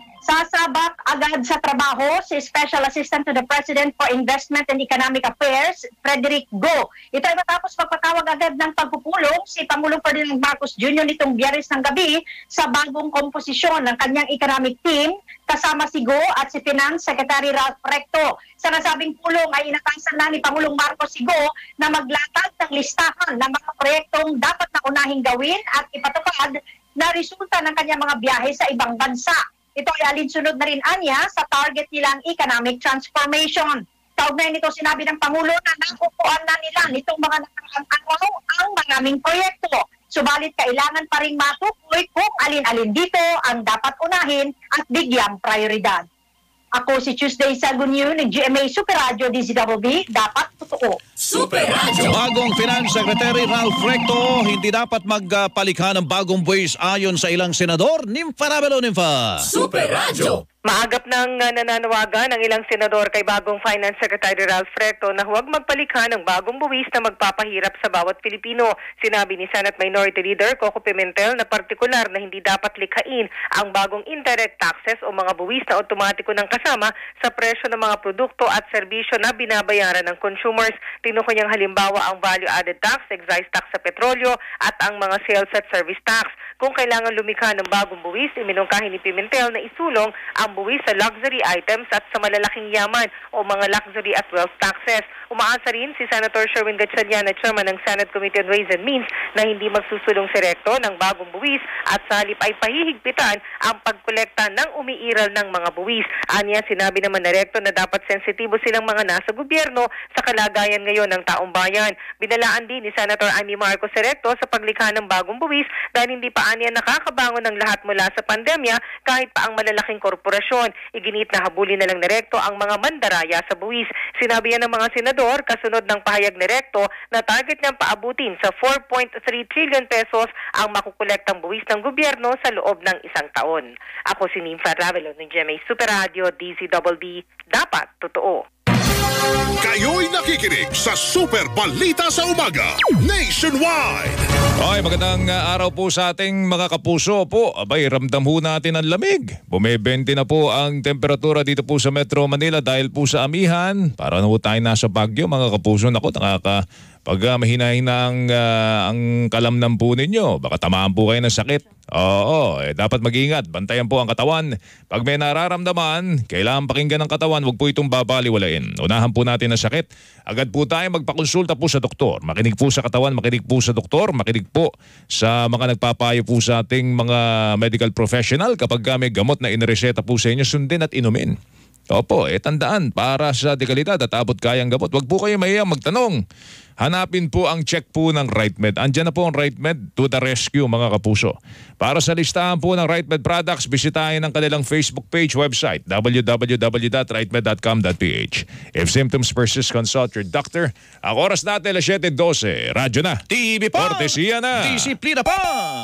Sasabak agad sa trabaho si Special Assistant to the President for Investment and Economic Affairs, Frederick Go. Ito ay matapos magpatawag agad ng pagpupulong si Pangulong Ferdinand Marcos Junior nitong Biyernes ng gabi sa bagong komposisyon ng kanyang economic team kasama si Go at si Finance Secretary Ralph Recto. Sa nasabing pulong ay inatasan na ni Pangulong Marcos si Go na maglatag ng listahan ng mga proyektong dapat na unahing gawin at ipatupad na resulta ng kanyang mga biyahe sa ibang bansa. Ito ay alinsunod na rin anya sa target nilang economic transformation. Kaugnay nito sinabi ng Pangulo na nakukuhan na nila nitong mga nakaraang araw ang maraming proyekto. Subalit kailangan pa rin matukoy kung alin-alin dito ang dapat unahin at bigyang prioridad. Ako si Tuesday Sagunyo ng G M A Super Radio D Z B B, dapat totoo. Super Radio. Bagong Finance Secretary Ralph Recto, hindi dapat magpalikha ng bagong buwis ayon sa ilang senador. Nympha Rabelo, Nympha. Super Radio. Maagap nang uh, nananawagan ng ilang senador kay bagong Finance Secretary Ralph Recto na huwag magpalikha ng bagong buwis na magpapahirap sa bawat Pilipino. Sinabi ni Senate Minority Leader Coco Pimentel na partikular na hindi dapat likhain ang bagong indirect taxes o mga buwis na otomatiko ng kasama sa presyo ng mga produkto at serbisyo na binabayaran ng consumers. Tinukoy niyang halimbawa ang value-added tax, excise tax sa petrolyo at ang mga sales at service tax. Kung kailangan lumikha ng bagong buwis, iminungkahi ni Pimentel na isulong ang buwis sa luxury items at sa malalaking yaman o mga luxury at wealth taxes. Umaasa rin si Senator Sherwin Gatchalian na chairman ng Senate Committee on Ways and Means na hindi magsusulong si Recto ng bagong buwis at sa halip ay pahihigpitan ang pagkolekta ng umiiral ng mga buwis. Anya, sinabi naman na Recto na dapat sensitibo silang mga nasa gobyerno sa kalagayan ngayon ng taong bayan. Binalaan din ni Senator Amy Marcos si Recto sa paglikha ng bagong buwis dahil hindi pa anya nakakabangon ng lahat mula sa pandemya kahit pa ang malalaking korporasyon. Iginit na habulin na lang ni Recto ang mga mandaraya sa buwis. Sinabi yan ng mga senador kasunod ng pahayag ni Recto na target niyang paabutin sa four point three trillion pesos ang makukolektang buwis ng gobyerno sa loob ng isang taon. Ako si Nympha Ravelo ng G M A Super Radio D Z B B. Dapat totoo. Kayo'y nakikinig sa Super Balita sa Umaga Nationwide. Okay, magandang uh, araw po sa ating mga kapuso po. Abay, ramdam ho natin ang lamig. Bumebente na po ang temperatura dito po sa Metro Manila dahil po sa amihan. Para na po tayo nasa Baguio, mga kapuso. Naku, nakaka... Pag uh, mahina-hina ang, uh, ang kalamnan po ninyo, baka tamaan po kayo ng sakit. Oo, eh, dapat mag-ingat. Bantayan po ang katawan. Pag may nararamdaman, kailangan pakinggan ng katawan, huwag po itong babaliwalain. Unahan po natin ang sakit. Agad po tayo magpakonsulta po sa doktor. Makinig po sa katawan, makinig po sa doktor, makinig po sa mga nagpapayo po sa ating mga medical professional. Kapag may gamot na inireseta po sa inyo, sundin at inumin. Opo, eh tandaan, para sa dekalidad at abot kayang gamot, wag po kayo mahiyang magtanong. Hanapin po ang check po ng RightMed. Andyan na po ang RightMed to the rescue, mga kapuso. Para sa listahan po ng RightMed products, bisitahin ang kanilang Facebook page, website, w w w dot right med dot com dot p h. If symptoms persist, consult your doctor. Ang oras natin, alas siyete dose. Radyo na. T V pa. Kortesiya na. Disiplina pa.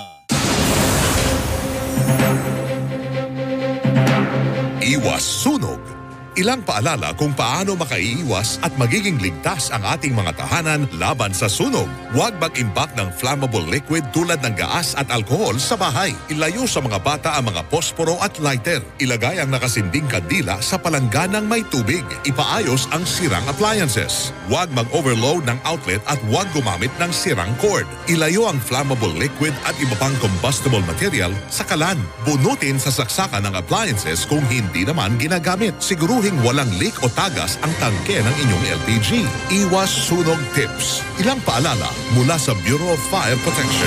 Iwas sunog. Ilang paalala kung paano makaiiwas at magiging ligtas ang ating mga tahanan laban sa sunog. Huwag mag-imbak ng flammable liquid tulad ng gaas at alkohol sa bahay. Ilayo sa mga bata ang mga posporo at lighter. Ilagay ang nakasinding kandila sa palangganang may tubig. Ipaayos ang sirang appliances. Huwag mag-overload ng outlet at huwag gumamit ng sirang cord. Ilayo ang flammable liquid at iba pang combustible material sa kalan. Bunutin sa saksakan ng appliances kung hindi naman ginagamit. Siguro walang leak o tagas ang tangke ng inyong L P G. Iwas sunog tips. Ilang paalala mula sa Bureau of Fire Protection.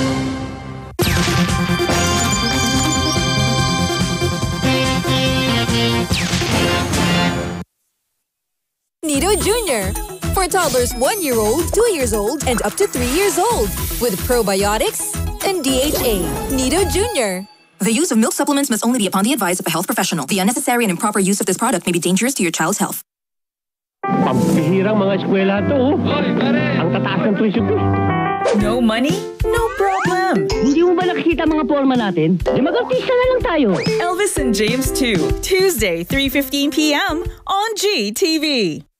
Nido Junior For toddlers one year old, two years old, and up to three years old. With probiotics and D H A. Nido Junior The use of milk supplements must only be upon the advice of a health professional. The unnecessary and improper use of this product may be dangerous to your child's health. Pampihirang mga eskwela to. Ang tataas ng tuition fee. No money? No problem. Hindi mo ba ba nakikita mga forma natin? Di mag-artista na lang tayo. Elvis and James two, Tuesday, three fifteen p.m. on G T V.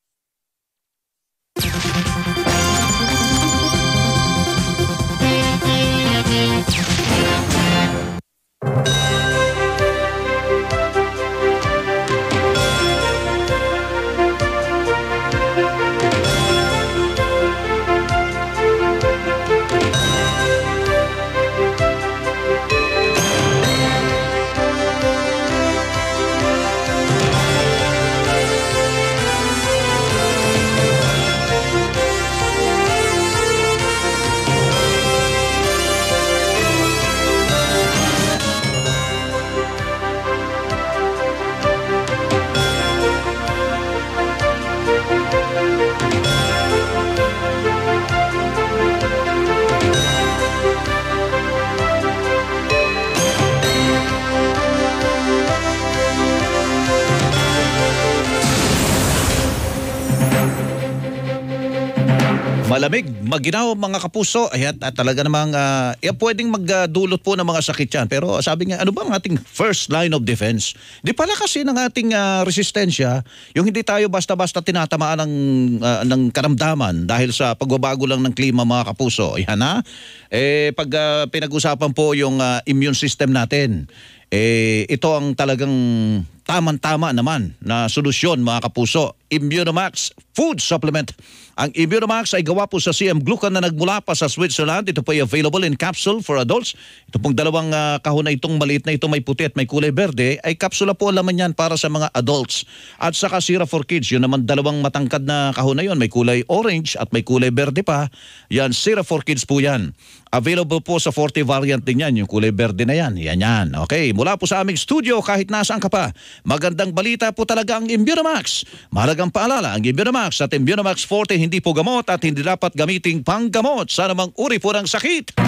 Malamig, maginaw mga kapuso, ay at, at talaga namang uh, eh, pwedeng magdulot po ng mga sakit yan. Pero sabi nga, ano ba ang ating first line of defense? Di pala kasi ng ating uh, resistensya, yung hindi tayo basta-basta tinatamaan ng, uh, ng karamdaman dahil sa pagbabago lang ng klima mga kapuso. Yan ha? Eh, pag uh, pinag-usapan po yung uh, immune system natin, eh, ito ang talagang tamang-tama naman na solusyon mga kapuso. Immunomax Food Supplement. Ang Immunomax ay gawa po sa C M Glucan na nagmula pa sa Switzerland. Ito po ay available in capsule for adults. Ito pong dalawang uh, kahon na itong maliit na ito may puti at may kulay berde ay kapsula po laman yan para sa mga adults. At saka Sira for Kids, yun naman dalawang matangkad na kahon na yun. May kulay orange at may kulay berde pa. Yan, Sira for Kids po yan. Available po sa forty variant din yan. Yung kulay berde na yan. Yan yan. Okay, mula po sa aming studio kahit nasaan ka pa. Magandang balita po talaga ang Immunomax. Mahalagang paalala, ang Immunomax at Immunomax forte hindi po gamot at hindi dapat gamiting panggamot sa namang uri po ng sakit.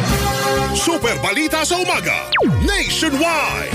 Super Balita sa Umaga Nationwide.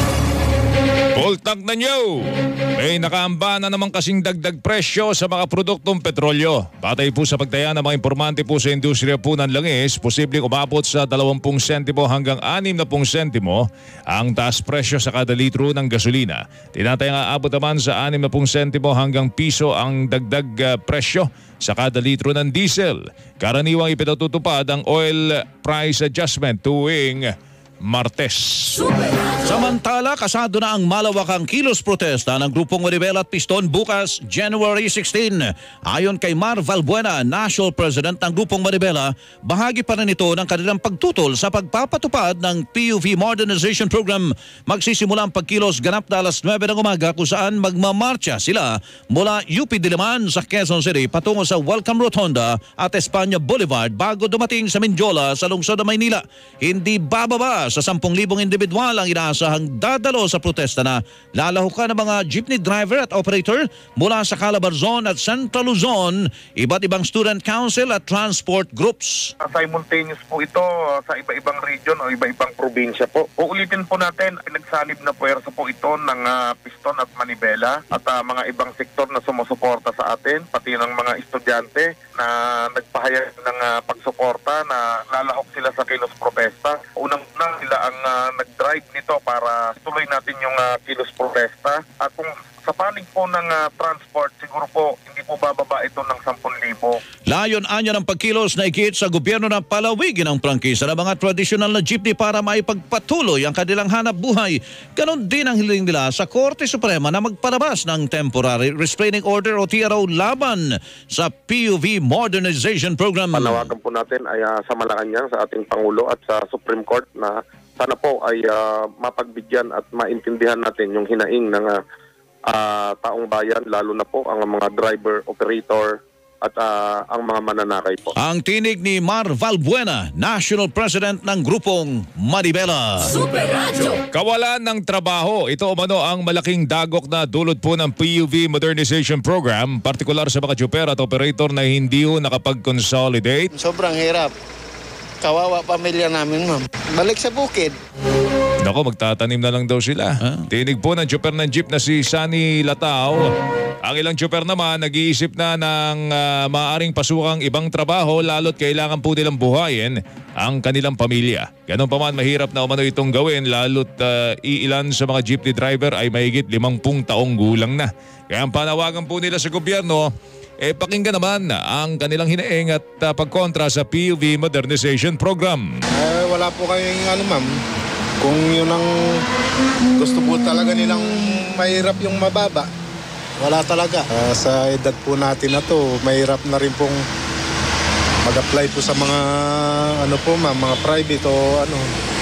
Full tank na nyo! May nakaamba na naman kasing dagdag presyo sa mga produktong petrolyo. Batay po sa pagtaya ng mga informante po sa industriya po ng langis, posibleng umabot sa dalawampung sentimo hanggang anim na pung sentimo ang taas presyo sa kada litro ng gasolina. Tinatayang aabot naman sa anim na pung sentimo hanggang piso ang dagdag uh, presyo sa kada litro ng diesel. Karaniwang ipinatutupad ang oil price adjustment tuwing Martes. Samantala, kasado na ang malawakang kilos protesta ng Grupong Maribela at Piston bukas, January sixteen. Ayon kay Mar Valbuena, National President ng Grupong Maribela, bahagi pa rin ito ng kanilang pagtutol sa pagpapatupad ng P U V Modernization Program. Magsisimula ang pagkilos ganap na alas nuwebe ng umaga kung saan magmamarcha sila mula U P Diliman sa Quezon City patungo sa Welcome Rotonda at Espanya Boulevard bago dumating sa Mindiola sa lungsod ng Maynila. Hindi bababa sa sampung libong individual ang inaasahang dadalo sa protesta na lalahukan ng mga jeepney driver at operator mula sa Calabarzon at Central Luzon, iba't ibang student council at transport groups. Simultaneous po ito sa iba-ibang region o iba-ibang probinsya po. Uulitin po natin, nagsanib na puwersa po ito ng uh, Piston at Manibela at uh, mga ibang sektor na sumusuporta sa atin, pati ng mga estudyante na nagpahayag ng uh, pagsuporta na lalahok sila sa kilos protesta. Unang-unang sila ang uh, nag-drive nito para tuloy natin yung uh, kilos protesta. At kung sa panig po ng uh, transport, siguro po hindi po bababa ito ng sampung libo. Layon-anya ng pagkilos na ikit sa gobyerno na palawigin ang prangkisa ng mga tradisyonal na jeepney para maipagpatuloy ang kanilang hanap buhay. Ganon din ang hiling nila sa Korte Suprema na magpalabas ng Temporary Restraining Order o T R O laban sa P U V Modernization Program. Panawagan po natin ay uh, sa Malacanang sa ating Pangulo at sa Supreme Court na sana po ay uh, mapagbigyan at maintindihan natin yung hinaing ng uh, uh, taong bayan, lalo na po ang mga driver, operator at uh, ang mga mananakay po. Ang tinig ni Mar Valbuena, National President ng Grupong Maribela. Super Radio! Kawalan ng trabaho. Ito umano ang malaking dagok na dulot po ng P U V Modernization Program, partikular sa mga tsuper at operator na hindi ho nakapag-consolidate. Sobrang hirap. Kawawa pamilya namin, ma'am. Balik sa bukid. Nako, magtatanim na lang daw sila. Ah. Tinig po ng tsuper ng jeep na si Sunny Latao. Ang ilang tsuper naman, nag-iisip na ng uh, maaaring pasukang ibang trabaho lalo't kailangan po nilang buhayin ang kanilang pamilya. Ganon pa man, mahirap na umano itong gawin lalo't uh, iilan sa mga jeepney driver ay mahigit limampung taong gulang na. Kaya ang panawagan po nila sa gobyerno, eh pakinggan naman ang kanilang hinaing at uh, pagkontra sa P U V Modernization Program. Eh, wala po kayong ano ma'am, kung yun ang gusto po talaga nilang mahirap yung mababa, wala talaga. Uh, sa edad po natin na to, mahirap na rin pong mag-apply po sa mga ano po ma'am, mga private o ano.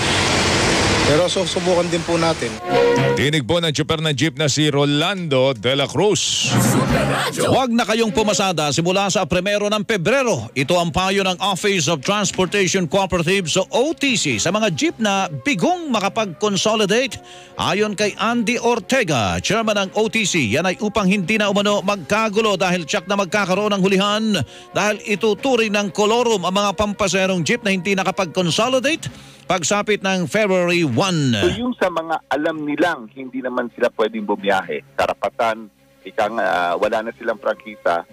Pero susubukan din po natin. Tinig po ng tsuper ng jeep na si Rolando de la Cruz. Huwag na kayong pumasada simula sa primero ng Pebrero. Ito ang payo ng Office of Transportation Cooperative sa O T C sa mga jeep na bigong makapag-consolidate. Ayon kay Andy Ortega, chairman ng O T C, yan ay upang hindi na umano magkagulo dahil tsak na magkakaroon ng hulihan dahil ituturing ng kolorum ang mga pampaserong jeep na hindi nakapag-consolidate pagsapit ng February first. So yung sa mga alam nilang hindi naman sila pwedeng bumiyahe, karapatan, ikang uh, wala na silang prangkisa,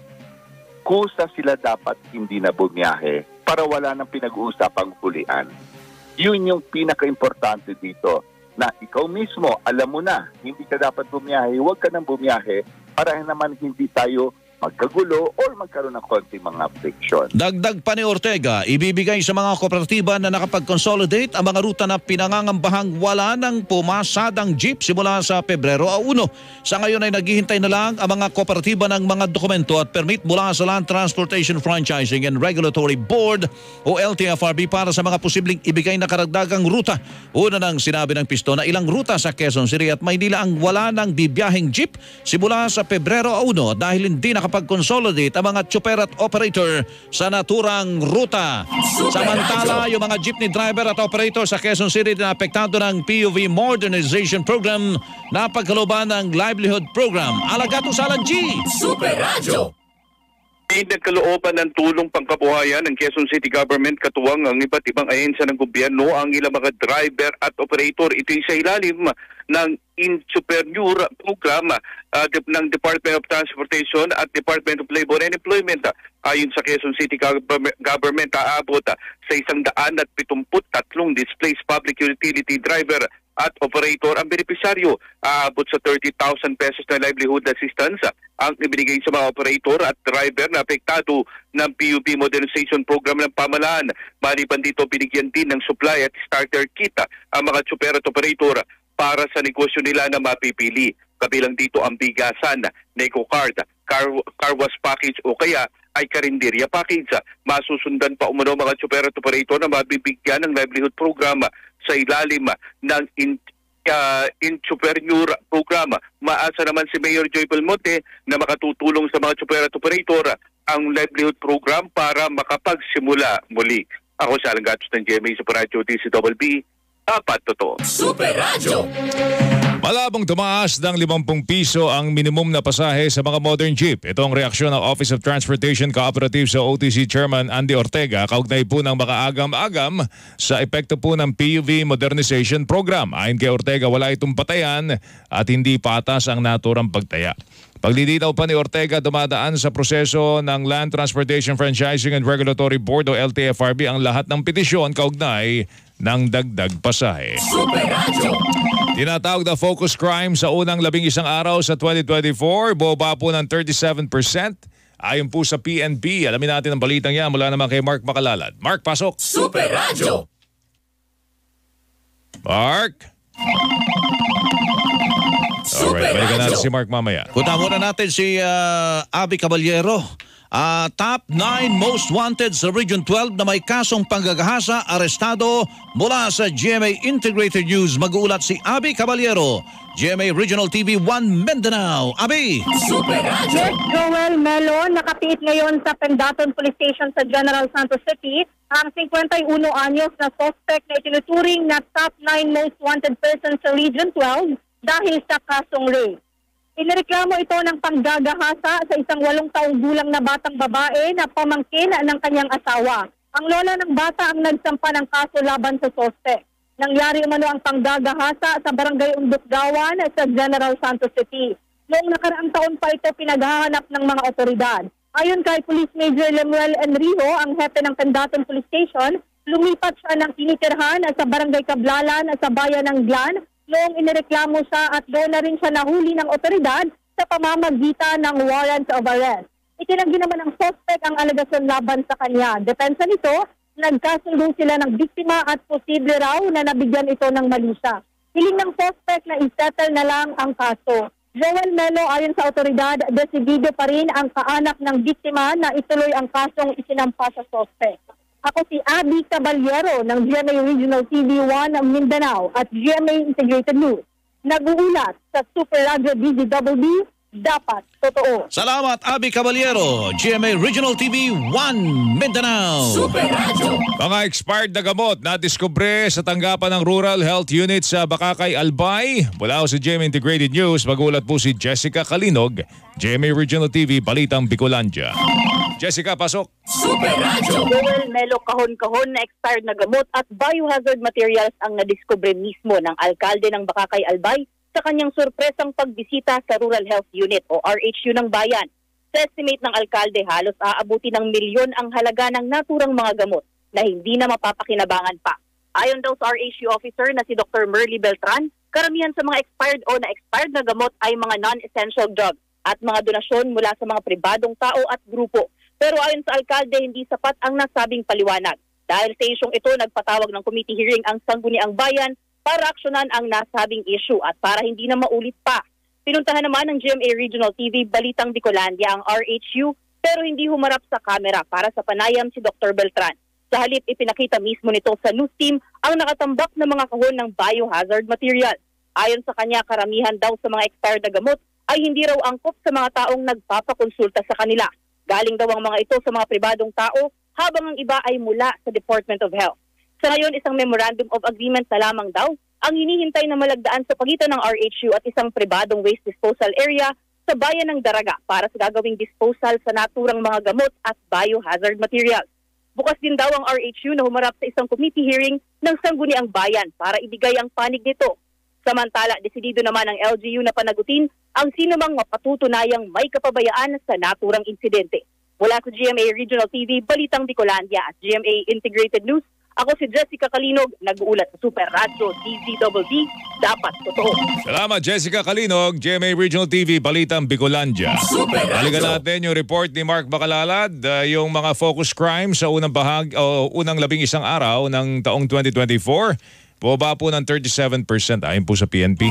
kusa sila dapat hindi na bumiyahe para wala nang pinag-uusapang hulian. Yun yung pinaka-importante dito, na ikaw mismo, alam mo na, hindi ka dapat bumiyahe, huwag ka nang bumiyahe para naman hindi tayo magkagulo o magkaroon ng konting mga friction. Dagdag pa ni Ortega, ibibigay sa mga kooperatiba na nakapag-consolidate ang mga ruta na pinangangambahang wala ng pumasadang jeep simula sa Pebrero first. Sa ngayon ay naghihintay na lang ang mga kooperatiba ng mga dokumento at permit mula sa Land Transportation Franchising and Regulatory Board o L T F R B para sa mga posibleng ibigay na karagdagang ruta. Una nang sinabi ng pisto na ilang ruta sa Quezon City at Maynila ang wala ng bibiyaheng jeep simula sa Pebrero first dahil hindi nakapag pag-consolidate ang mga tsuper at operator sa naturang ruta. Samantala, yung mga jeepney driver at operator sa Quezon City na apektado ng P U V Modernization Program na pagkalooban ng Livelihood Program. Alagato Salan G! Super Radio! May nagkalooban ng tulong pangkabuhayan ng Quezon City Government katuwang ang iba't ibang ahensya ng gobyerno ang ilang mga driver at operator. Ito'y sa ilalim ng Intrapreneur Program uh, ng Department of Transportation at Department of Labor and Employment. Ayon sa Quezon City Government, aabot sa isang daan at pitumput tatlong displaced public utility driver at operator ang benepisyaryo. Aabot sa thirty thousand pesos na livelihood assistance ang ibinigay sa mga operator at driver na apektado ng P U V Modernization Program ng pamahalaan. Maliban dito, binigyan din ng supply at starter kit ang mga tsuper at operator para sa negosyo nila na mapipili. Kabilang dito ang bigasan, NecoCard, car, car wash package o kaya ay karinderya package. Masusundan pa umano mga tsuper at operator na mabibigyan ng livelihood program sa ilalim ng in, uh, Intrapreneur Program. Maasa naman si Mayor Joy Belmonte na makatutulong sa mga tsuper at operator ang livelihood program para makapagsimula muli. Ako si Alan Gatos ng G M A Super Radio D C B B. Dapat totoo. Super Radio! Malabong tumaas ng limampung piso ang minimum na pasahe sa mga modern jeep. Ito ang reaksyon ng Office of Transportation Cooperative sa O T C Chairman Andy Ortega kaugnay po ng makaagam-agam sa epekto po ng P U V Modernization Program. Ayon kay Ortega, wala itong patayan at hindi patas ang naturang pagtaya. Paglilinaw pa ni Ortega, dumadaan sa proseso ng Land Transportation Franchising and Regulatory Board o L T F R B ang lahat ng petisyon kaugnay ng dagdag pasahe. Super Radio! Tinatawag na focus crime sa unang labing isang araw sa twenty twenty-four, bumaba po ng thirty-seven percent. Ayon po sa P N P, alamin natin ang balitang yan mula naman kay Mark Makalalad. Mark, pasok! Super Radio! Mark? Alright, balikan natin si Mark mamaya. Punta muna natin si uh, Abby Caballero. Uh, top nine most wanted sa Region twelve na may kasong panggagahasa, arestado mula sa G M A Integrated News. Mag-uulat si Abby Caballero, G M A Regional T V one Mindanao. Abby! Super Radio! Yes, Joel Melo, nakapiit ngayon sa Pendaton Police Station sa General Santos City ang fifty-one anyos na suspect na itinuturing na top nine most wanted person sa Region twelve dahil sa kasong rape. Inireklamo ito ng panggagahasa sa isang walong taong gulang na batang babae na pamangkin ng kanyang asawa. Ang lola ng bata ang nagsampa ng kaso laban sa suspect. Nangyari umano ang panggagahasa sa Barangay Undok-Gawan sa General Santos City. Noong nakaraang taon pa ito pinaghahanap ng mga otoridad. Ayon kay Police Major Lemuel Enrijo, ang hepe ng Pendaton Police Station, lumipat siya ng tinitirhan sa Barangay Kablalan sa bayan ng Glan noong inireklamo siya at doon na rin siya nahuli ng otoridad sa pamamagitan ng warrant of arrest. Itinanggi naman ng suspect ang alegasyon laban sa kanya. Depensa nito, nagkasundo sila ng biktima at posible raw na nabigyan ito ng mali siya. Hiling ng suspect na isettle na lang ang kaso. Joel Melo, ayon sa otoridad, desidido pa rin ang kaanak ng biktima na ituloy ang kasong isinampa sa suspect. Ako si Abby Caballero ng G M A Regional T V one Mindanao at G M A Integrated News. Nag-uulat sa Super Radio D Z B B, dapat totoo. Salamat, Abby Caballero, G M A Regional T V one Mindanao. Super Radio. Mga expired na gamot na diskubre sa tanggapan ng Rural Health Unit sa Bakakay, Albay. Mula sa G M A Integrated News, magulat po si Jessica Kalinog, G M A Regional T V, Balitang Bicolandia. Jessica, pasok. Super Radio. Joel Melo, kahon-kahon na expired na gamot at biohazard materials ang nadiskubre mismo ng alkalde ng Bakakay, Albay sa kanyang surpresang pagbisita sa Rural Health Unit o R H U ng bayan. Sa estimate ng alkalde, halos aabuti ng milyon ang halaga ng naturang mga gamot na hindi na mapapakinabangan pa. Ayon daw sa R H U officer na si Doctor Merly Beltran, karamihan sa mga expired o na-expired na gamot ay mga non-essential drugs at mga donasyon mula sa mga pribadong tao at grupo. Pero ayon sa alkalde, hindi sapat ang nasabing paliwanag. Dahil sa isyong ito, nagpatawag ng committee hearing ang Sangguniang Bayan para aksyonan ang nasabing issue at para hindi na maulit pa. Pinuntahan naman ng G M A Regional T V Balitang Bicolandia ang R H U pero hindi humarap sa kamera para sa panayam si Doctor Beltran. Sa halip, ipinakita mismo nito sa news team ang nakatambak na mga kahon ng biohazard material. Ayon sa kanya, karamihan daw sa mga expired na gamot ay hindi raw angkop sa mga taong nagpapakonsulta sa kanila. Galing daw ang mga ito sa mga pribadong tao habang ang iba ay mula sa Department of Health. Sa ngayon, isang memorandum of agreement na lamang daw ang hinihintay na malagdaan sa pagitan ng R H U at isang pribadong waste disposal area sa bayan ng Daraga para sa gagawing disposal sa naturang mga gamot at biohazard materials. Bukas din daw ang R H U na humarap sa isang committee hearing ng Sangguniang Bayan para ibigay ang panig nito. Samantala, desidido naman ang L G U na panagutin ang sinumang mapatutunayang may kapabayaan sa naturang insidente. Mula sa G M A Regional T V, Balitang Bicolandia at G M A Integrated News, ako si Jessica Kalinog, nag-uulat sa Super Radio D Z B B, dapat totoo. Salamat Jessica Kalinog, G M A Regional T V, Balitang Bicolandia. Balikan natin yung report ni Mark Bacalalad, uh, yung mga focus crime sa unang bahag o unang labing isang araw ng taong twenty twenty-four. Bumaba po ng thirty-seven percent ayon po sa P N P.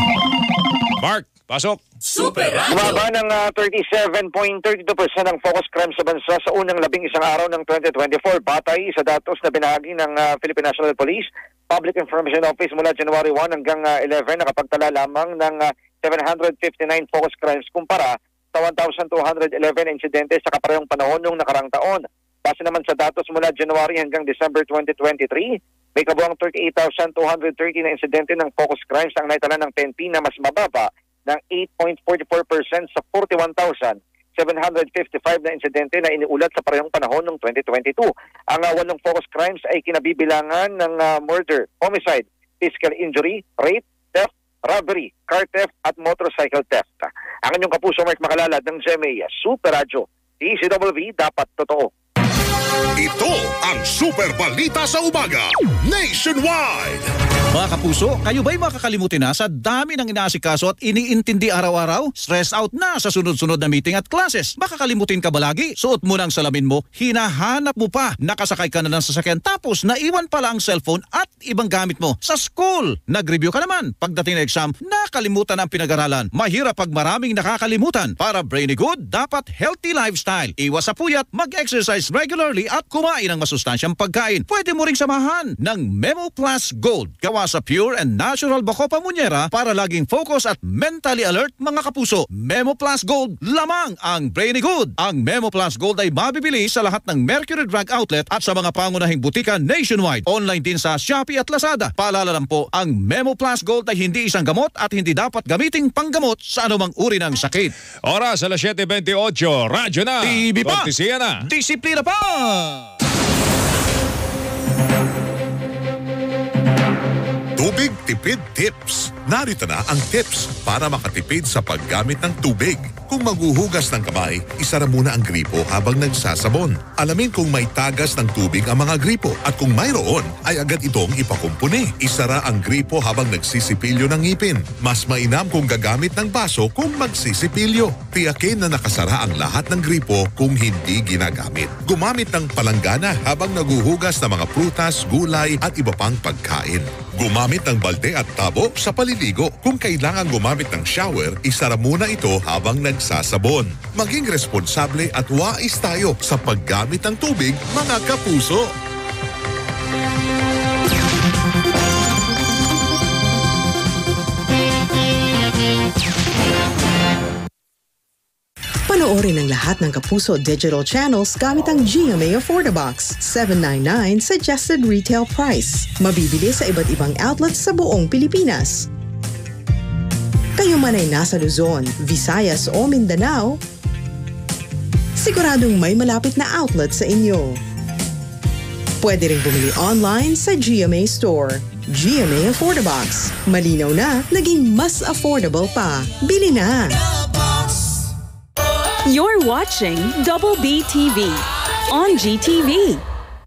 Mark, pasok. Super Radio. Bumaba ng uh, thirty-seven point three two percent ang focus crime sa bansa sa unang labing isang araw ng twenty twenty-four batay sa datos na binahagi ng uh, Philippine National Police Public Information Office mula January one hanggang uh, eleven, nakapagtala lamang ng uh, seven hundred fifty-nine focus crimes kumpara sa one thousand two hundred eleven insidente sa kaparehong panahon noong nakarang taon. Base naman sa datos mula January hanggang December twenty twenty-three, may kabuang thirty-eight thousand two hundred thirty na insidente ng focus crimes ang naitala ng P N P na mas mababa ng eight point four four percent sa forty-one thousand seven hundred fifty-five na insidente na iniulat sa parehong panahon ng twenty twenty-two. Ang uh, walong focus crimes ay kinabibilangan ng uh, murder, homicide, physical injury, rape, theft, robbery, car theft at motorcycle theft. Ang inyong kapuso Mark Bacalalad ng G M A Super Radio D Z B B, dapat totoo. Ito ang Super Balita sa Umaga Nationwide. Mga kapuso, kayo ba'y makakalimutin na sa dami ng inaasikaso at iniintindi araw-araw? Stress out na sa sunod-sunod na meeting at classes. Makakalimutin ka ba lagi? Suot mo ng salamin mo, hinahanap mo pa, nakasakay ka na ng sasakyan tapos naiwan pala ang cellphone at ibang gamit mo sa school. Nag-review ka naman. Pagdating ng exam, nakalimutan ang pinag-aralan. Mahirap pag maraming nakakalimutan. Para brainy good, dapat healthy lifestyle. Iwas sa puyat, mag-exercise regularly at kumain ng masustansyang pagkain. Pwede mo ring samahan ng Memo Plus Gold. Gawa sa pure and natural Bacopa Muñera para laging focus at mentally alert mga kapuso. Memo Plus Gold, lamang ang brainy good. Ang Memo Plus Gold ay mabibili sa lahat ng Mercury Drug Outlet at sa mga pangunahing butika nationwide. Online din sa Shopee at Lazada. Paalala lang po, ang Memo Plus Gold ay hindi isang gamot at hindi dapat gamiting panggamot sa anumang uri ng sakit. Oras alas seven twenty-eight, radyo na. T V pa. Kortesiya na. Disiplina pa. Tubig Tipid Tips. Narito na ang tips para makatipid sa paggamit ng tubig. Kung maghuhugas ng kamay, isara muna ang gripo habang nagsasabon. Alamin kung may tagas ng tubig ang mga gripo at kung mayroon ay agad itong ipakumpuni. Isara ang gripo habang nagsisipilyo ng ngipin. Mas mainam kung gagamit ng baso kung magsisipilyo. Tiyakin na nakasara ang lahat ng gripo kung hindi ginagamit. Gumamit ng palanggana habang naguhugas ng mga prutas, gulay at iba pang pagkain. Gumamit ng balde at tabo sa paliligo. Kung kailangan gumamit ng shower, isara muna ito habang nagsasabon. Maging responsable at wais tayo sa paggamit ng tubig, mga kapuso. Panoorin ang lahat ng Kapuso digital channels gamit ang G M A Affordabox. seven ninety-nine suggested retail price. Mabibili sa iba't ibang outlets sa buong Pilipinas. Kayo man ay nasa Luzon, Visayas o Mindanao, siguradong may malapit na outlet sa inyo. Pwede rin bumili online sa G M A Store. G M A Affordabox. Malinaw na, naging mas affordable pa. Bili na! You're watching Double B T V on G T V.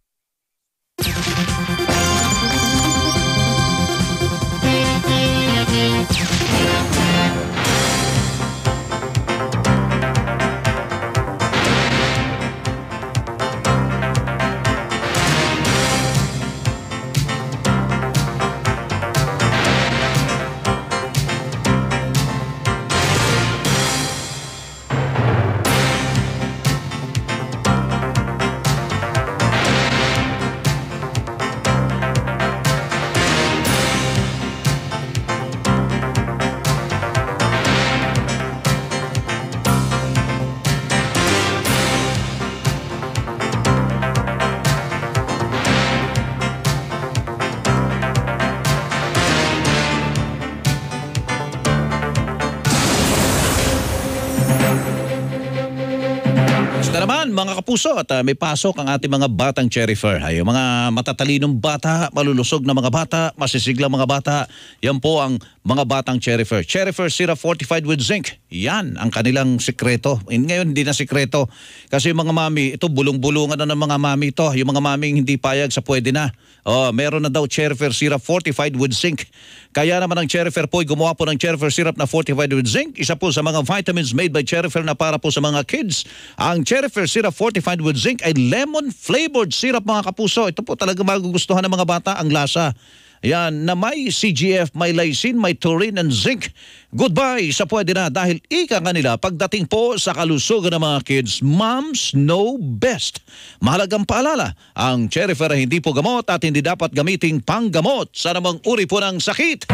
Mga kapuso, at uh, may pasok ang ating mga batang cherry fair. Ay, mga matatalinong bata, malulusog na mga bata, masisiglang mga bata, yan po ang mga batang cherry fair. Cherry fair syrup fortified with zinc. Yan ang kanilang sikreto. Ngayon hindi na sikreto kasi yung mga mami, ito bulong-bulungan na ng mga mami ito. Yung mga maming hindi payag sa pwede na. Oh, meron na daw cherry fair syrup fortified with zinc. Kaya naman ang cherry fair po ay gumawa po ng cherry fair syrup na fortified with zinc. Isa po sa mga vitamins made by cherry fair na para po sa mga kids. Ang cherry fair syrup fortified with zinc ay lemon flavored syrup, mga kapuso. Ito po talaga magugustuhan ng mga bata ang lasa. Yan, na may C G F, may lysine, may taurine and zinc. Goodbye sa pwede na dahil ika nga nila pagdating po sa kalusugan ng mga kids, moms know best. Mahalagang paalala, ang cherry fair ay hindi po gamot at hindi dapat gamiting panggamot sa namang uri po ng sakit.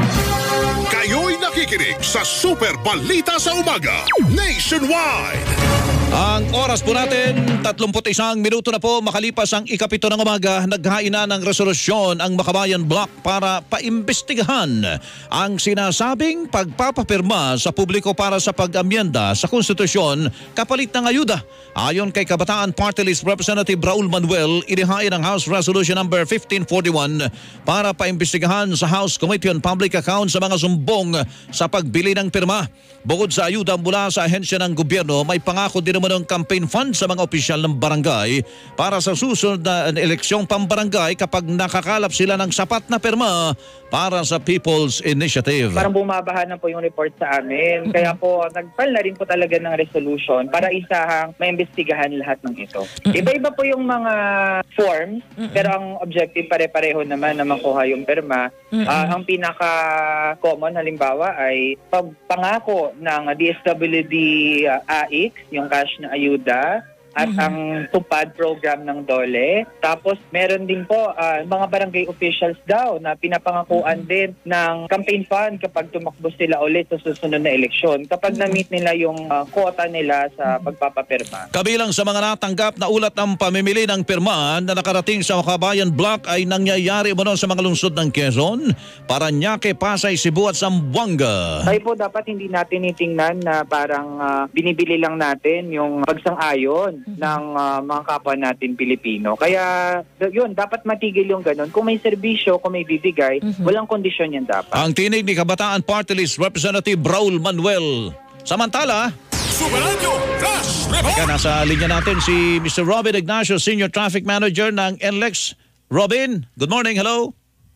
Kayo'y nakikinig sa Super Balita sa Umaga Nationwide. Ang oras po natin, tatlumpu't isang minuto na po makalipas ang ikapito ng umaga, naghain na ng resolusyon ang Makabayan Block para paimbestigahan ang sinasabing pagpapapirma sa publiko para sa pag-amyenda sa konstitusyon kapalit ng ayuda. Ayon kay Kabataan Party List Representative Raul Manuel, inihain ang House Resolution number fifteen forty-one para paimbestigahan sa House Committee on Public Accounts sa mga sumbong sa pagbili ng pirma. Bukod sa ayuda mula sa ahensya ng gobyerno, may pangako din naman ng campaign fund sa mga opisyal ng barangay para sa susunod na eleksyong pambarangay kapag nakakalap sila ng sapat na pirma para sa People's Initiative. Parang bumabaha na po yung report sa amin. Kaya po, nag-file na rin po talaga ng resolution para isahang maimbestigahan lahat ng ito. Iba-iba po yung mga forms, pero ang objective pare-pareho naman na makuha yung pirma. Uh, ang pinaka-common halimbawa ay pagpangako ng D S W D uh, A I C, yung cash na ayuda, at mm-hmm. ang tupad program ng DOLE. Tapos meron din po uh, mga barangay officials daw na pinapangakuan din ng campaign fund kapag tumakbo sila ulit sa susunod na eleksyon. Kapag na-meet nila yung uh, quota nila sa pagpapapirma. Kabilang sa mga natanggap na ulat ng pamimili ng pirma na nakarating sa Makabayan Block ay nangyayari mo sa mga lungsod ng Quezon, Parañaque, Pasay, Cebu at Zamboanga. Tayo po dapat hindi natin itingnan na parang uh, binibili lang natin yung pagsang-ayon ng uh, mga kapwa natin Pilipino. Kaya yun, dapat matigil yung ganun. Kung may serbisyo, kung may bibigay, mm-hmm. walang kondisyon yan dapat. Ang tinig ni Kabataan Party List Representative Braul Manuel. Samantala, Superradyo Flash Report! Teka, nasa linya natin si Mister Robin Ignacio, Senior Traffic Manager ng N L E X. Robin, good morning, hello.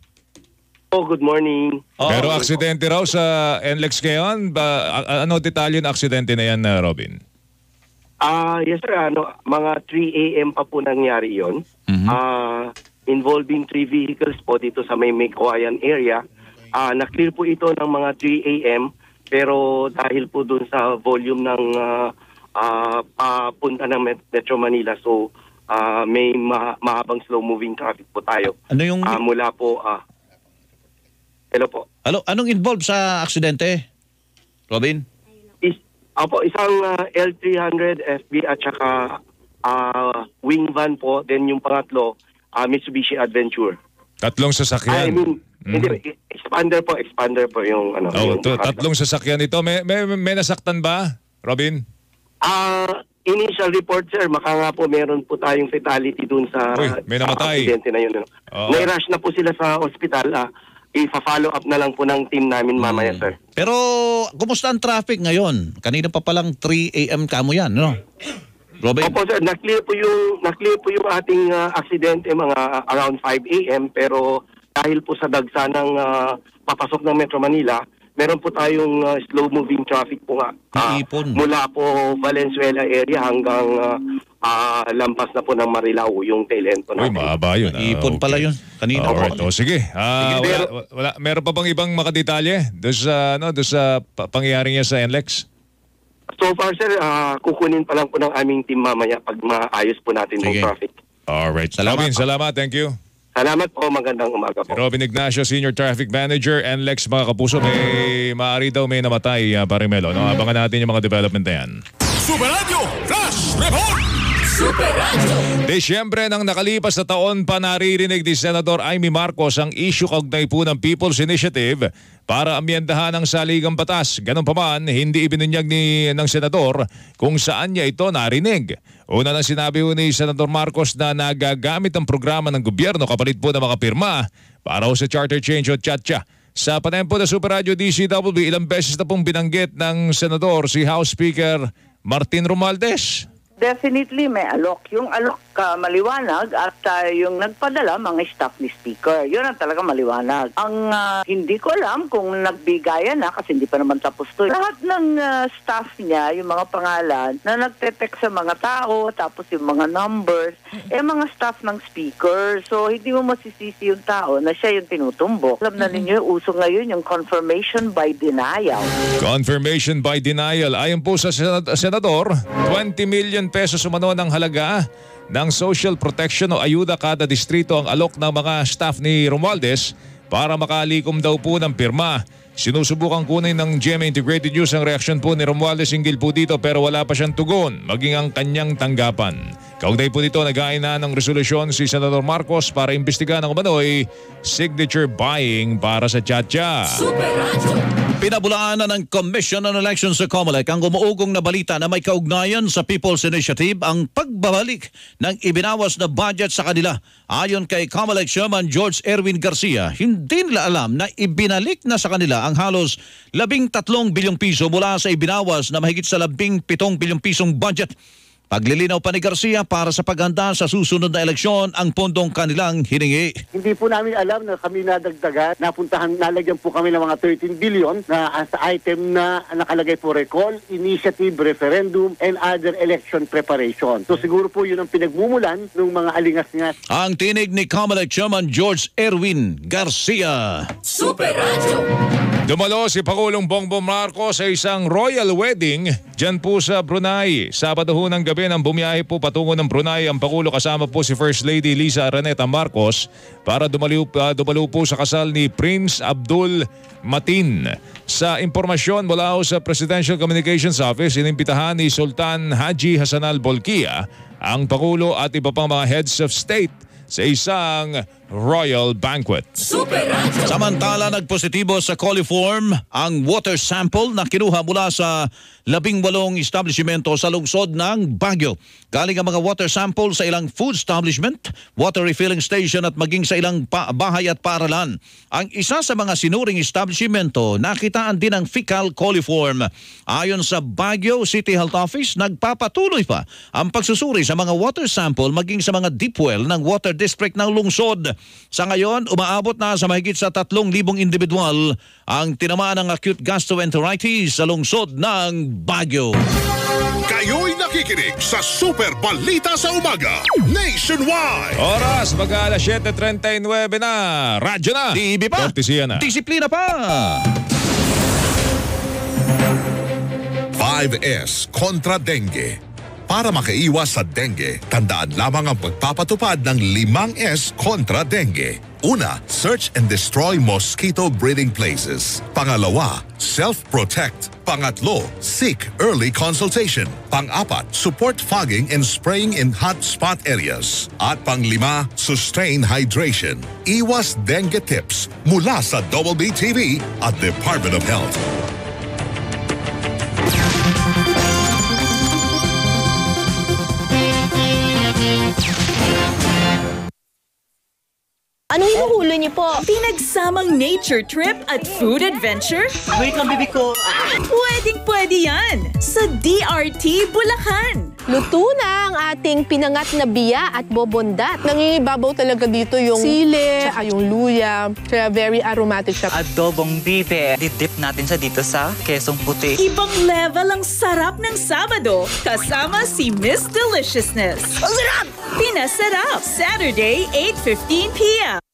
Oh, good morning. Oh. Pero aksidente raw sa N L E X ngayon. Ba, ano detalye ng aksidente na yan, Robin? Ah, uh, yes sir, ano, mga three a m pa po nangyari 'yon. Mm-hmm. Uh, involving three vehicles po dito sa may Meycauayan area. Ah, uh, na-clear po ito ng mga three a m pero dahil po dun sa volume ng uh, uh, papunta ng Metro Manila, so uh, may ma- mahabang slow-moving traffic po tayo. Ano yung uh, mula po ah uh, Hello po. Ano, anong involved sa aksidente, Robin? Is, apo, isang uh, L three hundred F B at saka uh, wing van po. Then yung pangatlo, uh, Mitsubishi Adventure. Tatlong sasakyan? I mean, mm-hmm. hindi, expander po, expander po yung ano. Oh, yung to, tatlong sasakyan ito. May, may, may nasaktan ba, Robin? Ah, uh, initial report sir, maka nga po meron po tayong fatality dun sa Uy, may namatay. aksidente na yun. Oh. May rush na po sila sa ospital. Ah. I-follow up na lang po ng team namin mamaya, sir. Pero, kumusta ang traffic ngayon? Kanina pa palang three a m kamo yan, no? Robin? Opo, sir. Na-clear po yung, na-clear po yung ating uh, aksidente mga around five a m pero dahil po sa dagsa ng uh, papasok ng Metro Manila, meron po tayong uh, slow-moving traffic po nga. Uh, mula po Valenzuela area hanggang uh, uh, lampas na po ng Marilao, yung tail end po natin. Uy, mahaba yun. Ipon okay. pala yun. Kanina oh, po. right. Oh, sige. Uh, wala, wala, meron pa bang ibang makadetalye doon sa, ano, doon sa pangyayari niya sa N L E X? So far, sir, uh, kukunin pa lang po ng aming team mamaya pag maayos po natin yung traffic. Alright. Salamat. Robin, salamat. Thank you. Salamat po, magandang umaga po. Robin Ignacio, Senior Traffic Manager, N L E X, mga kapuso, may maaari daw may namatay, uh, Parimelo. No? Abangan natin yung mga development na yan. Superradyo Flash Report! Superradyo! Desyembre ng nakalipas na taon pa naririnig ni Senador Amy Marcos ang issue kaugnay po ng People's Initiative para amyendahan ang saligang batas. Ganun pa man, hindi ibinunyag ni ng Senador kung saan niya ito narinig. Una nang sinabi po ni Senador Marcos na nagagamit ang programa ng gobyerno kapalit po ng mga pirma para sa charter change o tchatcha. Sa panempo na Superradyo D C W, ilang beses na pong binanggit ng Senador si House Speaker Martin Romualdez. Definitely may alok. Yung alok uh, maliwanag at uh, yung nagpadala mga staff ni Speaker. Yun ang talaga maliwanag. Ang uh, hindi ko alam kung nagbigayan na kasi hindi pa naman tapos to. Lahat ng uh, staff niya, yung mga pangalan na nagte-text sa mga tao, tapos yung mga numbers, eh mga staff ng Speaker. So hindi mo masisisi yung tao na siya yung tinutumbok. Alam na ninyo, uso ngayon yung confirmation by denial. Confirmation by denial. Ayon po sa senad- Senador, twenty million pesos umano ng halaga ng social protection o ayuda kada distrito ang alok ng mga staff ni Romualdez para makalikom daw po ng pirma. Sinusubukan kunin ng G M A Integrated News ang reaksyon po ni Romualdez hinggil po dito pero wala pa siyang tugon, maging ang kanyang tanggapan. Kaugnay po dito, nag-aay na ng resolusyon si Senador Marcos para imbestigahan ng umano'y signature buying para sa tchatcha. Pinabulaan na ng Commission on Elections sa COMELEC ang umuugong na balita na may kaugnayan sa People's Initiative ang pagbabalik ng ibinawas na budget sa kanila. Ayon kay COMELEC Chairman George Erwin Garcia, hindi nila alam na ibinalik na sa kanila ang halos labing tatlong bilyong piso mula sa ibinawas na mahigit sa labing pitong bilyong pisong budget. Paglilinaw pa ni Garcia, para sa paghanda sa susunod na eleksyon ang pondong kanilang hiningi. Hindi po namin alam na kami nadagdagan, napuntahan, nalagyan po kami ng mga thirteen billion na sa item na nakalagay po recall, initiative, referendum, and other election preparation. So siguro po yun ang pinagmumulan ng mga alingas-ngas. Ang tinig ni COMELEC Chairman George Erwin Garcia. Superradyo! Dumalo si Pangulong Bongbong Marcos sa isang royal wedding dyan po sa Brunei. Sabado ho ng gabi nang bumiyahe po patungo ng Brunei ang Pangulo kasama po si First Lady Liza Araneta Marcos para dumalo, uh, dumalo po sa kasal ni Prince Abdul Matin. Sa impormasyon mula sa Presidential Communications Office, inimbitahan ni Sultan Haji Hassanal Bolkiah ang Pangulo at iba pang mga heads of state sa isang Royal Banquet. Samantala, nagpositibo sa coliform ang water sample na kinuha mula sa labing walong establishmento sa lungsod ng Baguio. Galing ang mga water sample sa ilang food establishment, water refilling station at maging sa ilang pa- bahay at paaralan. Ang isa sa mga sinuring establishmento, nakitaan din ang fecal coliform. Ayon sa Baguio City Health Office, nagpapatuloy pa ang pagsusuri sa mga water sample maging sa mga deep well ng water district ng lungsod. Sa ngayon, umaabot na sa mahigit sa tatlong libong individual ang tinamaan ng acute gastroenteritis sa lungsod ng Baguio. Kayo'y nakikinig sa Super Balita sa Umaga Nationwide. Oras, mag-alas siyete trenta y nueve na. Radyo na. T V pa. Kortesiya na. Disiplina pa. five S kontra dengue. Para makaiwas sa dengue, tandaan lamang ang pagpapatupad ng limang S kontra dengue. Una, search and destroy mosquito breeding places. Pangalawa, self-protect. Pangatlo, seek early consultation. Pang-apat, support fogging and spraying in hot spot areas. At panglima, sustain hydration. Iwas dengue tips mula sa Double B T V at Department of Health. Ano hinuhuli niyo po? Pinagsamang nature trip at food adventure? Wait lang, bibi ko. Pwedeng pwede yan sa D R T Bulacan. Luto na ang ating pinangat na biya at bobondat. Nangingibabaw talaga dito yung sili, ay yung luya. Kaya very aromatic siya. Adobong bibe. Didip natin siya dito sa Quezon Puti. Ibang level ang sarap ng Sabado kasama si Miss Deliciousness. Ang sarap! Pinasarap. Saturday, eight fifteen p m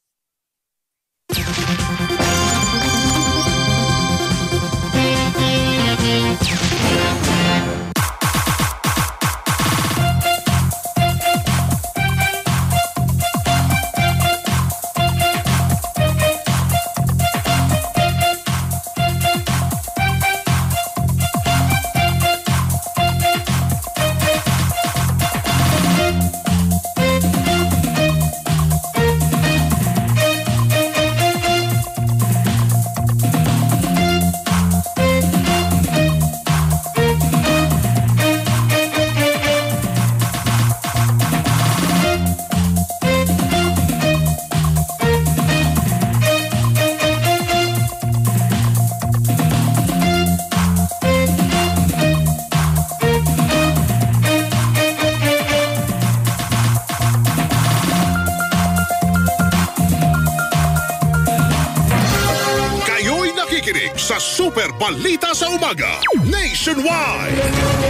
Sa Super Balita sa Umaga Nationwide.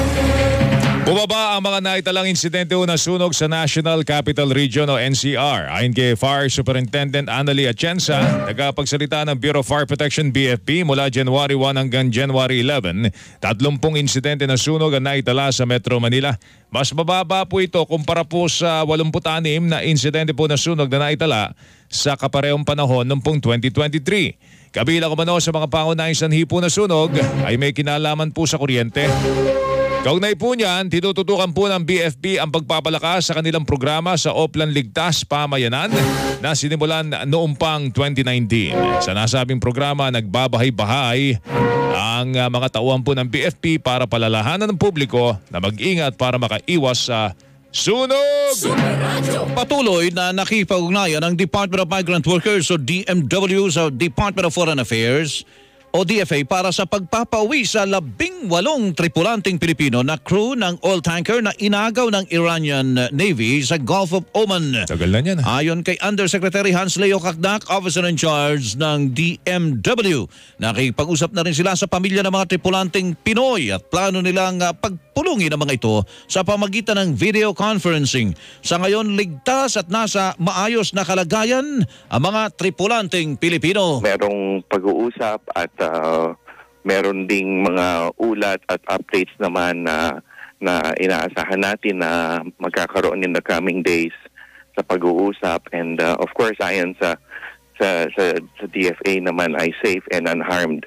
Bumaba ang mga naitalang insidente o nasunog sa National Capital Region o N C R. Ayon kay Fire Superintendent Annalie Atienza, nagpagsalita ng Bureau of Fire Protection B F P mula January one hanggang January eleven, tatlumpung insidente na sunog ang naitala sa Metro Manila. Mas mababa po ito kumpara po sa eighty-six na insidente po na sunog na naitala sa kaparehong panahon noong pong twenty twenty-three. Kabilang kumano sa mga pangunahing sanhi po na sunog ay may kinalaman po sa kuryente. Kaugnay po niyan, tinututukan po ng B F P ang pagpapalakas sa kanilang programa sa Oplan Ligtas Pamayanan na sinimulan noong pang twenty nineteen. Sa nasabing programa, nagbabahay-bahay ang uh, mga tauhan po ng B F P para palalahanan ng publiko na mag-ingat para makaiwas sa sunog! Patuloy na nakipag-ugnayan ang Department of Migrant Workers o D M W sa Department of Foreign Affairs o D F A para sa pagpapauwi sa labing walong tripulanteng Pilipino na crew ng oil tanker na inagaw ng Iranian Navy sa Gulf of Oman. Tagal na yan. Ayon kay Undersecretary Hans Leo Kakdak, Officer in Charge ng D M W, nakipag-usap na rin sila sa pamilya ng mga tripulanteng Pinoy at plano nilang uh, pagpulungin ang mga ito sa pamagitan ng video conferencing. Sa ngayon, ligtas at nasa maayos na kalagayan ang mga tripulanteng Pilipino. Merong pag-uusap at uh, meron ding mga ulat at updates naman na na inaasahan natin na magkakaroon in the coming days sa pag-uusap, and uh, of course ayon sa sa, sa sa D F A naman ay safe and unharmed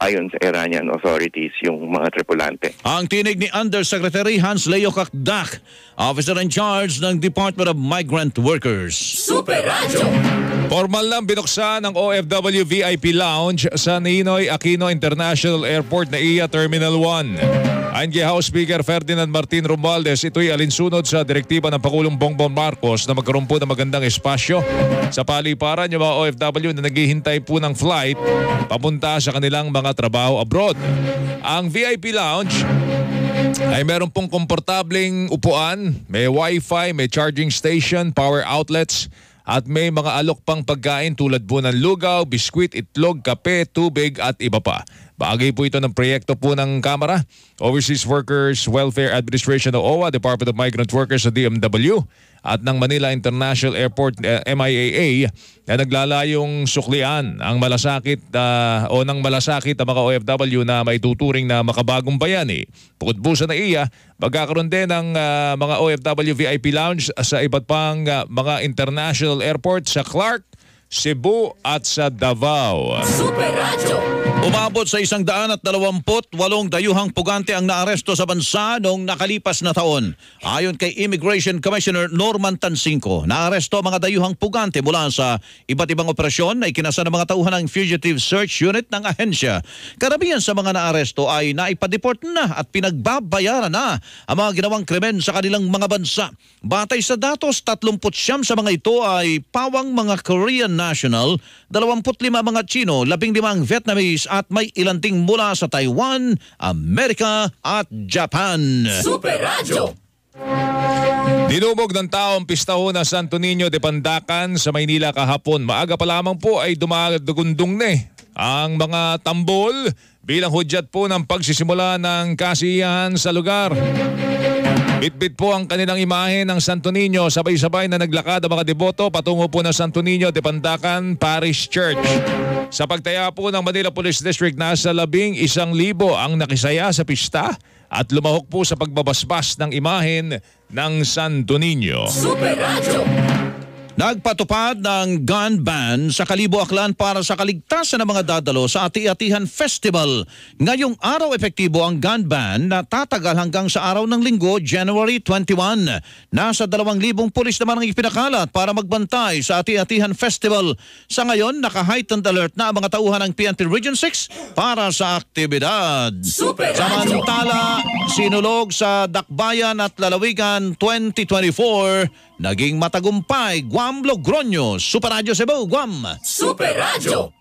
ayon sa Iranian authorities yung mga tripulante. Ang tinig ni Undersecretary Hans Leo Kakdak, Officer in Charge ng Department of Migrant Workers. Super Radio. Formal lang binuksan ng O F W V I P Lounge sa Ninoy Aquino International Airport na I A Terminal one. Ayon kay House Speaker Ferdinand Martin Romualdez, ito'y alinsunod sa direktiba ng Pangulong Bongbong Marcos na magkaroon po ng magandang espasyo sa paliparan yung mga O F W na naghihintay po ng flight papunta sa kanilang mga trabaho abroad. Ang V I P Lounge ay meron pong komportableng upuan, may wifi, may charging station, power outlets, at may mga alok pang pagkain tulad po ng lugaw, biskwit, itlog, kape, tubig at iba pa. Bagay po ito ng proyekto po ng Kamara, Overseas Workers Welfare Administration o O W A, Department of Migrant Workers sa D M W at ng Manila International Airport uh, M I A A na naglalayong suklian ang malasakit uh, o ng malasakit ang mga O F W na may tuturing na makabagong bayani. Bukod po sa N A I A, magkakaroon din ng uh, mga O F W V I P Lounge sa iba't pang uh, mga international airport sa Clark, Cebu at sa Davao. Super Radio. Umabot sa isang daan at dalawamput walong dayuhang pugante ang naaresto sa bansa noong nakalipas na taon. Ayon kay Immigration Commissioner Norman Tansingco, naaresto mga dayuhang pugante mula sa iba't ibang operasyon na ikinasa ng mga tauhan ng Fugitive Search Unit ng ahensya. Karamihan sa mga naaresto ay naipadeport na at pinagbabayaran na ang mga ginawang krimen sa kanilang mga bansa. Batay sa datos, tatlumput siyam sa mga ito ay pawang mga Korean national, dalawamput lima mga Chino, labing limang Vietnamese at may ilan ding mula sa Taiwan, Amerika at Japan. Super Radio. Dinubog ng taong pistaho na Santo Niño de Pandacan sa Maynila kahapon. Maaga pa lamang po ay dumadugundong na ang mga tambol bilang hudyat po ng pagsisimula ng kasiyahan sa lugar. Bitbit po ang kanilang imahe ng Santo Niño, sabay-sabay na naglakad ang mga deboto patungo po ng Santo Niño de Pandacan Parish Church. Sa pagtaya po ng Manila Police District, nasa labing isang libo ang nakisaya sa pista at lumahok po sa pagbabasbas ng imahen ng Santo Niño. Super Radio. Nagpatupad ng gun ban sa Kalibo, Aklan para sa kaligtasan ng mga dadalo sa Ati-Atihan Festival. Ngayong araw epektibo ang gun ban na tatagal hanggang sa araw ng Linggo, January twenty-one. Nasa dalawang libong pulis naman ang ipinakalat para magbantay sa Ati-Atihan Festival. Sa ngayon, naka-heightened alert na ang mga tauhan ng P N P Region six para sa aktibidad. Super Samantala, sinulog sa Dakbayan at Lalawigan twenty twenty-four, naging matagumpay Guam Logroño, Super Radio Cebu, Guam. Super Radio.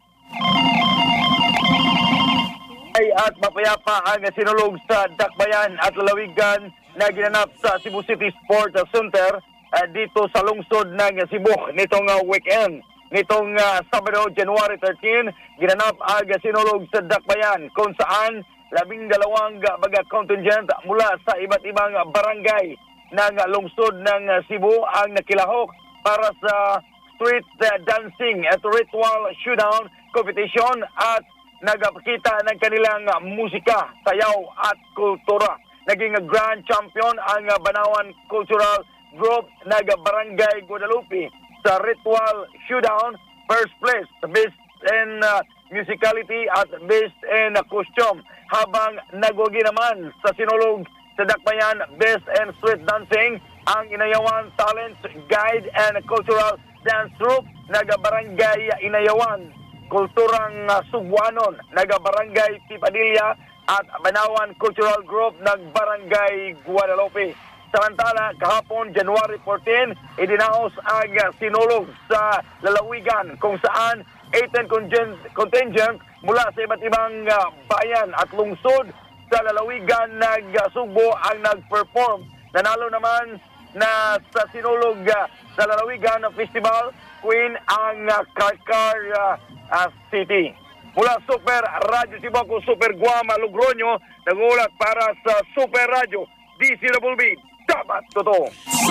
Ay at mapayapa ang sinulog sa Dakbayan at Lalawigan na ginanap sa Cebu City Sports Center uh, dito sa lungsod ng Cebu nitong uh, weekend. Nitong uh, Sabado, January thirteenth, ginanap ang sinulog sa Dakbayan kung saan labing dalawang baga contingent mula sa iba't ibang barangay ng lungsod ng Cebu ang nakilahok para sa street uh, dancing at ritual showdown competition at nagpakita ng kanilang musika, sayaw at kultura. Naging grand champion ang Banawan Cultural Group ng Barangay Guadalupe sa ritual showdown, first place, best in uh, musicality at best in uh, costume. Habang nagwagi naman sa sinulog sa Dakbayan, best in street dancing, ang Inayawan Talents Guide and Cultural Dance Troupe, naga-barangay Inayawan, Kulturang uh, Subuanon, naga-barangay Tipadilla at Banawan Cultural Group, nag-barangay Guadalupe. Samantala, kahapon, January fourteenth, idinaos ang uh, sinulog sa Lalawigan kung saan eighteen contingent, contingent mula sa iba't ibang uh, bayan at lungsod sa Lalawigan nag-Subo ang nag-perform. Nanalo naman na sa sinulog uh, sa Lalawigan Festival Queen ang uh, Karkar uh, uh, City. Mula Super Radio Cebu ako, Super Guam Logroño, nag-uulat para sa Super Radio D C W B. Dapat totoo.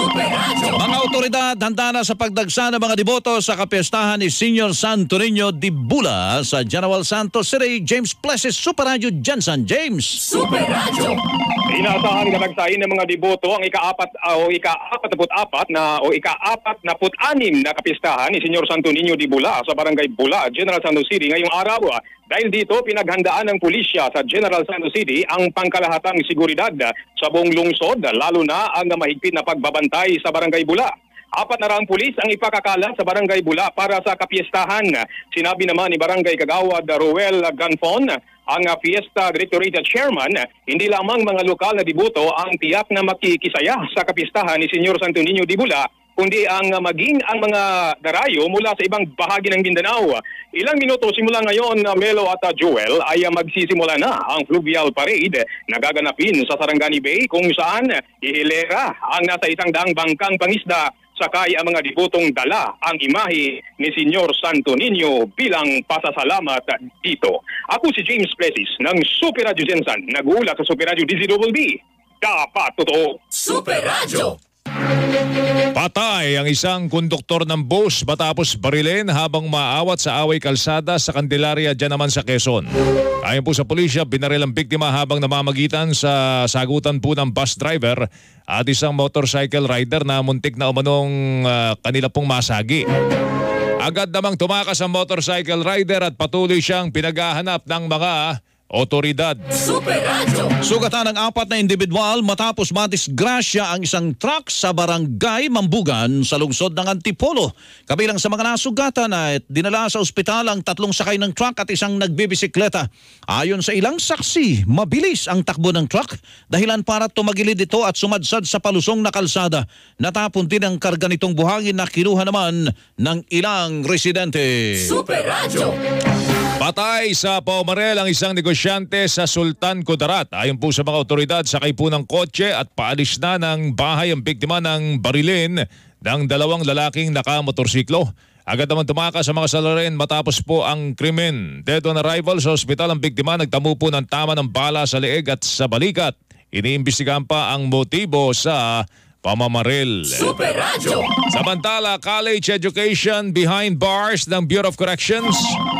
Mga otoridad handa na sa pagdagsa ng mga deboto sa kapiyastahan ni Senior Santo Niño de Bula sa General Santos City. James Plessis, Super Radio Jensen. James. Super Radio. Inaasahan kadagsain ng mga deboto ang ika-apat o ika-apat na put-apat na o ika-apat na put-anim na kapistahan ni Senior Santo Niño de Bula sa Barangay Bula, General Santos City ngayong araw. Dahil dito, pinaghandaan ng pulisya sa General Santos City ang pangkalahatang seguridad sa buong lungsod, lalo na ang mahigpit na pagbabantay sa Barangay Bula. Apat na raang pulis ang ipakakala sa Barangay Bula para sa kapiestahan. Sinabi naman ni Barangay Kagawad Roel Ganfon, ang Fiesta Directorate Chairman, hindi lamang mga lokal na deboto ang tiyak na makikisaya sa kapiestahan ni Senior Santo Niño de Bula, kundi ang maging ang mga darayo mula sa ibang bahagi ng Mindanao. Ilang minuto simula ngayon, Melo at Joel, ay magsisimula na ang fluvial parade na gaganapin sa Sarangani Bay, kung saan ihilera ang nasa isang daang bangkang pangisda, sakay ang mga debotong dala ang imahe ni Senior Santo Niño bilang pasasalamat dito. Ako si James Plessis ng Super Radio Jensen, nag-uula sa Super Radio D Z B B. Dapat totoo. Super Radio. Patay ang isang konduktor ng bus matapos barilin habang maawat sa away kalsada sa Candelaria dyan naman sa Quezon. Ayon po sa pulisya, binaril ang biktima habang namamagitan sa sagutan po ng bus driver at isang motorcycle rider na muntik na umanong uh, kanila pong masagi. Agad namang tumakas ang motorcycle rider at patuloy siyang pinaghahanap ng mga otoridad. Super Radio. Sugatan ng apat na individual matapos madisgrasya ang isang truck sa Barangay Mambugan sa lungsod ng Antipolo. Kabilang sa mga nasugatan ay dinala sa ospital ang tatlong sakay ng truck at isang nagbibisikleta. Ayon sa ilang saksi, mabilis ang takbo ng truck dahilan para tumagilid ito at sumadsad sa palusong na kalsada. Natapon din ang karga nitong buhangin na kinuha naman ng ilang residente. Super Radio. Patay sa Paumarel ang isang negosyante sa Sultan Kudarat. Ayon po sa mga otoridad, sakay po ng kotse at paalis na ng bahay ang biktima ng barilin ng dalawang lalaking nakamotorsiklo. Agad naman tumakas sa mga salarin matapos po ang krimen. Dead on arrival sa ospital ang biktima, nagtamo po ng tama ng bala sa leeg at sa balikat. Iniimbestigahan pa ang motibo sa pamamaril. Super Radio. Samantala, college education behind bars ng Bureau of Corrections.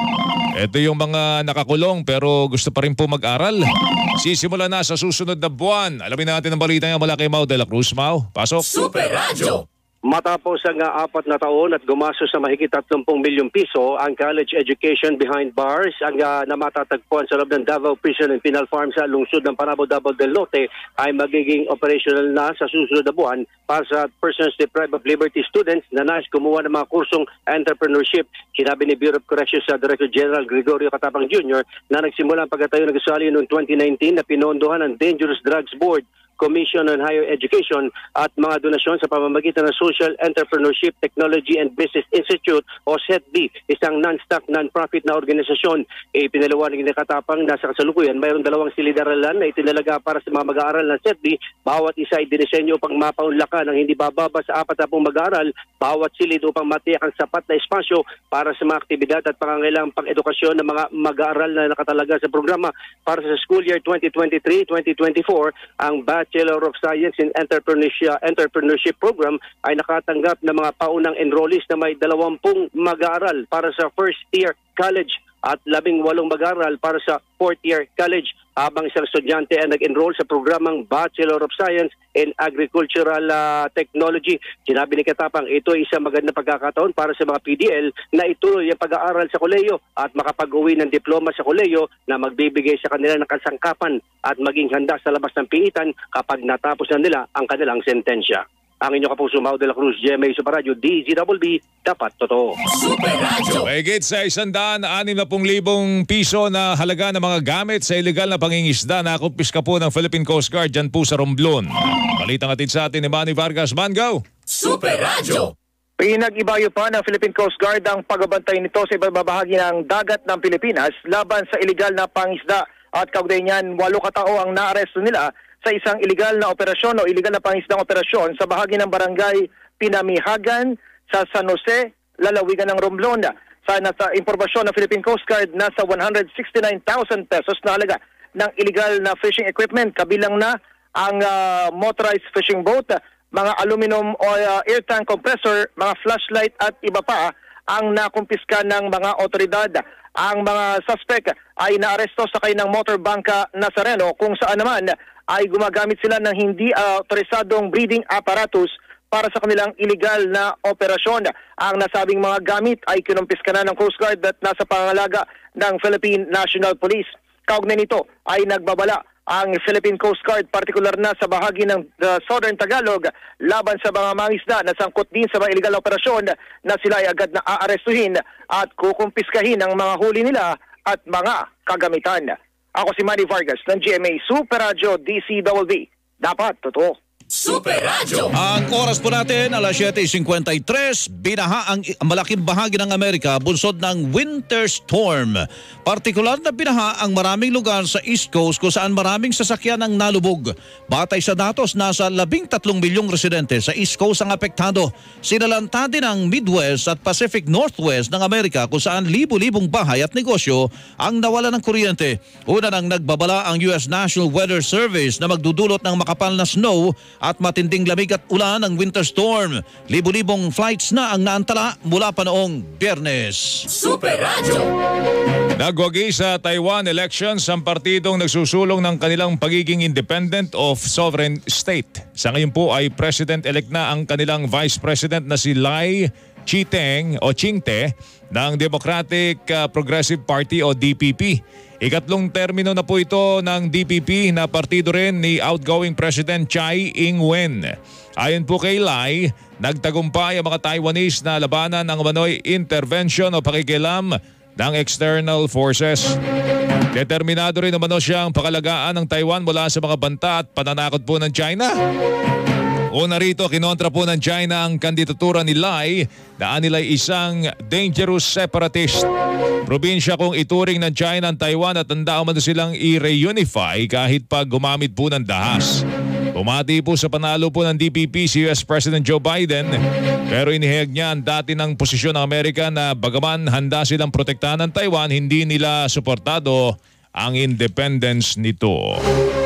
Ito yung mga nakakulong pero gusto pa rin po mag-aral. Sisimula na sa susunod na buwan. Alamin natin ang balita niya mula kay Mau de la Cruz. Mau, pasok. Super Radio. Matapos ang uh, apat na taon at gumastos sa mahigit tatlong milyong piso, ang college education behind bars ang uh, namatatagpuan sa loob ng Davao Prison and Penal Farm sa lungsod ng Panabo Davao del Norte ay magiging operational na sa susunod na buwan para sa persons deprived of liberty students na nais kumuha ng mga kursong entrepreneurship. Sinabi ni Bureau of Corrections sa Director General Gregorio Katapang Junior na nagsimula ang pagkatayo ng gusali noong twenty nineteen na pinondohan ng Dangerous Drugs Board, Commission on Higher Education at mga donasyon sa pamamagitan ng Social Entrepreneurship Technology and Business Institute o S E T B, isang non-stock, non-profit na organisasyon. E, pinaliwanag ni Katapang na sa kasalukuyan mayroong dalawang silid-aralan na itinalaga para sa mga mag-aaral ng S E T B. Bawat isa ay dinisenyo upang mapaunlakan ng hindi bababa sa apat na pong mag-aaral, bawat silid upang matiyak ang sapat na espasyo para sa mga aktibidad at pangangailangang pang-edukasyon ng mga mag-aaral na nakatalaga sa programa. Para sa school year twenty twenty-three twenty twenty-four, ang Bachelor of Science in Entrepreneurship, Entrepreneurship Program ay nakatanggap ng mga paunang enrollees na may dalawampung mag-aaral para sa first year college at labing walong mag-aaral para sa fourth year college, habang isang estudyante ay nag-enroll sa programang Bachelor of Science in Agricultural uh, Technology. Sinabi ni Katapang, ito ay isang magandang pagkakataon para sa mga P D L na ituloy ang pag-aaral sa kolehiyo at makapag-uwi ng diploma sa kolehiyo na magbibigay sa kanila ng kasangkapan at maging handa sa labas ng piitan kapag natapos na nila ang kanilang sentensya. Ang inyong kapuso, Mau de la Cruz, G M A Super Radio, D Z B B, dapat totoo. Super Radio. Mahigit sa isandaan anim na pong libong piso na halaga ng mga gamit sa iligal na pangingisda na kumpiska po ng Philippine Coast Guard dyan po sa Romblon. Balitang atid sa atin ni Manny Vargas. Mango. Super Radio. Pinag-ibayo pa ng Philippine Coast Guard ang pagbabantay nito sa ibang bahagi ng dagat ng Pilipinas laban sa iligal na pangisda. At kaugnay niyan, walo katao ang naaresto nila sa isang iligal na operasyon o iligal na pangisdang operasyon sa bahagi ng barangay Pinamihagan sa San Jose, lalawigan ng Romblon. Sa nasa impormasyon ng Philippine Coast Guard, nasa one hundred sixty-nine thousand pesos na halaga ng iligal na fishing equipment, kabilang na ang uh, motorized fishing boat, mga aluminum o uh, air tank compressor, mga flashlight at iba pa ang nakumpiska ng mga otoridad. Ang mga suspect ay naaresto sakay ng motorbangka Nazareno kung saan naman ay gumagamit sila ng hindi uh, autorisadong breeding apparatus para sa kanilang illegal na operasyon. Ang nasabing mga gamit ay kinumpiska na ng Coast Guard at nasa pangangalaga ng Philippine National Police. Kaugnay nito ay nagbabala ang Philippine Coast Guard, partikular na sa bahagi ng uh, Southern Tagalog, laban sa mga mangisda na sangkot din sa mga illegal na operasyon na sila ay agad na aarestuhin at kukumpiskahin ang mga huli nila at mga kagamitan. Ako si Manny Vargas ng G M A Super Radio D C W B. Dapat totoo. Super Radio. Ang oras po natin, alas siyete singkwenta y tres, binaha ang malaking bahagi ng Amerika bunsod ng winter storm. Partikular na binaha ang maraming lugar sa East Coast kung saan maraming sasakyan ang nalubog. Batay sa datos, nasa labing tatlong milyong residente sa East Coast ang apektado. Sinalanta din ang Midwest at Pacific Northwest ng Amerika kung saan libu-libong bahay at negosyo ang nawala ng kuryente. Una nang nagbabala ang U S National Weather Service na magdudulot ng makapal na snow at matinding lamig at ulan ng winter storm. Libu-libong flights na ang naantala mula pa noong Biyernes. Super Radio. Nagwagi sa Taiwan elections ang partidong nagsusulong ng kanilang pagiging independent of sovereign state. Sa ngayon po ay president-elect na ang kanilang vice president na si Lai Ching-te o Ching-te ng Democratic uh, Progressive Party o D P P. Ikatlong termino na po ito ng D P P na partido rin ni outgoing President Tsai Ing-wen. Ayon po kay Lai, nagtagumpay ang mga Taiwanese na labanan ng umano'y intervention o pakikialam ng external forces. Determinado rin umano siyang pakalagaan ng Taiwan mula sa mga banta at pananakot po ng China. Una rito, kinontra po ng China ang kandidatura ni Lai na anilay isang dangerous separatist. Probinsya kung ituring ng China ang Taiwan at tanda umano silang i-reunify kahit pag gumamit po ng dahas. Pumati po sa panalo po ng D P P si U S President Joe Biden, pero inihayag niya ang dati ng posisyon ng Amerika na bagaman handa silang protektahan ng Taiwan, hindi nila suportado ang independence nito.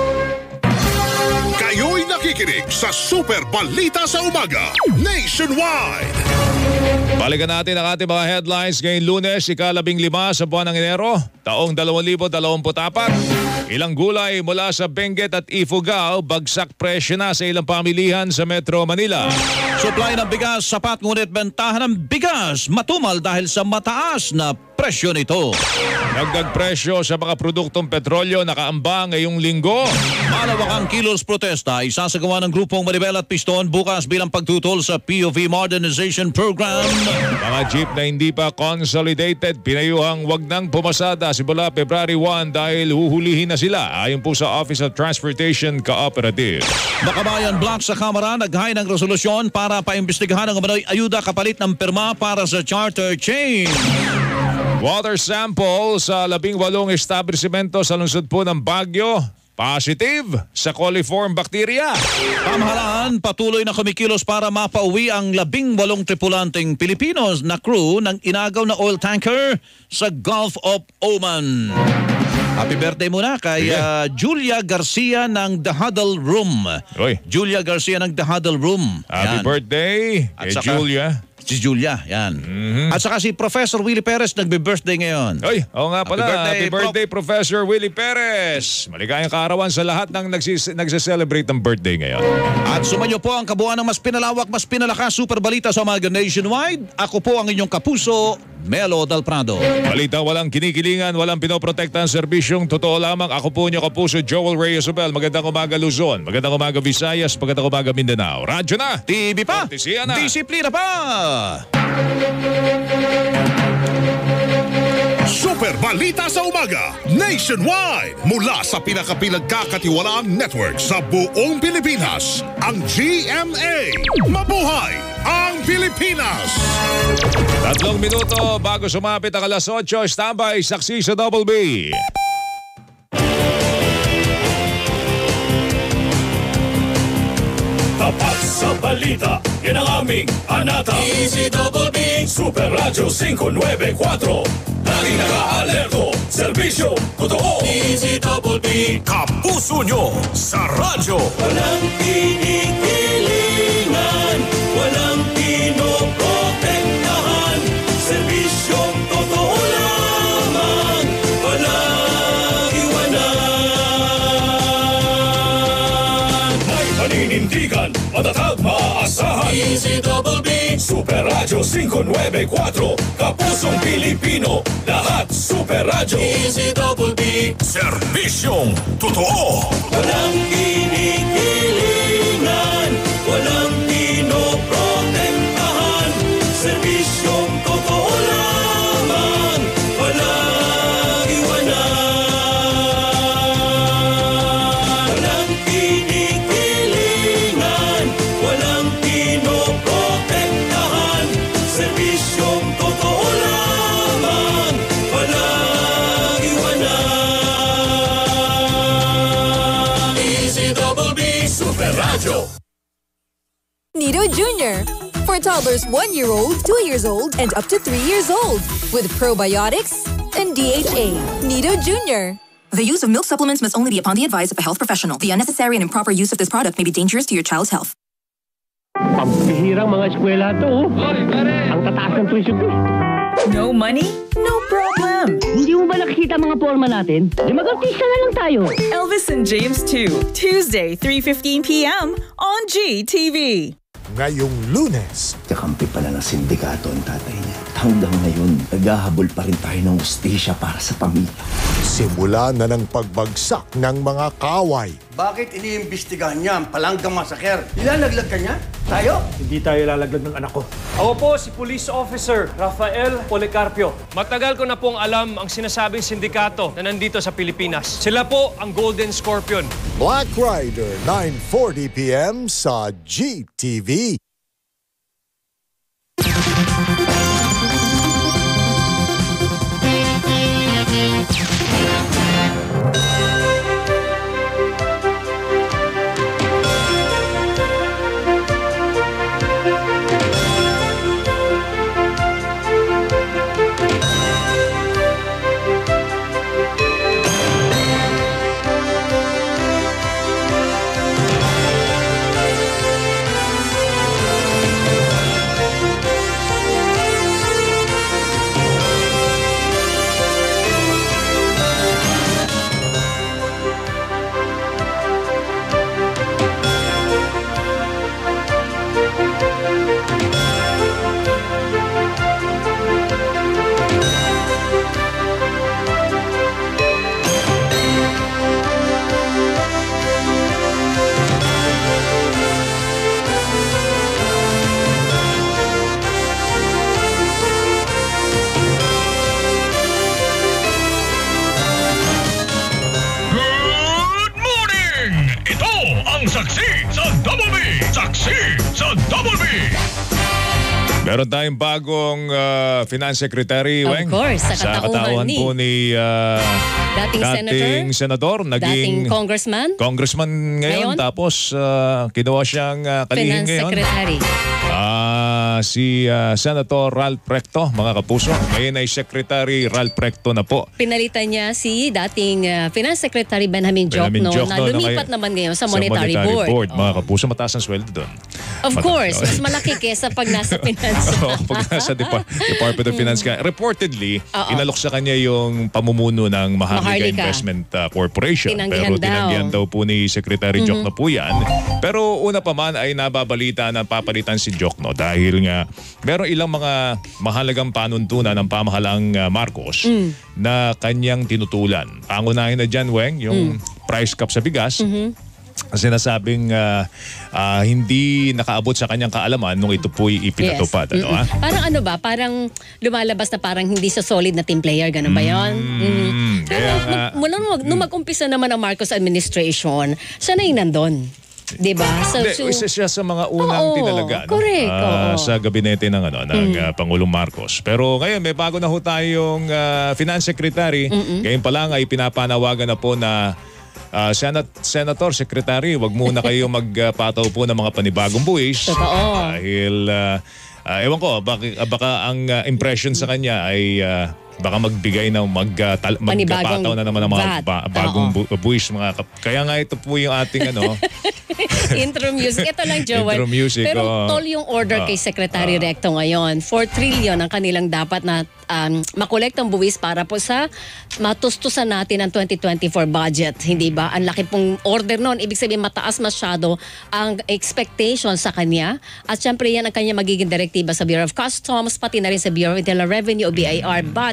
Kayo'y nakikinig sa Super Balita sa Umaga Nationwide. Balikan natin ang ating mga headlines ngayong Lunes, ikalabing lima sa buwan ng Enero, taong dalawang libo dalawampu't apat. Ilang gulay mula sa Benguet at Ifugao, bagsak presyo na sa ilang pamilihan sa Metro Manila. Supply ng bigas sapat, ngunit bentahan ng bigas matumal dahil sa mataas na presyo nito. Dagdag presyo sa mga produktong petrolyo nakaambang ngayong linggo. Malawakang kilos protesta isasagawa ng grupong Maribel at Piston bukas bilang pagtutol sa P O V Modernization Program. Mga jeep na hindi pa consolidated, pinayuhang wag nang pumasada simula February first dahil huhulihin na sila ayon po sa Office of Transportation Cooperative. Bakabayan Block sa Kamara naghain ng resolusyon para paimbestigahan ang umano'y ayuda kapalit ng pirma para sa charter chain. Water sample sa labing walong establishmento sa lungsod po ng Baguio, positive sa coliform bacteria. Pamahalaan patuloy na kumikilos para mapauwi ang labing walong tripulanteng Pilipinos na crew ng inagaw na oil tanker sa Gulf of Oman. Happy birthday muna kay uh, Julia Garcia ng The Huddle Room. Oy. Julia Garcia ng The Huddle Room. Happy yan. birthday kay Julia. Si Julia, yan. Mm-hmm. At saka si Professor Willie Perez nagbe-birthday ngayon. Oy, oo nga pala. Happy birthday, Happy birthday Prof. Professor Willie Perez. Maligayang kaarawan sa lahat ng nagsis- nagse-celebrate ng birthday ngayon. At sumayo po ang kabuuan ng mas pinalawak, mas pinalakas Super Balita sa Umaga Nationwide. Ako po ang inyong kapuso, Melo Del Prado. Balita walang kinikilingan, walang pinoprotektahan serbisyong totoo lamang. Ako po inyong kapuso, Joel Reyes Obel. Magandang umaga Luzon, magandang umaga Visayas, magandang umaga Mindanao. Radyo na! T V pa! na. Disiplina pa! Super Balita sa Umaga Nationwide mula sa pinakapinagkakatiwalaang network sa buong Pilipinas, ang G M A. Mabuhay ang Pilipinas! Tatlong minuto bago sumapit ang alas otso, standby, saksi sa Double B. Tapat sa balita, yan ang aming anata. D Z B B, Super Radyo five nine four. Laging naka-alerto, serbisyo, totoo. D Z B B, kapuso nyo sa radyo. Walang kinikilingan, walang pinoprotektahan, serbisyong totoo lamang, walang iwanan. May paninindigan, matatag, maaasahan. D Z B B, Super Radyo five nine four. Kapusong Pilipino, lahat Super Radyo. D Z B B, serbisyong totoo. Walang kinikilingan, walang pinoprotektahan, serbisyong totoo lamang, walang iwanan. Walang kinikilingan, walang pinoprotektahan, serbisyong totoo lamang, walang iwanan. D Z B B, Super Radyo. Nido Junior for toddlers one year old, two years old, and up to three years old with probiotics and D H A. Nido Junior The use of milk supplements must only be upon the advice of a health professional. The unnecessary and improper use of this product may be dangerous to your child's health. Pampihirang mga eskwela to. Ang tataas ng tuition ko. No money? No problem. Hindi mo ba nakikita mga forma natin? Di mag-artista na lang tayo. Elvis and James two, Tuesday, three fifteen p m on G T V. Ngayong Lunes. Kakampi pala ng sindikato ang tatay niya. Hanggang ngayon, naghahabol pa rin tayo ng ustisya para sa pamilya. Simula na ng pagbagsak ng mga kaway. Bakit iniimbestigahan niya ang palanggang masaker? Ilalaglag ka niya? Tayo? Hindi tayo lalaglag ng anak ko. Ako po si Police Officer Rafael Policarpio. Matagal ko na pong alam ang sinasabing sindikato na nandito sa Pilipinas. Sila po ang Golden Scorpion. Black Rider, nine forty p m sa G T V. Meron tayong bagong uh, Finance Secretary, Of Weng. course, sa Sa katauhan katauhan ni po ni uh, dating, dating senador, dating naging congressman, congressman ngayon, Ngayon? tapos uh, kinuha siyang uh, kalihim finance ngayon. secretary. Ah, si uh, Senator Ralph Recto, mga kapuso. Ngayon ay Secretary Ralph Recto na po. Pinalitan niya si dating uh, Finance Secretary Benjamin Benjamin Jokno, Jokno na na lumipat kay- naman ngayon sa Sa Monetary, Board. Board. Mga kapuso, mataas ang sweldo doon. Of Mata- course, mas malaki kesa pag nasa finance. Oo, pag nasa Depar- Department of Finance ka. Reportedly, Oo. inalok sa kanya yung pamumuno ng Maharlika Maharlika. Investment uh, Corporation. Tinanggihan Pero tinanggihan daw. daw po ni Secretary Mhm. Jokno po yan. Pero una pa man ay nababalita na papalitan si Jokno dahil nga meron ilang mga mahalagang panuntunan ng pamahalang uh, Marcos Mm. na kanyang tinutulan. Pangunahin na dyan, Weng, yung price cap sa bigas. Mhm. Sinasabing uh, uh, hindi nakaabot sa kanyang kaalaman nung ito po'y ipinatupad. Yes. Ano, ah? Mm-mm. Parang ano ba? Parang lumalabas na parang hindi sa solid na team player. Ganun ba yun? Mm. Kaya nga, Nung, nung, nung, nung mag-umpisa naman ang Marcos administration, siya na yung nandun. Diba? So, Hindi, so, isa siya sa mga unang Oo, tinalaga no? correct, Ah, oo. sa gabinete ng ano ng Mm. ah, Pangulong Marcos. Pero ngayon may bago na ho tayong ah, Finance Secretary. Mm-mm. Ngayon pa lang ay pinapanawagan na po na ah, Senat Senator, Secretary, wag muna kayo magpataw po ng mga panibagong buwis. Totoo. Dahil, uh, uh, ewan ko, baka, baka ang uh, impression sa kanya ay uh, baka magbigay ng mag, uh, tal- magpataw na naman ng mga ba- bagong bu- buwis. Mga kap- Kaya nga ito po yung ating ano... Intro music. Ito lang, Joel. Intro music. Pero oh. tol yung order Ah, kay Secretary ah. Recto ngayon. four trillion ang kanilang dapat na um, makolektang buwis para po sa matustusan natin ang twenty twenty-four budget. Hindi ba? Ang laki pong order nun. Ibig sabihin, mataas masyado ang expectation sa kanya. At syempre, yan ang kanya magiging direktiba sa Bureau of Customs, pati na rin sa Bureau of Internal Revenue o B I R. But,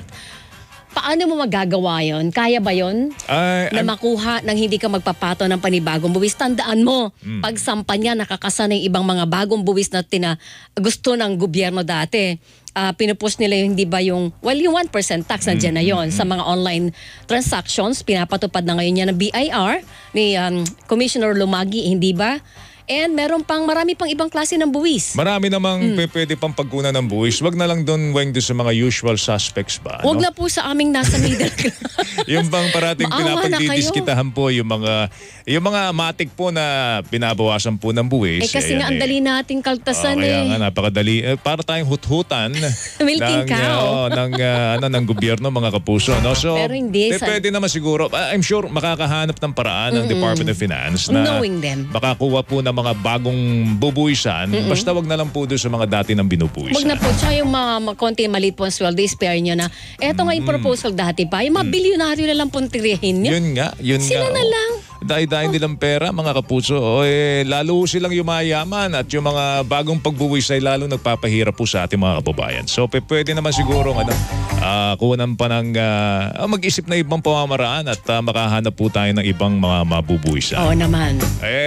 paano mo magagawa yon? Kaya ba yon? Ay, na I'm- makuha nang hindi ka magpapato ng panibagong buwis. Tandaan mo, Mm. pagsampa niya, nakakasa ng ibang mga bagong buwis na tina, gusto ng gobyerno dati. Uh, pinupush nila yung hindi ba yung, well, yung one percent tax nandiyan na yon sa mga online transactions. Pinapatupad na ngayon yan ng B I R ni um, Commissioner Lumagi, hindi ba? And meron pang marami pang ibang klase ng buwis. Marami namang Mm. pe- pwede pang pagkunan ng buwis. Wag na lang doon, Weng, doon sa mga usual suspects ba? Huwag ano? na po sa aming nasa middle class. Yung bang parating Maawa na pinapagdidiskitahan po yung mga yung mga matik po na binabawasan po ng buwis. Eh kasi Ayan nga, ang eh. dali nating kaltasan Oh, kaya eh. nga napakadali. Eh, para tayong huthutan Milking ng, cow. uh, oh, ng, uh, ano, ng gobyerno, mga kapuso. No? So, Pero hindi, eh, sa- pwede naman siguro. uh, I'm sure makakahanap ng paraan ng Mm-mm. Department of Finance na Knowing them. makakuha po ng mga bagong bubuisan. Mm-mm. Basta wag na lang po doon sa mga dati ng binubuwisan. Huwag na po, tsaka yung mga, mga konti maliit po ang sweldo, spare nyo na. Eto nga yung proposal dati pa, yung mga bilyonaryo na lang pong tirihin nyo. Yun nga, yun Sila nga. na oh. lang. Dahil-dahil nilang pera, mga kapuso. O, eh, lalo silang yumayaman at yung mga bagong pagbuwis ay lalo nagpapahirap po sa ating mga kababayan. So, pe- pwede naman siguro ano, uh, kunan pa ng uh, mag-isip na ibang pamamaraan at uh, makahanap po tayo ng ibang mga mabubuwisan. Oo naman.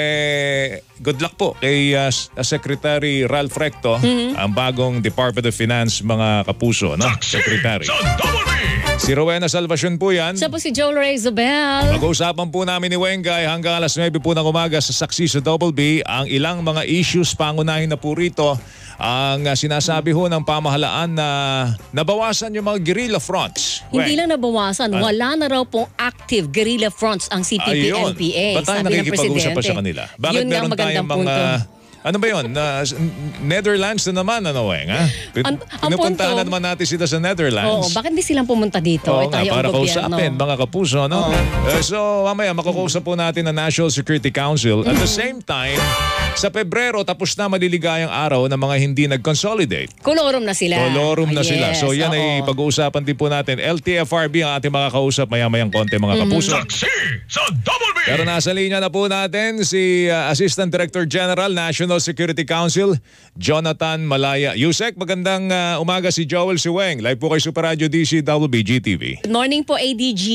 Eh, good luck po kay uh, Secretary Ralph Recto, Mhm. ang bagong Department of Finance, mga kapuso, no? Secretary. Si Rowena Salvacion po yan. Siya po si Joel Ray Zobel. Pag-uusapan po namin ni Wengay hanggang alas nuwebe po ng umaga sa Saksi sa Double B ang ilang mga issues. Pangunahin na po rito ang uh, sinasabi ho ng pamahalaan na nabawasan yung mga guerrilla fronts. Hindi Weng. lang nabawasan, Ah. wala na raw pong active guerrilla fronts ang C P P N P A. Ba't tayo sabi ng nakikipag-usap pa Presidente. sa kanila? Bakit Yun nga meron magandang tayong mga... punto. Ano ba yun? Na, Netherlands na naman, ano Weng? Ha? Ang- ang Pinupuntahan punto- na naman natin sila sa Oo, Netherlands. bakit hindi silang pumunta dito? Oo Eh, nga, tayo para ang gobyerno. kausapin, mga kapuso, no? Eh, so, mamaya, makakausap po natin ang National Security Council. At the same time, sa Pebrero, tapos na maliligayang araw ng mga hindi nag-consolidate. Kolorum na sila. Kolorum na Ah, sila. yes, So, yan ay oo. pag-uusapan din po natin. L T F R B ang ating mga kausap, maya-mayang konti, mga kapuso. Pero nasa linya na po natin si uh, Assistant Director General, National Security Council, Jonathan Malaya. Yusek, magandang uh, umaga si Joel Siweng. Live po kay Super Radio D C W B G T V. Good morning po, A D G.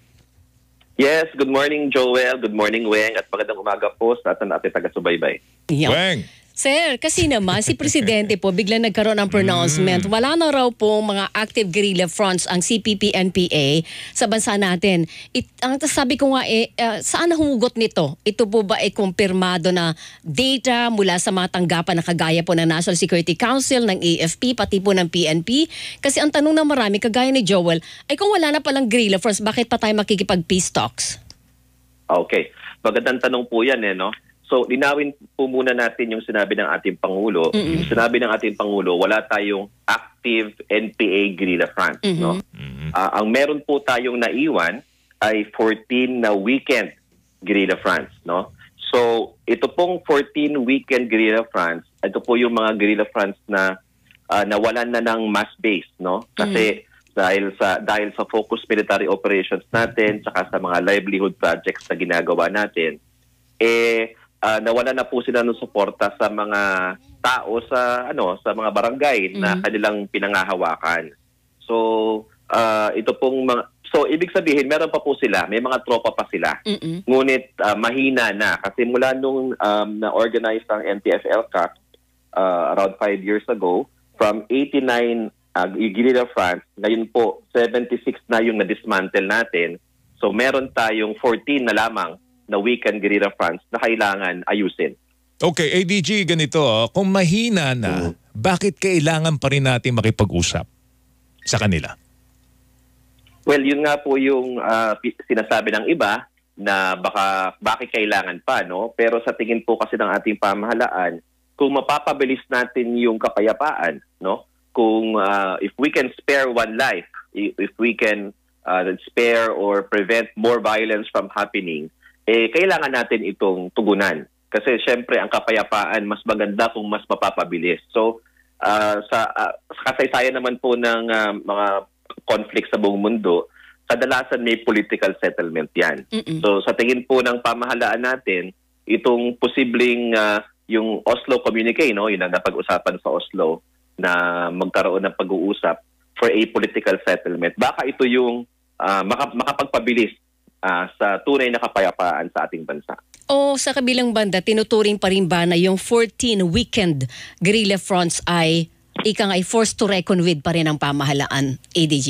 Yes, good morning Joel, good morning Weng, at magandang umaga po sa ating ating taga-subaybay. Weng! Sir, kasi naman si Presidente po biglang nagkaroon ng pronouncement. Wala na raw po mga active guerrilla fronts ang C P P N P A sa bansa natin. It, ang sabi ko nga eh, uh, saan humugot nito? Ito po ba ay kumpirmado na data mula sa mga tanggapan na kagaya po ng National Security Council, ng A F P, pati po ng P N P? Kasi ang tanong ng marami, kagaya ni Joel, ay kung wala na palang guerrilla fronts, bakit pa tayo makikipag-peace talks? Okay, magandang tanong po yan eh, no? So, linawin po muna natin yung sinabi ng ating Pangulo. Mm-mm. Yung sinabi ng ating Pangulo, wala tayong active N P A guerrilla fronts, Mhm. no? Ah, ang meron po tayong naiwan ay fourteen na weekend guerrilla fronts, no? So, ito pong fourteen weekend guerrilla fronts, ito po yung mga guerrilla fronts na ah, nawalan na ng mass base, no? Kasi dahil sa dahil sa focus military operations natin, saka sa mga livelihood projects na ginagawa natin, eh uh, nawala na po sila ng suporta sa mga tao sa ano sa mga barangay na Mhm. kanilang pinangahawakan. So uh, ito pong mga so ibig sabihin meron pa po sila, may mga tropa pa sila. Mm-mm. Ngunit uh, mahina na kasi mula nung um, na-organize ang N T F L C A C uh, around five years ago, from eighty-nine uh, guerrilla fronts, ngayon po seventy-six na yung na-dismantle natin. So meron tayong fourteen na lamang na weekend guerrilla fronts na kailangan ayusin. Okay, A D G, ganito. oh. Kung mahina na, bakit kailangan pa rin natin makipag-usap sa kanila? Well, yun nga po yung uh, pi- sinasabi ng iba na baka bakit kailangan pa, no? Pero sa tingin po kasi ng ating pamahalaan, kung mapapabilis natin yung kapayapaan, no? Kung uh, if we can spare one life, if we can uh, spare or prevent more violence from happening, eh kailangan natin itong tugunan. Kasi syempre ang kapayapaan mas maganda kung mas mapapabilis. So uh, sa, uh, sa kasaysayan naman po ng uh, mga conflict sa buong mundo, kadalasan may political settlement yan. Mm-mm. So sa tingin po ng pamahalaan natin, itong posibleng uh, yung Oslo Communique, no, yun ang napag-usapan sa Oslo, na magkaroon ng pag-uusap for a political settlement. Baka ito yung uh, maka- makapagpabilis uh, sa tunay na kapayapaan sa ating bansa. O sa kabilang banda, tinuturing pa rin ba na yung fourteen weekend guerrilla fronts ay ikang ay forced to reckon with pa rin ang pamahalaan, A D G?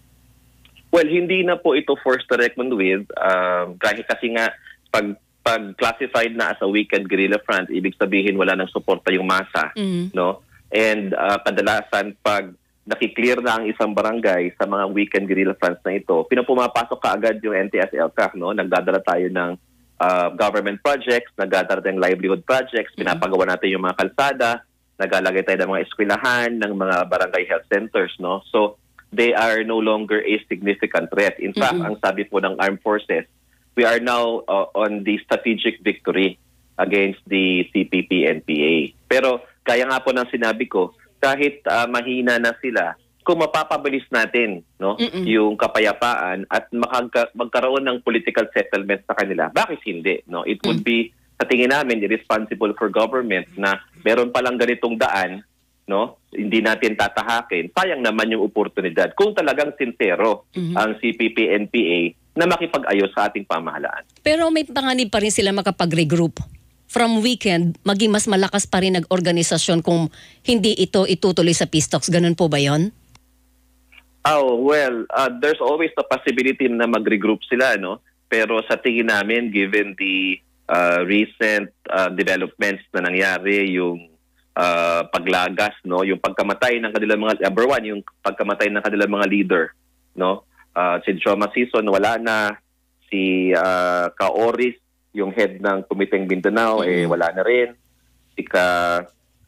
Well, hindi na po ito forced to reckon with. Uh, kahit kasi nga, pag, pag classified na as a weekend guerrilla front, ibig sabihin wala nang suporta yung masa. Mm. No? And uh, kadalasan, pag nakiklear na ang isang barangay sa mga weekend guerrilla fronts na ito, pinapumapasok kaagad yung N T S L C A C. No? Nagdadala tayo ng uh, government projects, nagdadala tayo ng livelihood projects, pinapagawa natin yung mga kalsada, naglalagay tayo ng mga eskwelahan, ng mga barangay health centers. No? So, they are no longer a significant threat. In fact, mm-hmm. ang sabi po ng armed forces, we are now uh, on the strategic victory against the C P P N P A. Pero kaya nga po ng sinabi ko, kahit uh, mahina na sila, kung mapapabilis natin, no, mm-hmm. yung kapayapaan at makagka- magkaroon ng political settlement sa kanila, bakit hindi? No? It would be, sa tingin namin, irresponsible for government na meron palang ganitong daan, no, hindi natin tatahakin, sayang naman yung oportunidad kung talagang sincero mm-hmm. ang C P P N P A na makipag-ayos sa ating pamahalaan. Pero may panganib pa rin sila makapag-regroup. From weekend, maging mas malakas pa rin nag-organisasyon kung hindi ito itutuloy sa peace talks. Ganun po ba yon? Oh, well, uh, there's always the possibility na mag-regroup sila, no? Pero sa tingin namin, given the uh, recent uh, developments na nangyari, yung Uh, paglagas, no, yung pagkamatay ng kanilang mga number one, yung pagkamatay ng kanilang mga leader, no, uh, si Joma Sison wala na, si uh, Kaoris, yung head ng Kumiteng Mindanao, mm-hmm. eh wala na rin, si Ka,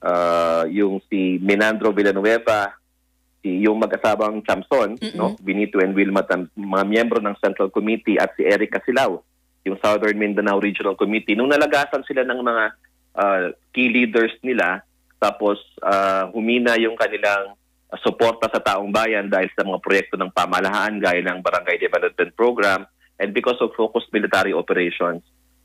uh, yung si Menandro Villanueva, si yung mag-asabang Chamson, mm-hmm. no, Benito and Wilma, mga miyembro ng Central Committee, at si Eric Casilao, yung Southern Mindanao Regional Committee, nung nalagasan sila ng mga uh, key leaders nila. Tapos uh, humina yung kanilang uh, suporta sa taong bayan dahil sa mga proyekto ng pamahalaan gaya ng Barangay Development Program, and because of focused military operations.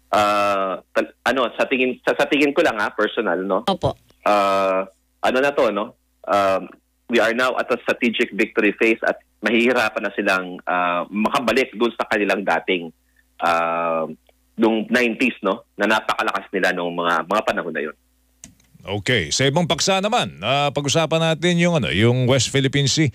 Uh, tal- ano sa tingin sa, sa tingin ko lang ha, personal, no. Opo. Uh, ano na to, no? Um, we are now at a strategic victory phase at mahihirapan na silang uh, makabalik doon sa kanilang dating uh, nung nineties, no, na napakalakas nila nung mga mga panahon na yun. Okay, sa ibang paksa naman, uh, pag-usapan natin yung ano, yung West Philippine Sea.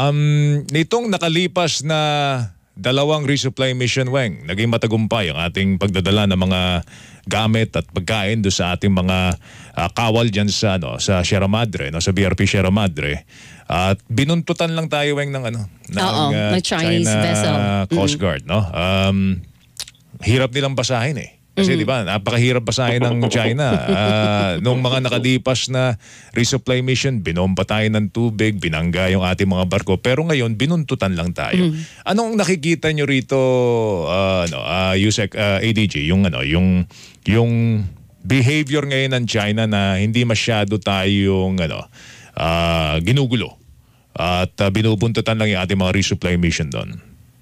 Um, nitong nakalipas na dalawang resupply mission, Weng, naging matagumpay ang ating pagdadala ng mga gamit at pagkain do sa ating mga uh, kawal diyan sa ano, sa Sierra Madre, no, sa B R P Sierra Madre. At binuntutan lang tayo, Weng, ng ano, ng Oo, uh, Chinese China vessel. Coast Guard, no. Um, hirap nilang basahin eh. Kasi mm-hmm. di ba, napakahirap basahin ng China. Uh, nung mga nakadipas na resupply mission, binomba tayo ng tubig, binangga yung ating mga barko. Pero ngayon, binuntutan lang tayo. Mm-hmm. Anong nakikita nyo rito, uh, ano, uh, Yusek, uh, A D G, yung, ano, yung, yung behavior ngayon ng China na hindi masyado tayong ano, uh, ginugulo at uh, binubuntutan lang yung ating mga resupply mission doon?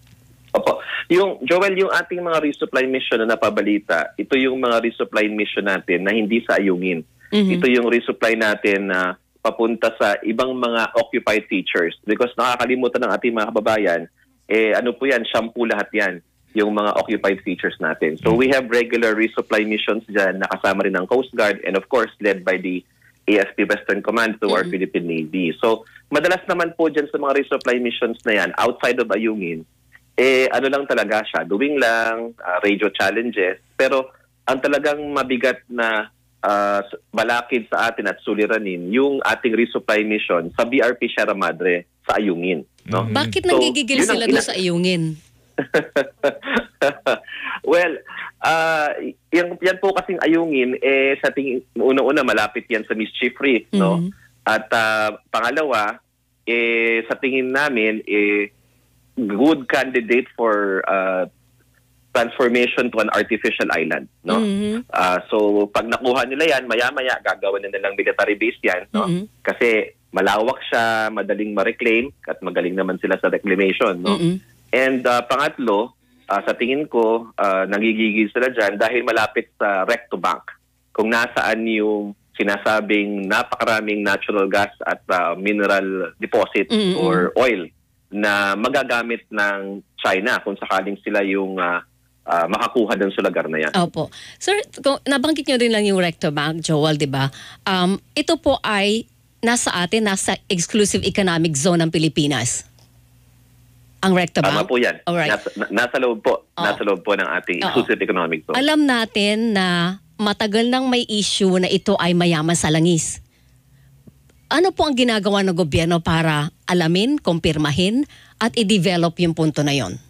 Opo. Yung, Joel, yung ating mga resupply mission na napabalita, ito yung mga resupply mission natin na hindi sa ayungin. Mm-hmm. Ito yung resupply natin na papunta sa ibang mga occupied features. Because nakakalimutan ng ating mga kababayan, eh ano po yan, shampoo lahat yan, yung mga occupied features natin. So we have regular resupply missions dyan na kasama rin ng Coast Guard and of course led by the A S P Western Command to mm-hmm. our Philippine Navy. So madalas naman po dyan sa mga resupply missions na yan, outside of ayungin, eh ano lang talaga siya, doing lang, uh, radio challenges, pero ang talagang mabigat na uh, balakid sa atin at suliranin, yung ating resupply mission sa B R P Sierra Madre sa ayungin. No? Bakit so, nagigigil sila doon sa ayungin? Well, uh, yan, yan po kasing ayungin, eh, sa tingin, una-una malapit yan sa mischief risk, no? Mhm. At uh, pangalawa, eh, sa tingin namin, eh, good candidate for uh, transformation to an artificial island, no? Mhm. Ah, so pag nakuha nila yan, maya-maya gagawin na nilang military base yan, no? Mhm. Kasi malawak siya, madaling ma-reclaim at magaling naman sila sa reclamation, no? Mhm. And uh, pangatlo, ah, sa tingin ko, uh, nagigigil sila dyan dahil malapit sa recto bank. Kung nasaan yung sinasabing napakaraming natural gas at uh, mineral deposits Mhm. or oil na magagamit ng China kung sakaling sila yung uh, uh, makakuha dun sa lugar na yan. Opo. Sir, kung nabanggit nyo rin lang yung recto bank, Joel, di ba? Um, ito po ay nasa atin, nasa exclusive economic zone ng Pilipinas. Ang recto Tama bank? po yan. Alright. Nasa, na- nasa loob po. Oh. Nasa loob po ng ating Oo. exclusive economic zone. Alam natin na matagal nang may issue na ito ay mayaman sa langis. Ano po ang ginagawa ng gobyerno para alamin, kumpirmahin, at i-develop yung punto na yon?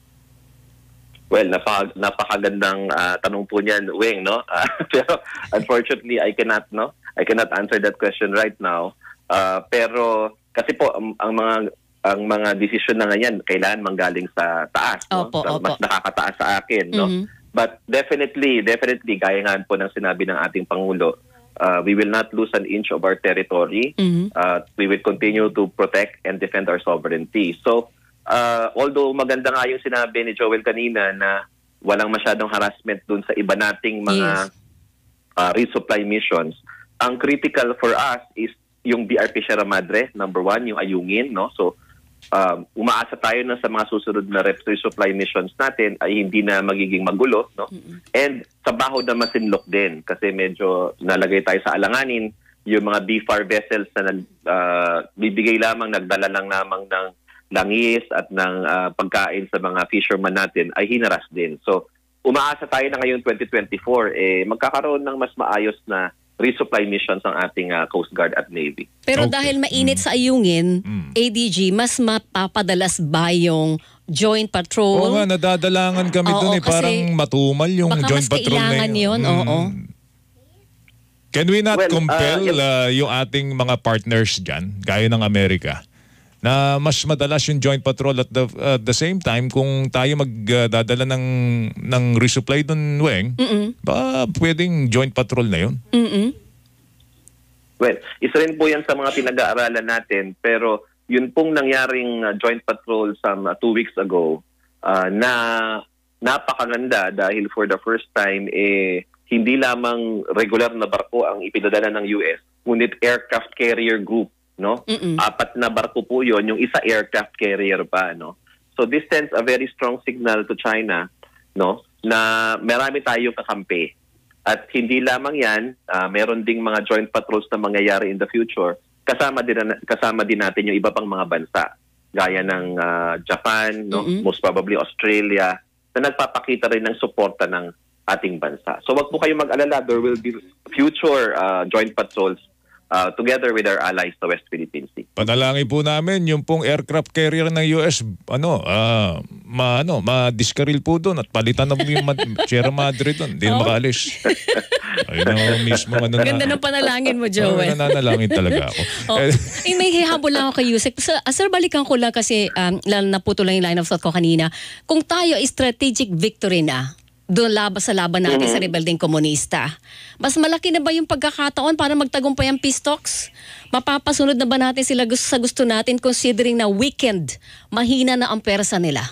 Well, napaka, napakagandang ah, tanong po niyan, Weng, no? Ah, pero unfortunately, I cannot, no? I cannot answer that question right now. Ah, pero kasi po ang, ang mga ang mga desisyon na ngayon kailangan manggaling sa taas, no? Opo, Sa- opo. Mas nakakataas sa akin, no? Mhm. But definitely, definitely, gaya nga po ng sinabi ng ating Pangulo, uh, we will not lose an inch of our territory. Mhm. Uh, we will continue to protect and defend our sovereignty. So, uh, although maganda nga yung sinabi ni Joel kanina na walang masyadong harassment dun sa iba nating mga Yes. uh, resupply missions, ang critical for us is yung B R P Sierra Madre, number one, yung ayungin, no? So, um, umaasa tayo na sa mga susunod na resupply missions natin ay hindi na magiging magulo, no? And sa baho na masinlok din kasi medyo nalagay tayo sa alanganin yung mga B F A R vessels na uh, bibigay lamang, nagdala lang lamang ng langis at ng uh, pagkain sa mga fisherman natin ay hinaras din. So, umaasa tayo na ngayon twenty twenty-four, eh, magkakaroon ng mas maayos na resupply missions ang ating uh, Coast Guard at Navy. Pero dahil mainit sa ayungin, A D G, mas mapapadalas ba yung joint patrol? Oo nga, nadadalangan kami Oo, doon eh. kasi Parang matumal yung baka joint mas patrol na kailangan yun, yun. oo. Can we not Well, uh, compel yes. uh, yung ating mga partners dyan, gaya ng Amerika, na mas madalas yung joint patrol at the, at the same time, kung tayo magdadala ng, ng resupply doon, Weng, Mm-mm. ba pwedeng joint patrol na yun? Mm-mm. Well, isa rin po yan sa mga pinag-aaralan natin, pero yun pong nangyaring uh, joint patrol some uh, two weeks ago uh, na napakaganda dahil for the first time, eh, hindi lamang regular na barko ang ipinadala ng U S, ngunit aircraft carrier group, no? Mm-mm. Apat na barko po yun, yung isa aircraft carrier pa, no? So this sends a very strong signal to China, no? Na marami tayong kakampi. At hindi lamang yan, ah, meron ding mga joint patrols na mangyayari in the future. Kasama din, kasama din natin yung iba pang mga bansa. Gaya ng ah, Japan, no? Mm-mm. Most probably Australia, na nagpapakita rin ng suporta ng ating bansa. So wag po kayong mag-alala, there will be future ah, joint patrols uh, together with our allies sa West Philippine Sea. Panalangin po namin yung pong aircraft carrier ng U S, ano, ah, ma, ano, ma-discarril po doon at palitan na po yung Ma- Sierra Madre doon. Hindi na Oh. makaalis. Ayun ang mismo. Ano Ganda na. ng panalangin mo, Oh, Joel. nananalangin talaga ako. Oh, Eh, eh, may hihabol lang ako kay Yusek. Sir, ah, sir, balikan ko lang kasi um, lalo naputo lang yung line of thought ko kanina. Kung tayo ay strategic victory na, doon laban sa laban natin Mhm. sa rebeldeng komunista, mas malaki na ba yung pagkakataon para magtagumpay ang peace talks? Mapapasunod na ba natin sila gusto, sa gusto natin considering na weakened, mahina na ang persa nila?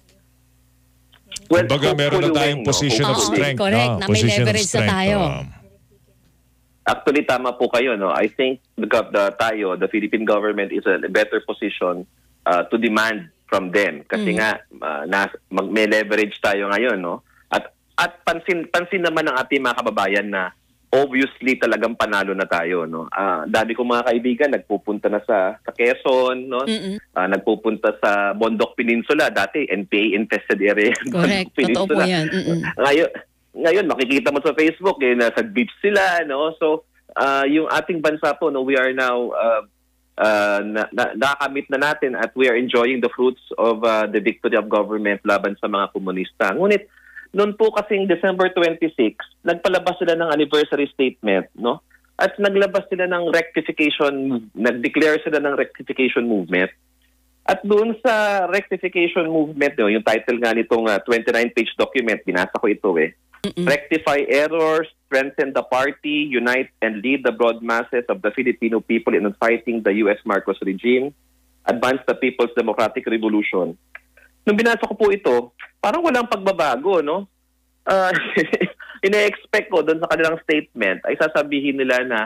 Well, Kumbaga, meron na hopefully, tayong Weng, no? position of Oo, strength. correct, no? na may Position of leverage na strength, tayo. oh. Actually, tama po kayo. No? I think the, gov- the tayo, the Philippine government is in a better position uh, to demand from them. Kasi Mm. nga, uh, na, mag, may leverage tayo ngayon. No? At at pansin, pansin naman ng ating mga kababayan na obviously talagang panalo na tayo. No? Uh, dami kong mga kaibigan, nagpupunta na sa, sa Quezon, no? Mm-mm. uh, nagpupunta sa Bondok Peninsula. Dati, N P A-infested area. ng Correct, Bondok totoo po Peninsula. yan. Mm-mm. Ngayon, ngayon makikita mo sa Facebook eh nasa beach sila, no? So uh, yung ating bansa po, no, we are now uh, uh, na, na, nakakamit na natin at we are enjoying the fruits of uh, the victory of government laban sa mga komunista. Ngunit, noon po kasing December twenty-sixth, nagpalabas sila ng anniversary statement, no? At naglabas sila ng rectification, nag-declare sila ng rectification movement. At doon sa rectification movement, no, yung title nga nitong uh, twenty-nine page document, binasa ko ito eh. Mm-mm. Rectify errors, strengthen the party, unite and lead the broad masses of the Filipino people in fighting the U S Marcos regime, advance the People's Democratic Revolution. Nung binasa ko po ito, parang walang pagbabago, no? Uh, ina-expect ko doon sa kanilang statement ay sasabihin nila na,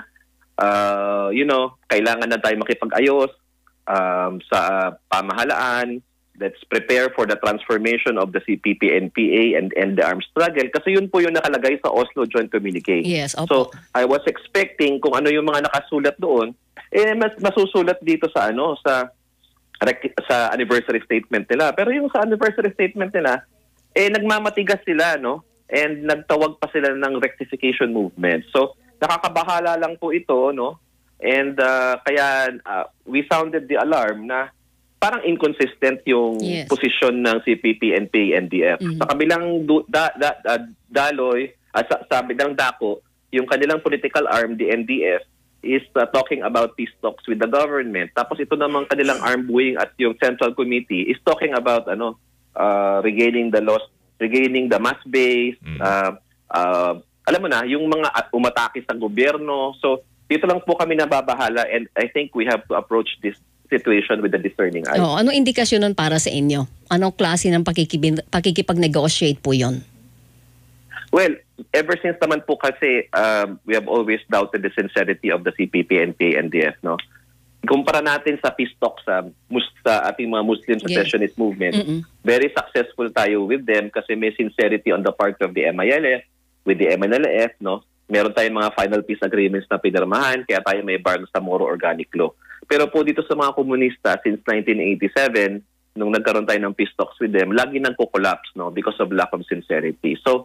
uh, you know, kailangan na tayo makipag-ayos um, sa uh, pamahalaan. Let's prepare for the transformation of the C P P N P A and end the armed struggle. Kasi yun po yung nakalagay sa Oslo Joint Communique. Yes, opo. So, I was expecting kung ano yung mga nakasulat doon, eh mas masusulat dito sa ano, sa sa anniversary statement nila. Pero yung sa anniversary statement nila, eh nagmamatigas sila, no? And nagtawag pa sila ng rectification movement. So, nakakabahala lang po ito, no? And uh, kaya uh, we sounded the alarm na parang inconsistent yung yes. posisyon ng C P P N P A N D F. Mm-hmm. Sa kabilang du- da- da- da- daloy, uh, sa, sa kabilang dako, yung kanilang political arm, the N D F, is uh, talking about peace talks with the government. Tapos ito namang kanilang armed wing at yung Central Committee is talking about ano uh, regaining the lost regaining the mass base, mm. uh, uh, alam mo na, yung mga umatake sa gobyerno. So, dito lang po kami nababahala and I think we have to approach this situation with a discerning eye. Oh, anong indikasyon nun para sa inyo? Anong klase ng pakikibin, pakikipag-negotiate po yun? Well, ever since naman po kasi um, we have always doubted the sincerity of the C P P N P A N D F, no? Kumpara natin sa peace talks sa, sa ating mga Muslim secessionist yeah. movement, mm-mm. very successful tayo with them kasi may sincerity on the part of the M I L F, with the M N L F, no? Meron tayong mga final peace agreements na pinirmahan, kaya tayo may bar sa Moro Organic Law. Pero po dito sa mga komunista, since nineteen eighty-seven, nung nagkaroon tayo ng peace talks with them, lagi nang kukolapse, no? Because of lack of sincerity. So,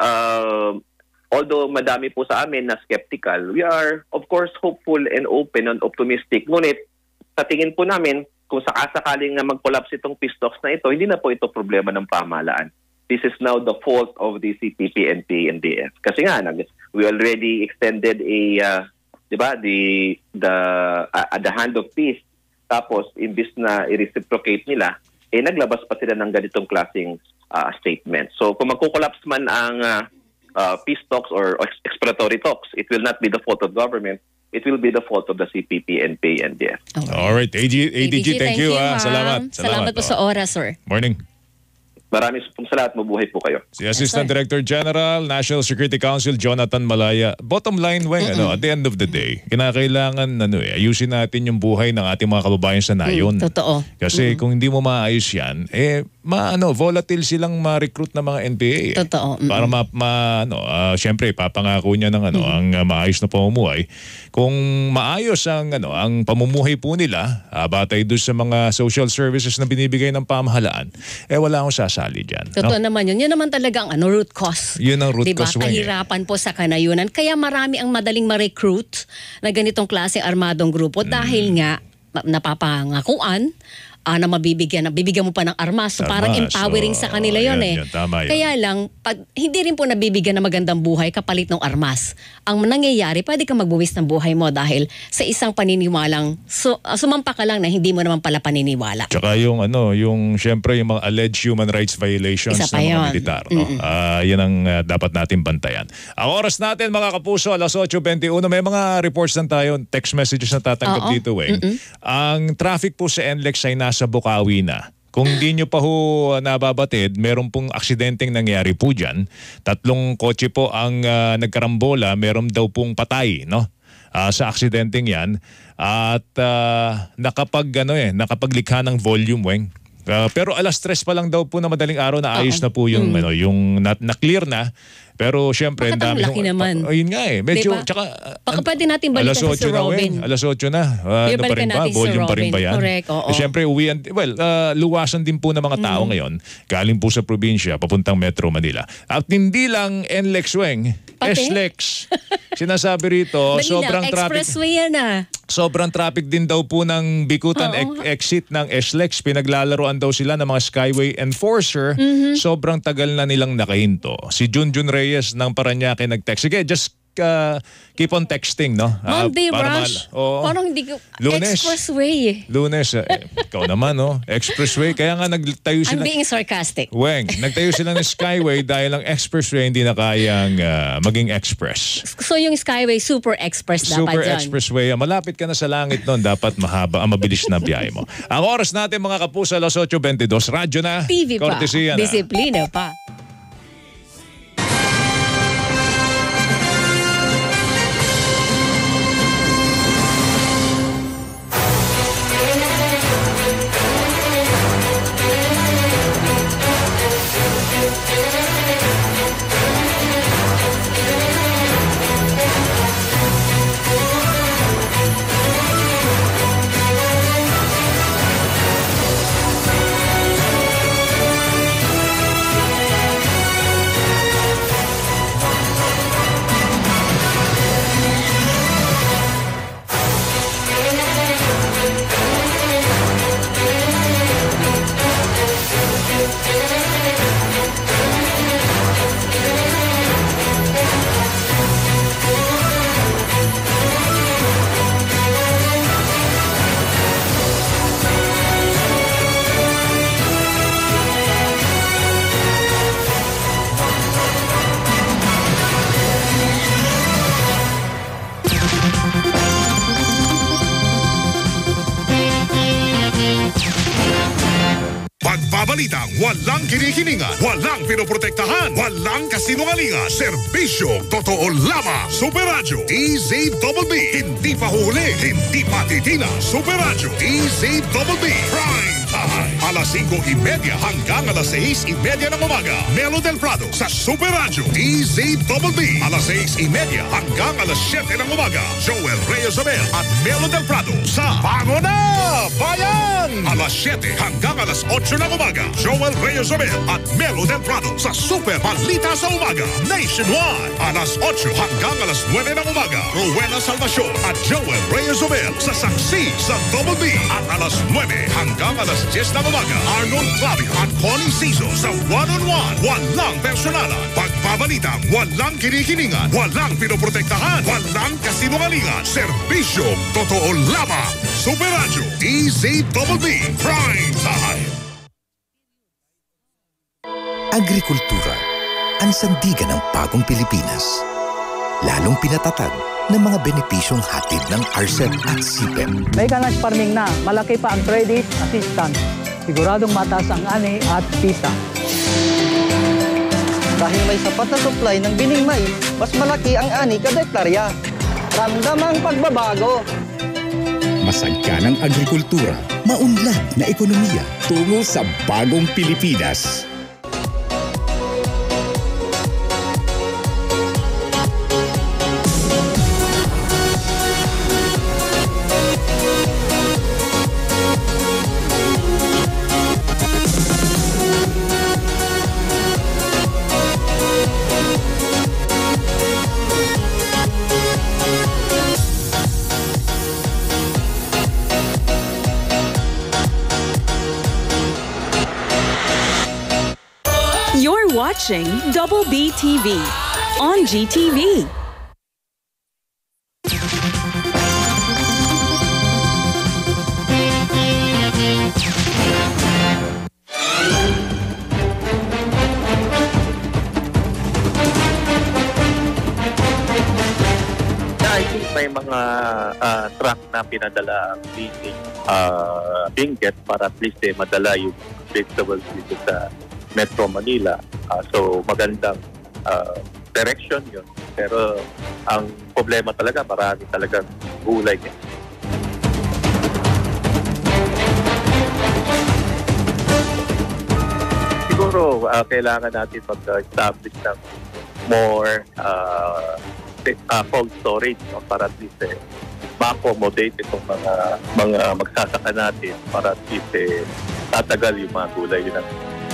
uh, although madami po sa amin na skeptical, we are of course hopeful and open and optimistic. Ngunit sa tingin po namin, kung sakasakaling na mag-collapse itong peace talks na ito, hindi na po ito problema ng pamahalaan. This is now the fault of the C P P N P A N D F. Kasi nga, we already extended a, uh, di ba, the, the, uh, the hand of peace. Tapos, imbis na i-reciprocate nila, eh naglabas pa sila ng ganitong klaseng uh, statement. So, kung magkukolapse man ang uh, Uh, peace talks or exploratory talks, it will not be the fault of government. It will be the fault of the C P P N P A N D F. Okay. All right, A D G, A D G, thank, thank you. you salamat. Salamat. Salamat po sa oras, sir. Morning. Maraming pong salamat. Mabuhay po kayo. Si Assistant yes, Director General, National Security Council, Jonathan Malaya. Bottom line, Weng, ano, at the end of the day, kinakailangan ano, eh, ayusin natin yung buhay ng ating mga kababayan sa nayon. Mm, totoo. Kasi mm-hmm. kung hindi mo maayos yan, eh, ma, ano, volatile silang ma-recruit ng mga N P A. Eh. Totoo. Mm-hmm. Para ma, ma ano, uh, syempre, papangako niya ng ano, mm-hmm. ang uh, maayos na pamumuhay. Kung maayos ang, ano, ang pamumuhay po nila, uh, batay doon sa mga social services na binibigay ng pamahalaan, eh wala akong sasali dyan. Totoo no? naman yun. Yun naman talaga ang ano, root cause. Yun ang root diba? cause. Kahirapan eh. po sa kanayunan. Kaya marami ang madaling ma-recruit na ganitong klase armadong grupo mm. dahil nga napapangakuan, uh, na mabibigyan, na bibigyan mo pa ng armas. So, armas, parang empowering so, sa kanila oh, yun, yan, eh. Yan, yun. Kaya lang, pag, hindi rin po nabibigyan ng magandang buhay kapalit ng armas. Ang nangyayari, pwede kang magbuwis ng buhay mo dahil sa isang paniniwalang, so, uh, sumampa ka lang na hindi mo naman pala paniniwala. Tsaka yung, ano, yung, syempre, yung mga alleged human rights violations ng mga yun. militar. No? Mm-hmm. Uh, yan ang uh, dapat natin bantayan. Ang oras natin, mga kapuso, alas eight twenty-one, may mga reports na tayo, text messages na tatanggap Uh-oh. dito, Weng. Mm-hmm. Ang traffic po sa N L E X ay nasa Bukawi na. Kung hindi nyo pa ho nababatid, meron pong aksidenteng nangyari po dyan. Tatlong kotse po ang uh, nagkarambola, meron daw pong patay, no? Uh, sa aksidenteng yan. At uh, nakapag, ano eh, nakapaglikha ng volume, Weng. Uh, pero alas tres pa lang daw po na madaling araw na ayos na po yung, Mm. ano, yung na, na-clear na. Pero syempre, Bakit ang laki naman? Ayun nga eh. Medyo, Diba? tsaka, Baka pwede natin balikan alas sa otso si na, Robin. Wen. Alas otso na. Uh, ano pa Balikan rin ba? natin si Volume pa rin ba Robin. yan? Correct, oo. Eh, syempre, uwian, well, uh, luwasan din po ng mga tao Mm. ngayon. Galing po sa probinsya, papuntang Metro Manila. At hindi lang N L E X Weng, Pati? S L E X. Sinasabi rito, Dali sobrang lang, traffic. expressway yan ah. Sobrang traffic din daw po ng Bikutan Oo. ex- exit ng S L E X. Pinaglalaroan daw sila ng mga Skyway Enforcer. Mhm. Sobrang tagal na nilang nakahinto. Si Junjun Reyes ng Paranaque nag-text. Sige, just uh, keep on texting, no? Ah, Monday para rush. mal- Oo. Parang hindi ko... Lunes. Expressway eh. Lunes. eh, ikaw naman, no? Expressway. Kaya nga nagtayo I'm sila. being sarcastic. Weng, nagtayo sila ng Skyway dahil ang Expressway hindi na kayang ah, maging express. So yung Skyway Super Express dapat Super dyan. Expressway. Malapit ka na sa langit nun. Dapat mahaba, ang mabilis na biyahe mo. Ang oras natin mga kapuso, alas otso twenty-dos. Radyo na. T V pa. Cortesia na. Disiplina pa. Pagbabalitang walang kinikiningan, walang pinoprotektahan, walang kasinungalingan, serbisyo totoo lamang. Super Radyo D Z B B. Hindi pa huli, hindi pa titina. Super Radyo D Z B B. Prime Time. Alas singko y media hanggang alas seis y media ng umaga. Melo del Prado sa Super Radyo D Z B B. Alas seis y media hanggang alas siyete ng umaga. Joel Reyes Abel at Melo del Prado sa Bango na Bayan! Alas siyete hanggang alas otso ng umaga. Joel Reyes Abel at Melo del Prado sa Super Balita sa Umaga. Nationwide. Alas otso hanggang alas nuwebe ng umaga. Rowena Salvacion at Joel Reyes Abel sa Saksi sa Double B. At alas nuwebe hanggang alas diyes ng umaga. Arnold Flavio at Connie Sizo sa One on One. Walang personalan. Pagpabalitang walang kinikiningan, walang pinoprotektahan, walang kasinungalingan. Serbisyo totoo lamang. Super Radyo D Z B B. Prime Time. Agrikultura, ang sandigan ng bagong Pilipinas. Lalong pinatatag ng mga benepisyong hatid ng R C E P at S I P E P. Mechanized farming na, malaki pa ang credit assistance. Siguradong mataas ang ani at kita. Dahil may sapat na supply ng bining mais, mas malaki ang ani kada hektarya. Ramdam ang pagbabago. Masagkanang agrikultura, maunlad na ekonomiya, tungo sa bagong Pilipinas. You're watching Double B T V on G T V. I think may mga uh, truck na pinadala ang leasing uh, Benguet para at least eh, madala yung vegetables dito sa Metro Manila. Uh, so magandang uh, direction yun. Pero ang problema talaga, marami talagang gulay eh. uh, kailangan natin mag-establish ng more uh, uh, cold storage, no? Para at least eh, ma-accommodate itong mga, mga magsasaka natin para at least eh, tatagal yung mga gulay yun.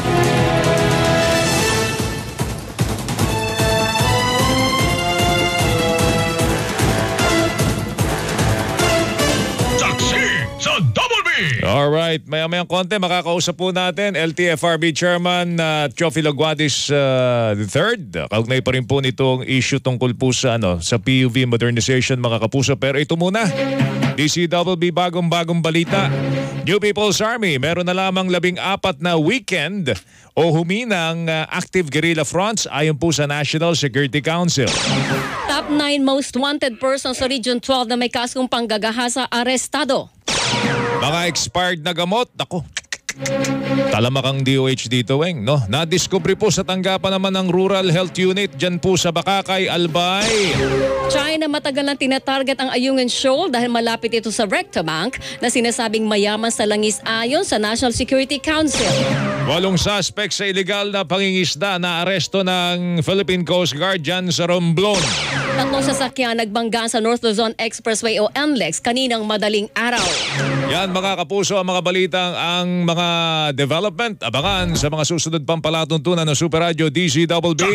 Alright, maya-mayang konti makakausap po natin L T F R B Chairman uh, Teofilo Guadis uh, the third. Kaugnay pa rin po nitong issue tungkol po sa, ano, sa P U V modernization mga kapuso. Pero ito muna, D C W B bagong-bagong balita. New People's Army, meron na lamang labing apat na weekend o huminang uh, active guerrilla fronts ayon po sa National Security Council. Top nine most wanted persons sa Region twelve na may kasong panggagahasa arestado. Mga expired na gamot, ako, talamakang D O H dito, Weng, no? Na-discovery po sa tanggapan naman ng Rural Health Unit dyan po sa Bakakay, Albay. China matagal nang tinatarget ang Ayungin Shoal dahil malapit ito sa Rectobank na sinasabing mayaman sa langis ayon sa National Security Council. Walong suspect sa iligal na pangingisda na aresto ng Philippine Coast Guard dyan sa Romblon. Tatlong sasakyan nagbanggaan sa North Luzon Expressway o N L E X kaninang madaling araw. Yan mga kapuso ang mga balitang ang mga development. Abangan sa mga susunod pang palatuntunan ng Super Radio D C W B.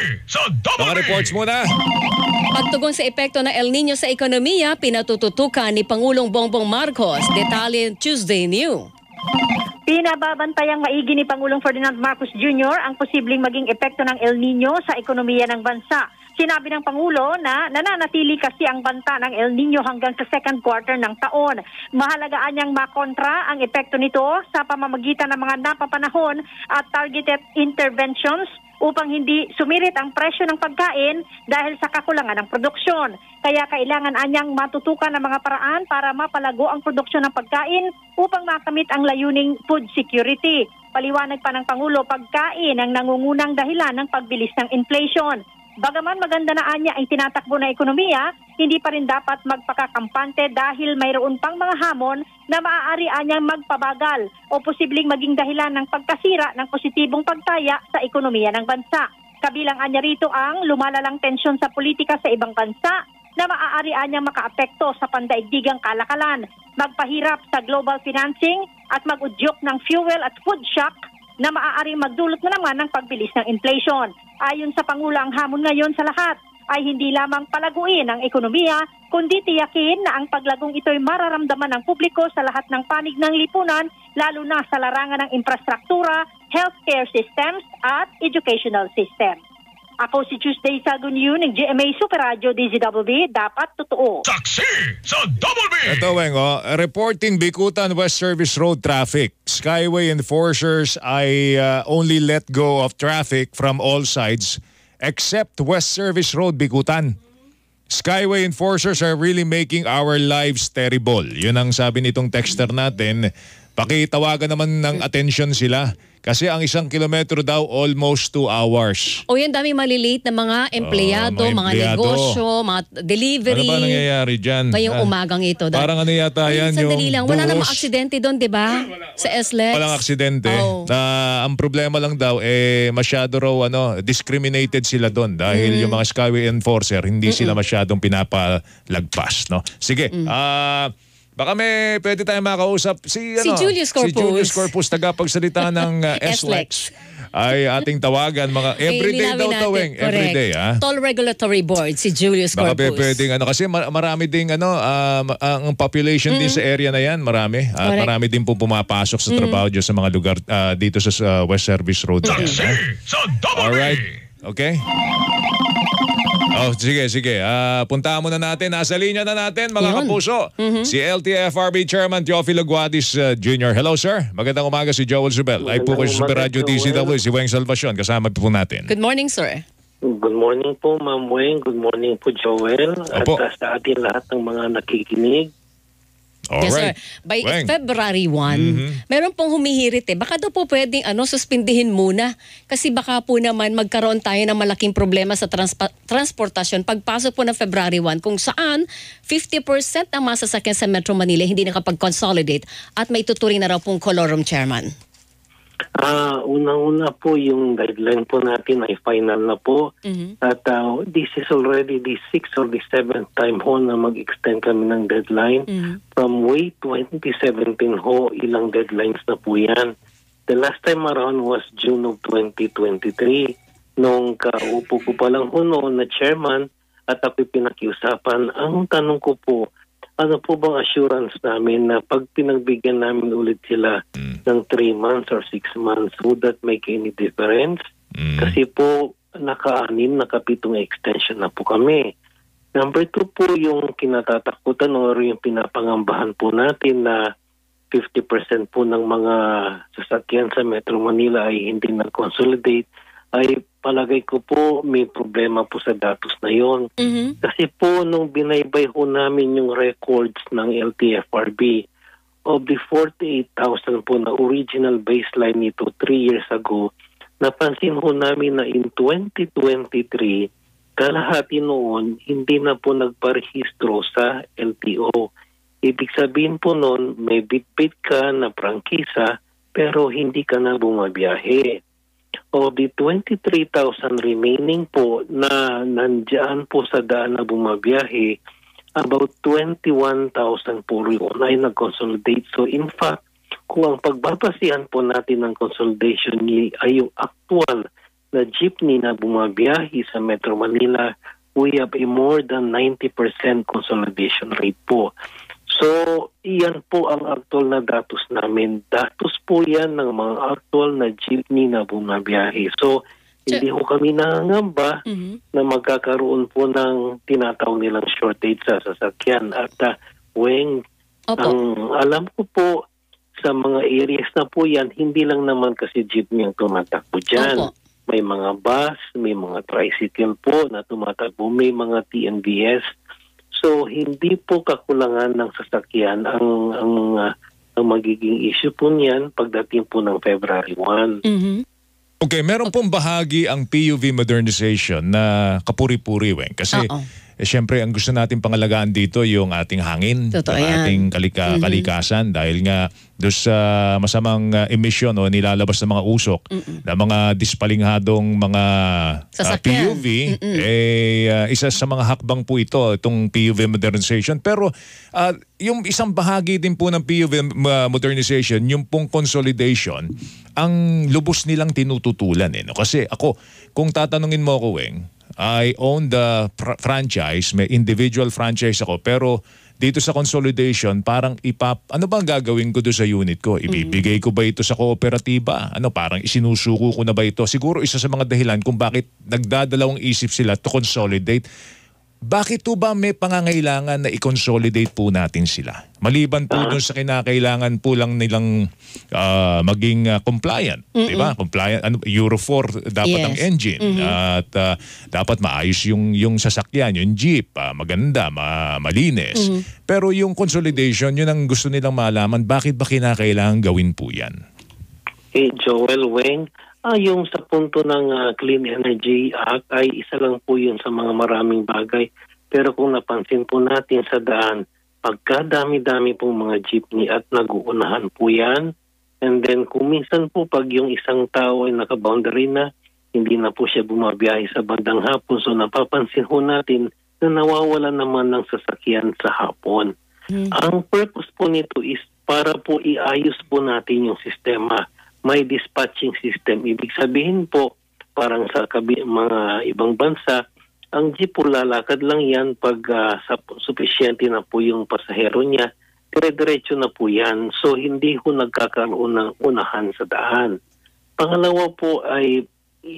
Mga reports muna. Pagtugon sa epekto ng El Nino sa ekonomiya, pinatututukan ni Pangulong Bongbong Marcos. Detalye Tuesday New. Pinababantayang maigi ni Pangulong Ferdinand Marcos Junior ang posibleng maging epekto ng El Nino sa ekonomiya ng bansa. Sinabi ng Pangulo na nananatili kasi ang banta ng El Nino hanggang sa second quarter ng taon. Mahalagaan niyang makontra ang epekto nito sa pamamagitan ng mga napapanahon at targeted interventions upang hindi sumirit ang presyo ng pagkain dahil sa kakulangan ng produksyon. Kaya kailangan anyang matutukan ang mga paraan para mapalago ang produksyon ng pagkain upang makamit ang layuning food security. Paliwanag pa ng Pangulo, pagkain ang nangungunang dahilan ng pagbilis ng inflation. Bagaman maganda na anya ang tinatakbo na ekonomiya, hindi pa rin dapat magpakakampante dahil mayroon pang mga hamon na maaari anyang magpabagal o posibleng maging dahilan ng pagkasira ng positibong pagtaya sa ekonomiya ng bansa. Kabilang anya rito ang lumalalang tensyon sa politika sa ibang bansa na maaari anyang makaapekto sa pandaigdigang kalakalan, magpahirap sa global financing at mag-udyok ng fuel at food shock na maaaring magdulot na naman ng pagbilis ng inflation. Ayon sa Pangulo, ang hamon ngayon sa lahat ay hindi lamang palaguin ang ekonomiya, kundi tiyakin na ang paglagong ito'y mararamdaman ng publiko sa lahat ng panig ng lipunan, lalo na sa larangan ng infrastruktura, healthcare systems at educational system. Ako si Tuesday Sagunyo ng G M A Super Radio D Z W B, dapat totoo. Saksi sa Double B! Ito, Weng, oh, reporting Bikutan West Service Road traffic. Skyway enforcers ay uh, only let go of traffic from all sides except West Service Road, Bikutan. Skyway enforcers are really making our lives terrible. Yun ang sabi nitong texter natin. Pakitawagan naman ng atensyon sila. Kasi ang isang kilometro daw almost two hours. O yan, dami maliliit na mga empleyado, uh, mga, mga empleyado. negosyo, mga delivery. Ano ba nangyayari dyan? Ngayong ah, umagang ito. Parang ano yata yan yung sandali lang. Wala namang aksidente doon, di ba? Sa S L E X. Walang aksidente. Oh. Na ang problema lang daw, eh, masyado raw ano, discriminated sila doon. Dahil mm. yung mga Skyway enforcer, hindi Mm-mm. sila masyadong pinapalagpas. No? Sige, ah... Uh, baka may pwede tayong makausap si, si ano, Julius Corpus. Si Julius Corpus, tagapagsalita ng uh, S L E X. Ay ating tawagan. Mga everyday daw to, Weng. Everyday, ha? Toll Regulatory Board, si Julius Corpus. Baka pwedeng, ano, kasi marami ding, ano, uh, ang population mm. din sa area na yan, marami. At uh, marami din po pumapasok sa trabaho mm. dyan sa mga lugar uh, dito sa uh, West Service Road. Mm. Alright. Okay. Oh, sige, sige. Uh, puntahan muna natin. Nasa linya na natin, mga Yun. kapuso. Mm-hmm. Si L T F R B Chairman Teofilo Guadis uh, Junior Hello, sir. Magandang umaga si Joel Zubel. Ay po ko si Super Radio D C W, si Weng Salvacion. Kasama po natin. Good morning, sir. Good morning po, Ma'am Weng. Good morning po, Joel. Opo. At sa atin lahat ng mga nakikinig. Yes, Alright. sir. By Weng. February first, mm-hmm. meron pong humihirit eh. Baka daw po pwedeng ano, suspindihin muna. Kasi baka po naman magkaroon tayo ng malaking problema sa transpa- transportasyon pagpasok po ng February first kung saan fifty percent ang masasakyan sa Metro Manila hindi nakapag-consolidate at may tuturing na raw pong kolorum, Chairman. Ah, unang-una po yung guideline po natin ay final na po. Mhm. At uh, this is already the sixth or the seventh time ho na mag-extend kami ng deadline. Mhm. From way twenty seventeen ho, ilang deadlines na po yan. The last time around was June of twenty twenty-three. Nung kaupo ko pa lang ho noon na chairman at ako'y pinakiusapan, ang tanong ko po, ano po bang assurance namin na pag pinagbigyan namin ulit sila mm. ng three months or six months, would that make any difference? Mm. Kasi po, naka-anim, naka-pitong extension na po kami. Number two po, yung kinatatakutan or yung pinapangambahan po natin na fifty percent po ng mga sasakyan sa Metro Manila ay hindi nag-consolidate, ay palagay ko po may problema po sa datos na yon. Mhm. Kasi po nung binaybay ho namin yung records ng L T F R B, of the forty-eight thousand po na original baseline nito three years ago, napansin ho namin na in twenty twenty-three, kalahati noon hindi na po nagparehistro sa L T O. Ibig sabihin po noon, may bit-bit ka na prangkisa pero hindi ka na bumabiyahe. O di twenty-three thousand remaining po na nandiyan po sa daan na bumabiyahe, about twenty-one thousand po yun ay nag-consolidate. So in fact, kung ang pagbabasihan po natin ng consolidation ni ay yung actual na jeepney na bumabiyahe sa Metro Manila, we have a more than ninety percent consolidation rate po. So, iyan po ang actual na datos namin. Datos po yan ng mga actual na jeepney na bumabiyahe. So, hindi ho kami nangangamba Mhm. na magkakaroon po ng tinatawag nilang shortage sa sasakyan. At uh, Weng, Opo. ang alam ko po sa mga areas na po yan, hindi lang naman kasi jeepney ang tumatakbo dyan. Opo. May mga bus, may mga tricycle po na tumatakbo, may mga T N B S. So, hindi po kakulangan ng sasakyan ang ang, uh, ang magiging issue po niyan pagdating po ng February first. Mhm. Okay, meron pong bahagi ang P U V modernization na kapuri-puri, Weng. Kasi Oo. eh, syempre ang gusto natin pangalagaan dito yung ating hangin, Totoo yung yan. ating kalika, Mhm. kalikasan dahil nga doon sa masamang uh, emission o nilalabas ng mga usok na mga dispalinghadong mga uh, P Sasakyan. U V, eh, uh, isa sa mga hakbang po ito, itong P U V modernization. Pero uh, yung isang bahagi din po ng P U V uh, modernization, yung pong consolidation, ang lubos nilang tinututulan. Eh, no? Kasi ako, kung tatanungin mo ako, Weng, I own the fr- franchise, may individual franchise ako, pero dito sa consolidation, parang ipap... Ano bang gagawin ko doon sa unit ko? Ibibigay ko ba ito sa kooperatiba? Ano, parang isinusuko ko na ba ito? Siguro isa sa mga dahilan kung bakit nagdadalawang isip sila to consolidate. Bakit po ba may pangangailangan na i-consolidate po natin sila? Maliban po dun sa kinakailangan po lang nilang uh, maging uh, compliant. Mm-mm. Diba? Compliant, ano, Euro four dapat Yes. ang engine. Mhm. At uh, dapat maayos yung, yung sasakyan, yung jeep, uh, maganda, ma- malinis. Mhm. Pero yung consolidation, yun ang gusto nilang malaman. Bakit ba kinakailangan gawin po yan? Eh, Joel, Weng, ah, yung sa punto ng ah, Clean Energy Act ay isa lang po yun sa mga maraming bagay. Pero kung napansin po natin sa daan, pagkadami-dami pong mga jeepney at nag-uunahan po yan. And then kung minsan po pag yung isang tao ay naka-boundary na, hindi na po siya bumabiyahe sa bandang hapon. So napapansin po natin na nawawala naman ng sasakyan sa hapon. Ang purpose po nito is para po iayos po natin yung sistema. May dispatching system. Ibig sabihin po, parang sa kabi, mga ibang bansa, ang jeep po lalakad lang yan pag uh, sufisyente na po yung pasahero niya, dire-diretso na po yan. So hindi ho nagkakaroon ng unahan sa daan. Pangalawa po ay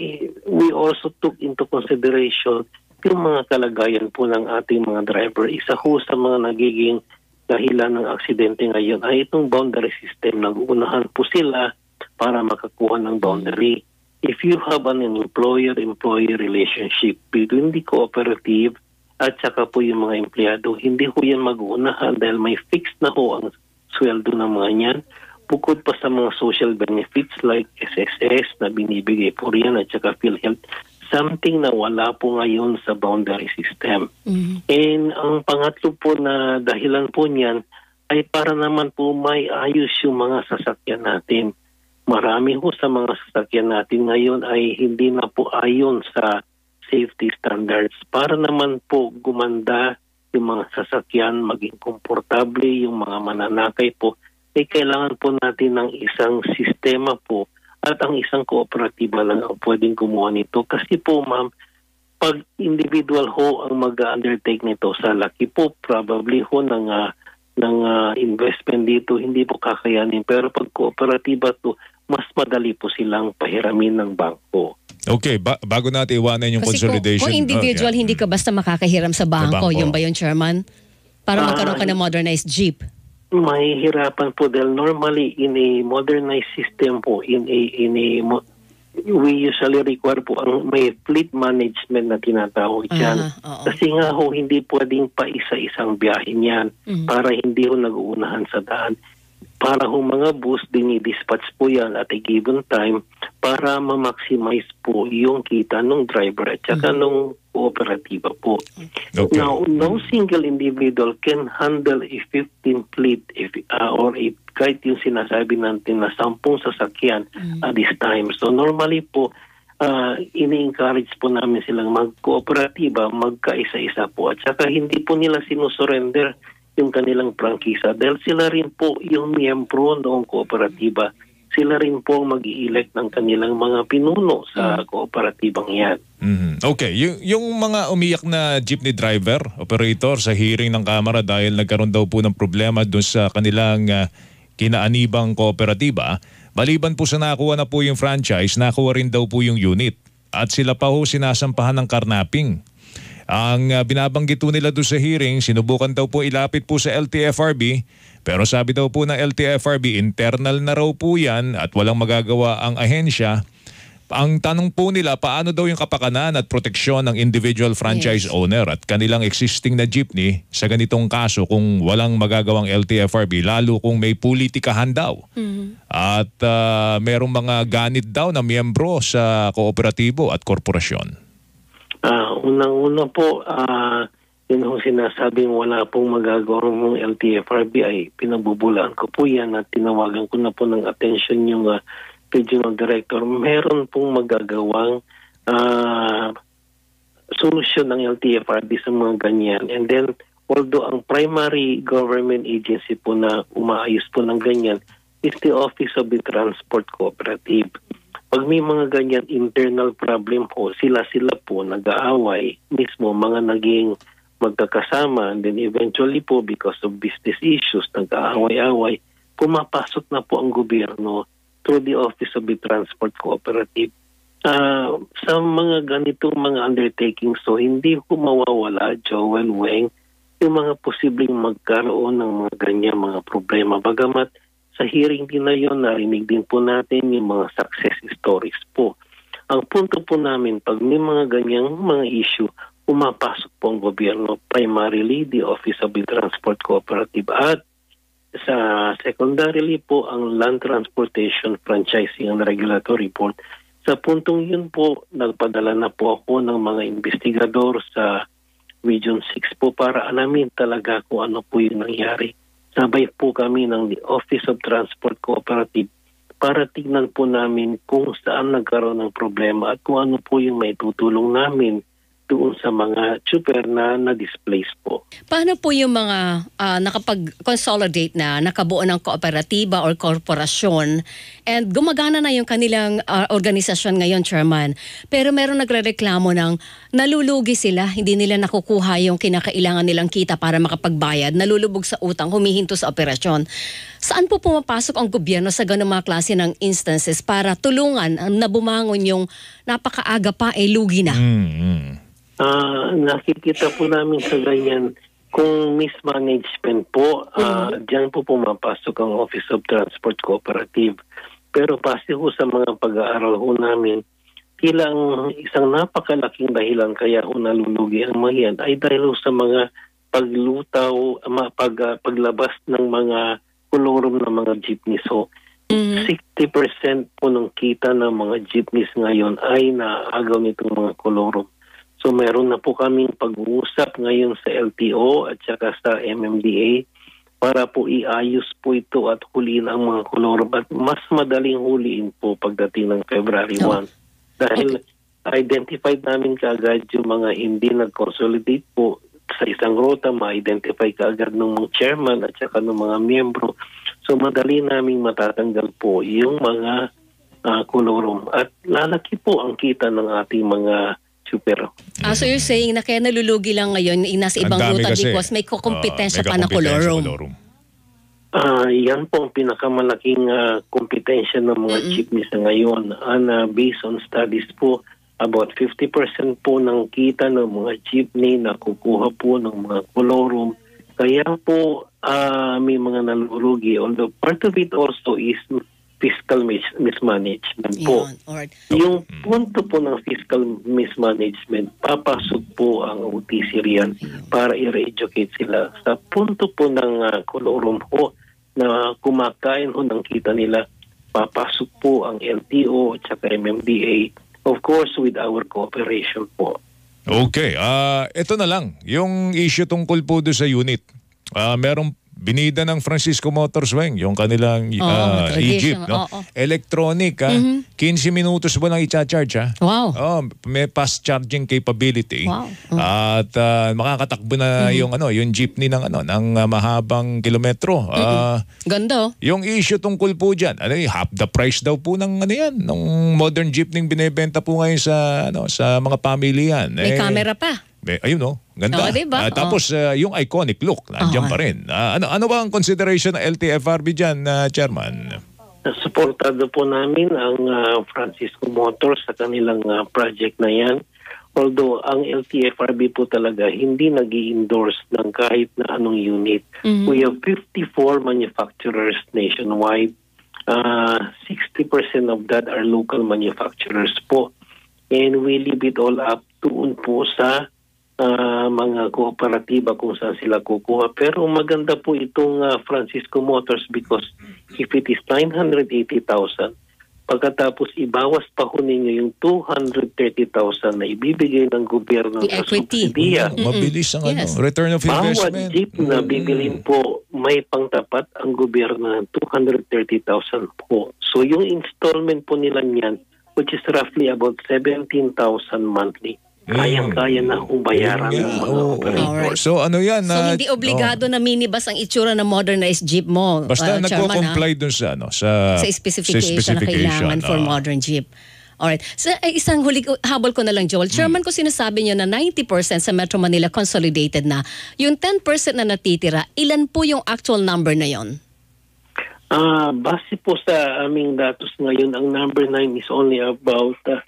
we also took into consideration yung mga kalagayan po ng ating mga driver. Isa ho sa mga nagiging dahilan ng aksidente ngayon ay itong boundary system. Nag-uunahan po sila para makakuha ng boundary. If you have an employer-employee relationship between the cooperative at saka po yung mga empleyado, hindi ho yan mag-uunahan dahil may fixed na ho ang sweldo ng mga yan. Bukod pa sa mga social benefits like S S S na binibigay po riyan at saka PhilHealth, something na wala po ngayon sa boundary system. Mhm. And ang pangatlo po na dahilan po niyan ay para naman po may ayos yung mga sasakyan natin. marami ho sa mga sasakyan natin ngayon ay hindi na po ayon sa safety standards. Para naman po gumanda yung mga sasakyan, maging komportable, yung mga mananakay po, ay kailangan po natin ng isang sistema po at ang isang kooperatiba lang ang pwedeng gumawa nito. Kasi po ma'am, pag individual ho ang mag-undertake nito sa laki po, probably ho ng, uh, ng uh, investment dito, hindi po kakayanin. Pero pag kooperatiba to, mas madali po silang pahiramin ng bangko. Okay, ba- bago natin iwanan yung Kasi consolidation. Kung, kung individual, okay. hindi ka basta makakahiram sa bangko. bangko. Yun ba yun, Chairman? Para Ah, magkaroon ka ng modernized jeep. Mahihirapan po dahil normally in a modernized system po, in a, in a mo- we usually require po ang may fleet management na tinatawag dyan. Uh-huh, Kasi nga ho, hindi pwedeng pa isa-isang biyahin yan Mhm. para hindi ho nag-uunahan sa daan. Para ho mga bus, dinidispatch po yan at a given time para ma-maximize po yung kita ng driver at saka Mhm. nung kooperatiba po. Okay. Now, no single individual can handle a fifteen fleet if, uh, or a, kahit yung sinasabi natin na sampung sasakyan at this time. So normally po, uh, ini-encourage po namin silang mag-kooperatiba, magkaisa-isa po at saka hindi po nila sinusurrender yung kanilang prangkisa dahil sila rin po yung miyembro noong kooperatiba. Sila rin po mag-i-elect ng kanilang mga pinuno sa kooperatibang yan. Mhm. Okay, yung, yung mga umiyak na jeepney driver, operator sa hearing ng Kamara dahil nagkaroon daw po ng problema doon sa kanilang uh, kinaanibang kooperatiba, maliban po sa nakuha na po yung franchise, nakuha rin daw po yung unit at sila pa ho sinasampahan ng karnaping. Ang uh, binabanggit po nila doon sa hearing, sinubukan daw po ilapit po sa L T F R B, pero sabi daw po ng L T F R B, internal na raw po yan at walang magagawa ang ahensya. Ang tanong po nila, paano daw yung kapakanan at proteksyon ng individual franchise Yes. owner at kanilang existing na jeepney sa ganitong kaso kung walang magagawang L T F R B, lalo kung may politikahan daw. At uh, merong mga ganit daw na miyembro sa kooperatibo at korporasyon. Ah, unang-una po, ah, yun ang sinasabing wala pong magagawa ng L T F R B ay pinabubulaan ko po yan at tinawagan ko na po ng attention yung uh, regional director. Meron pong magagawang uh, solusyon ng L T F R B sa mga ganyan. And then, although ang primary government agency po na umaayos po ng ganyan is the Office of the Transport Cooperative. Pag may mga ganyan internal problem po, sila-sila po nag-aaway, mismo mga naging magkakasama, and then eventually po because of business issues, nag-aaway-aaway, pumapasok na po ang gobyerno through the Office of the Transport Cooperative. Uh, sa mga ganitong mga undertaking, so hindi po mawawala, Joel Weng, yung mga posibleng magkaroon ng mga ganyan mga problema. Bagamat sa hearing din na yun, narinig din po natin yung mga success stories po. Ang punto po namin, pag may mga ganyang mga issue, umapasok po ang gobyerno, primarily the Office of the Transport Cooperative at sa secondarily po ang Land Transportation Franchising and Regulatory Board. Sa puntong yun po, nagpadala na po ako ng mga investigador sa Region six po para alamin talaga kung ano po yung nangyari. Sabay po kami ng the Office of Transport Cooperative para tignan po namin kung saan nagkaroon ng problema at kung ano po yung may tutulong namin doon sa mga super na na-displace po. Paano po yung mga ah, nakapag-consolidate na, nakabuo ng kooperatiba or korporasyon and gumagana na yung kanilang ah, organisasyon ngayon, Chairman, pero meron nagrereklamo ng nalulugi sila, hindi nila nakukuha yung kinakailangan nilang kita para makapagbayad, nalulubog sa utang, humihinto sa operasyon. Saan po pumapasok ang gobyerno sa ganung mga klase ng instances para tulungan ah, na bumangon yung napakaaga pa, eh lugi na? Mm-hmm. Ah, nakikita po namin sa ganyan kung mismanagement po, uh, diyan po pumapasok ang Office of Transport Cooperative. Pero pasi ho sa mga pag-aaral ho namin, tila ang isang napakalaking dahilan kaya ho nalulugi ang mga yan ay dahil ho sa mga paglutaw, pag, uh, paglabas ng mga kolorum ng mga jeepneys. So, mm-hmm. sixty percent po ng kita ng mga jeepneys ngayon ay naagaw nitong mga kolorum. So meron na po kaming pag-uusap ngayon sa L T O at saka sa M M D A para po iayos po ito at huliin ang mga kolorum. At mas madaling huliin po pagdating ng February first. Dahil okay. identified namin kaagad yung mga hindi nag-consolidate po sa isang rota, ma-identify kaagad ng mga chairman at saka ng mga miyembro. So madali namin matatanggal po yung mga uh, kolorum. At lalaki po ang kita ng ating mga super. Ah, so you're saying na kaya nalulugi lang ngayon nasa ibang ruta because may kukompetensya uh, pa na kolorum. Ah, uh, yan po ang pinakamalaking uh, kompetensya ng mga mm-hmm. jeepneys na ngayon. And uh, based on studies po, about fifty percent po ng kita ng mga jeepney na kukuha po ng mga kolorum. Kaya po uh, may mga nalulugi. Although part of it also is fiscal mis- mismanagement po. Yun, yung punto po ng fiscal mismanagement, papasok po ang O T C riyan para i-re-educate sila. Sa punto po ng uh, kolorum po na kumakain ho ng kita nila, papasok po ang L T O at saka M M D A, of course with our cooperation po. Okay, uh, ito na lang, yung issue tungkol po doon sa unit. Uh, merong binida ng Francisco Motors, Weng, yung kanilang uh, oh, E-Jeep, no? Oh, oh. Electronic, ha? Mm-hmm. fifteen minutos mo lang i-charge, ha? Wow. Oh, may fast charging capability. Wow. Oh. At uh, makakatakbo na mm-hmm. yung ano, yung jeepney ng ano, ng uh, mahabang kilometro. Uh, mm-hmm. Ganda. Yung issue tungkol po diyan, ano, half the price daw po ng ano yan, ng modern jeepney binebenta po ngayon sa ano, sa mga pamilyan. May eh, camera pa. Eh, ayun, no? Ganda. Oh, diba? Uh, tapos uh, yung iconic look, nandiyan oh. pa rin. Uh, ano ano ba ang consideration ng L T F R B dyan, uh, Chairman? Supportado po namin ang uh, Francisco Motors sa kanilang uh, project na yan. Although ang L T F R B po talaga hindi nag-i-endorse ng kahit na anong unit. Mm-hmm. We have fifty-four manufacturers nationwide. Uh, sixty percent of that are local manufacturers po. And we leave it all up doon po sa Uh, mga kooperatiba kung saan sila kukuha. Pero maganda po itong uh, Francisco Motors because if it is nine hundred eighty thousand, pagkatapos ibawas pa ho ninyo yung two hundred thirty thousand na ibibigay ng gobyerno the sa equity. subsidiya. Mm-hmm. Mabilis ang yes. ano, return of investment. Bawat jeep na bibilhin po, may pangtapat ang gobyerno ng two hundred thirty thousand po. So yung installment po nila niyan, which is roughly about seventeen thousand monthly, kayang-kaya na ubayaran yeah, ng mga oh, operator. So ano yan? So uh, hindi obligado oh. na minibus ang itsura ng modernized jeep mo. Basta uh, nagko-comply dun sa ano sa, sa specification, sa specification na kailangan oh. for modern jeep. Alright. So eh, isang huli habol ko na lang, Joel. Chairman, hmm. ko sinasabi niyo na ninety percent sa Metro Manila consolidated na. Yung ten percent na natitira, ilan po yung actual number na yon? Ah, uh, base po sa aming datos ngayon, ang number nine is only about uh,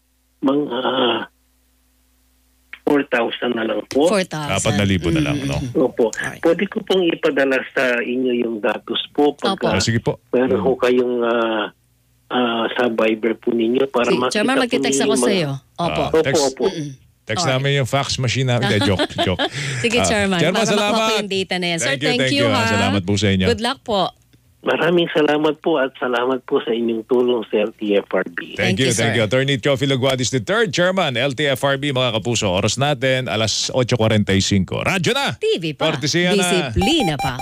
mga uh, four thousand na lang po. four thousand. Apat na libo na lang, no? Opo. Right. Pwede ko pong ipadala sa inyo yung datos po. Pagka, ah, sige po. Meron ko kayong uh, uh, sa Viber po ninyo para si, makita Chairman, magte-text ako sa iyo. Opo. Uh, text, opo, opo. Text right. namin yung fax machine namin. joke, joke. Sige, Chairman. Uh, Chairman, para salamat. makuha yung data na yan. Sir, thank you, thank, thank you, you ha. Salamat po sa inyo. Good luck po. Maraming salamat po at salamat po sa inyong tulong sa L T F R B. Thank, thank you, thank you. Attorney Teofilo Guadis the third, Chairman, L T F R B. Mga kapuso, oras natin, alas eight forty-five. Radyo na! T V pa. Kortesiya na. Disiplina pa.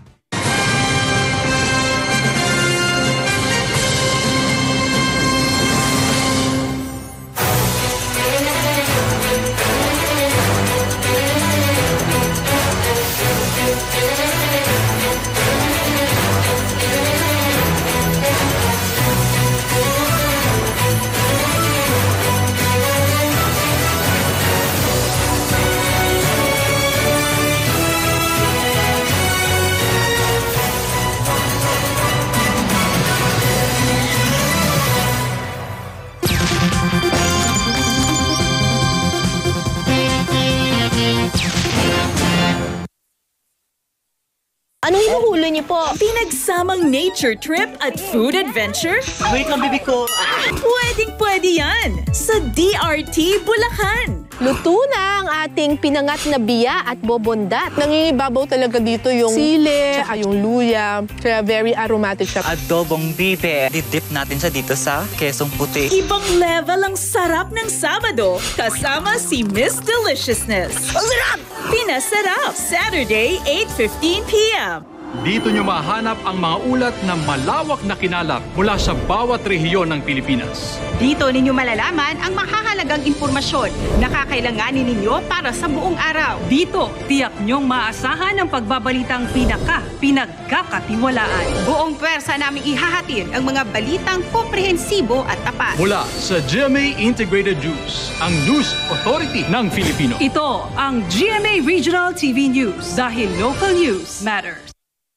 Ano hinuhuli niyo po? Pinagsamang nature trip at food adventure? Wait lang, bibi ko. Ah, pwedeng-pwede yan sa D R T Bulacan. Luto na ang ating pinangat na biya at bobondat. Nangingibabaw talaga dito yung sili, ay yung luya. Kaya very aromatic siya. Adobong bibe. Didip natin siya dito sa kesong puti. Ibang level ang sarap ng Sabado kasama si Miss Deliciousness. Ang sarap! Pinasarap, Saturday, eight fifteen p m Dito nyo mahanap ang mga ulat na malawak na kinalap mula sa bawat rehiyon ng Pilipinas. Dito ninyo malalaman ang mahahalagang impormasyon na kakailanganin ninyo para sa buong araw. Dito, tiyak nyong maasahan ang pagbabalitang pinaka, pinagkakatiwalaan. Buong pwersa naming ihahatid ang mga balitang komprehensibo at tapat. Mula sa G M A Integrated News, ang News Authority ng Filipino. Ito ang G M A Regional T V News dahil local news matters.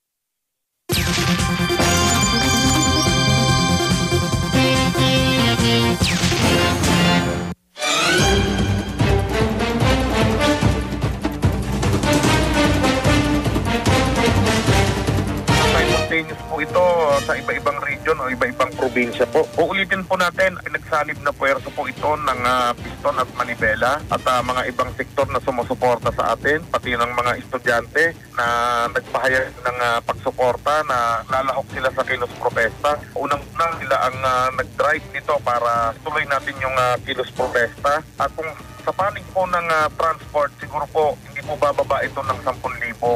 Simultaneous po ito sa iba-ibang region o iba-ibang probinsya po. Uulitin po natin, nagsalib na puwersa po ito ng uh, Piston at Manibela at uh, mga ibang sektor na sumusuporta sa atin, pati ng mga estudyante na nagpahayag ng uh, pagsuporta na lalahok sila sa kilos protesta. Unang-una sila ang uh, nag-drive nito para tuloy natin yung uh, kilos protesta. At kung sa panig po ng uh, transport, siguro po hindi po bababa ito ng ten libo.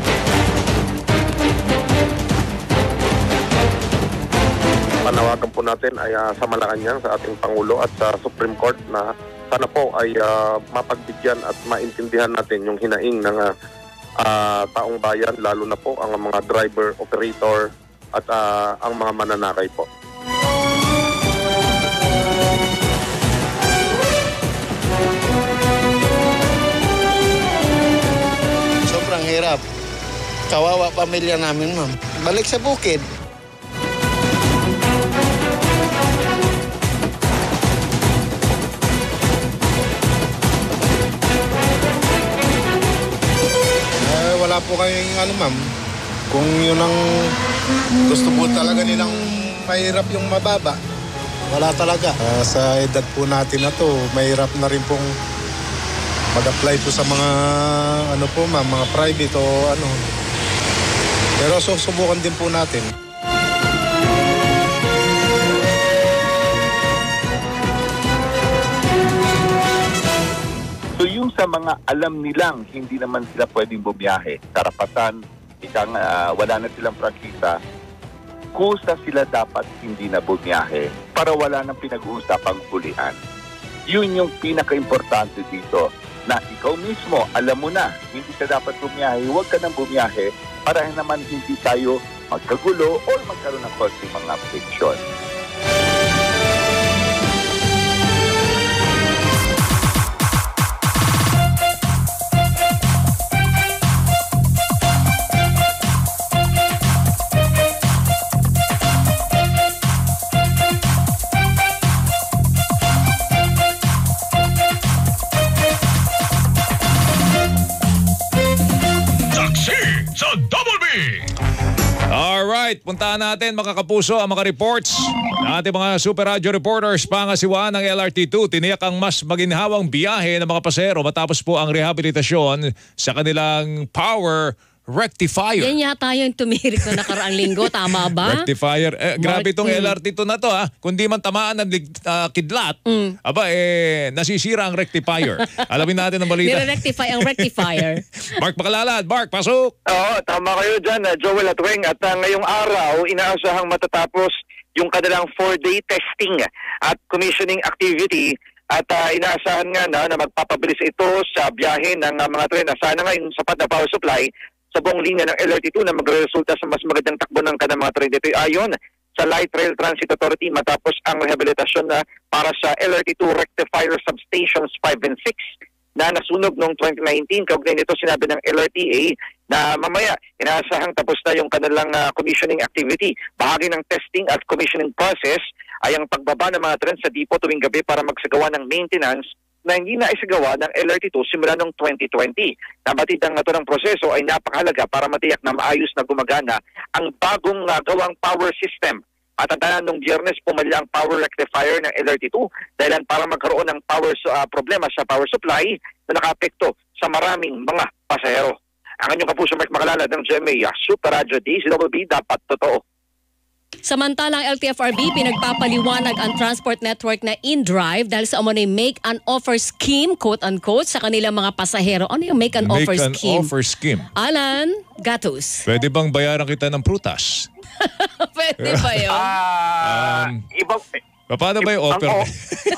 Panawagan po natin ay uh, sa Malacanang, sa ating Pangulo at sa Supreme Court na sana po ay uh, mapagbigyan at maintindihan natin yung hinaing ng uh, uh, taong bayan, lalo na po ang mga driver, operator at uh, ang mga mananakay po. Sobrang hirap. Kawawa pamilya namin, ma'am. Balik sa bukid. Wala po kayong ano, ma'am. Kung yun ang gusto po talaga nilang mahirap yung mababa, wala talaga. Uh, sa edad po natin na to, mahirap na rin pong mag-apply po sa mga ano po, ma'am, mga private o ano. Pero susubukan din po natin. So yung sa mga alam nilang hindi naman sila pwedeng bumiyahe, karapatan, ikang uh, wala na silang prangkisa, kusa sila dapat hindi na bumiyahe para wala nang pinag-uusapang hulihan. Yun yung pinaka-importante dito, na ikaw mismo, alam mo na, hindi ka dapat bumiyahe, huwag ka nang bumiyahe para naman hindi tayo magkagulo o magkaroon ng konting mga friction. Sa Double B! Alright, puntahan natin mga kapuso ang mga reports ng ating mga Super Radio reporters. Pangasiwaan ng L R T two, tiniyak ang mas maginhawang biyahe ng mga pasahero matapos po ang rehabilitasyon sa kanilang power rectifier. Yan yata yung tumirik na nakaraang linggo, tama ba? Rectifier. Eh, grabe itong mm. L R T two na to ha. Kung di man tamaan ng uh, kidlat, mm. aba eh, nasisira ang rectifier. Alamin natin ang balita. Nire-rectify ang rectifier. Mark Pakalalad. Mark, pasok! Oo, tama kayo dyan, uh, Joel at Weng. At uh, ngayong araw, inaasahang matatapos yung kanilang four-day testing at commissioning activity. At uh, inaasahan nga na, na magpapabilis ito sa biyahe ng uh, mga tren na sana ngayon sapat na power supply sa buong linya ng L R T two na magresulta sa mas magandang takbo ng kanang mga tren. Dito ayon sa Light Rail Transit Authority matapos ang rehabilitasyon na para sa L R T two rectifier substations five and six na nasunog noong twenty nineteen. Kaugnay nito sinabi ng L R T A na mamaya inaasahang tapos na yung kanilang uh, commissioning activity. Bahagi ng testing at commissioning process ay ang pagbaba ng mga tren sa depot tuwing gabi para magsagawa ng maintenance na hindi na isagawa ng L R T two simula noong twenty twenty. Nabatid ang ito ng proseso ay napakahalaga para matiyak na maayos na gumagana ang bagong uh, gawang power system. At ang tanan nung Biyernes, pumali ang power rectifier ng L R T two dahil para magkaroon ng power uh, problema sa power supply na nakaapekto sa maraming mga pasahero. Ang inyong kapuso Mark Makalala ng G M A Super Radio D C W B, dapat totoo. Samantalang L T F R B, pinagpapaliwanag ang transport network na InDrive dahil sa umunay make an offer scheme, quote-unquote, sa kanilang mga pasahero. Ano yung make an Make offer an scheme? offer scheme. Alan Gatus. Pwede bang bayaran kita ng prutas? Pwede ba yun? Um, Ibang... paano ba yung offer? Ang,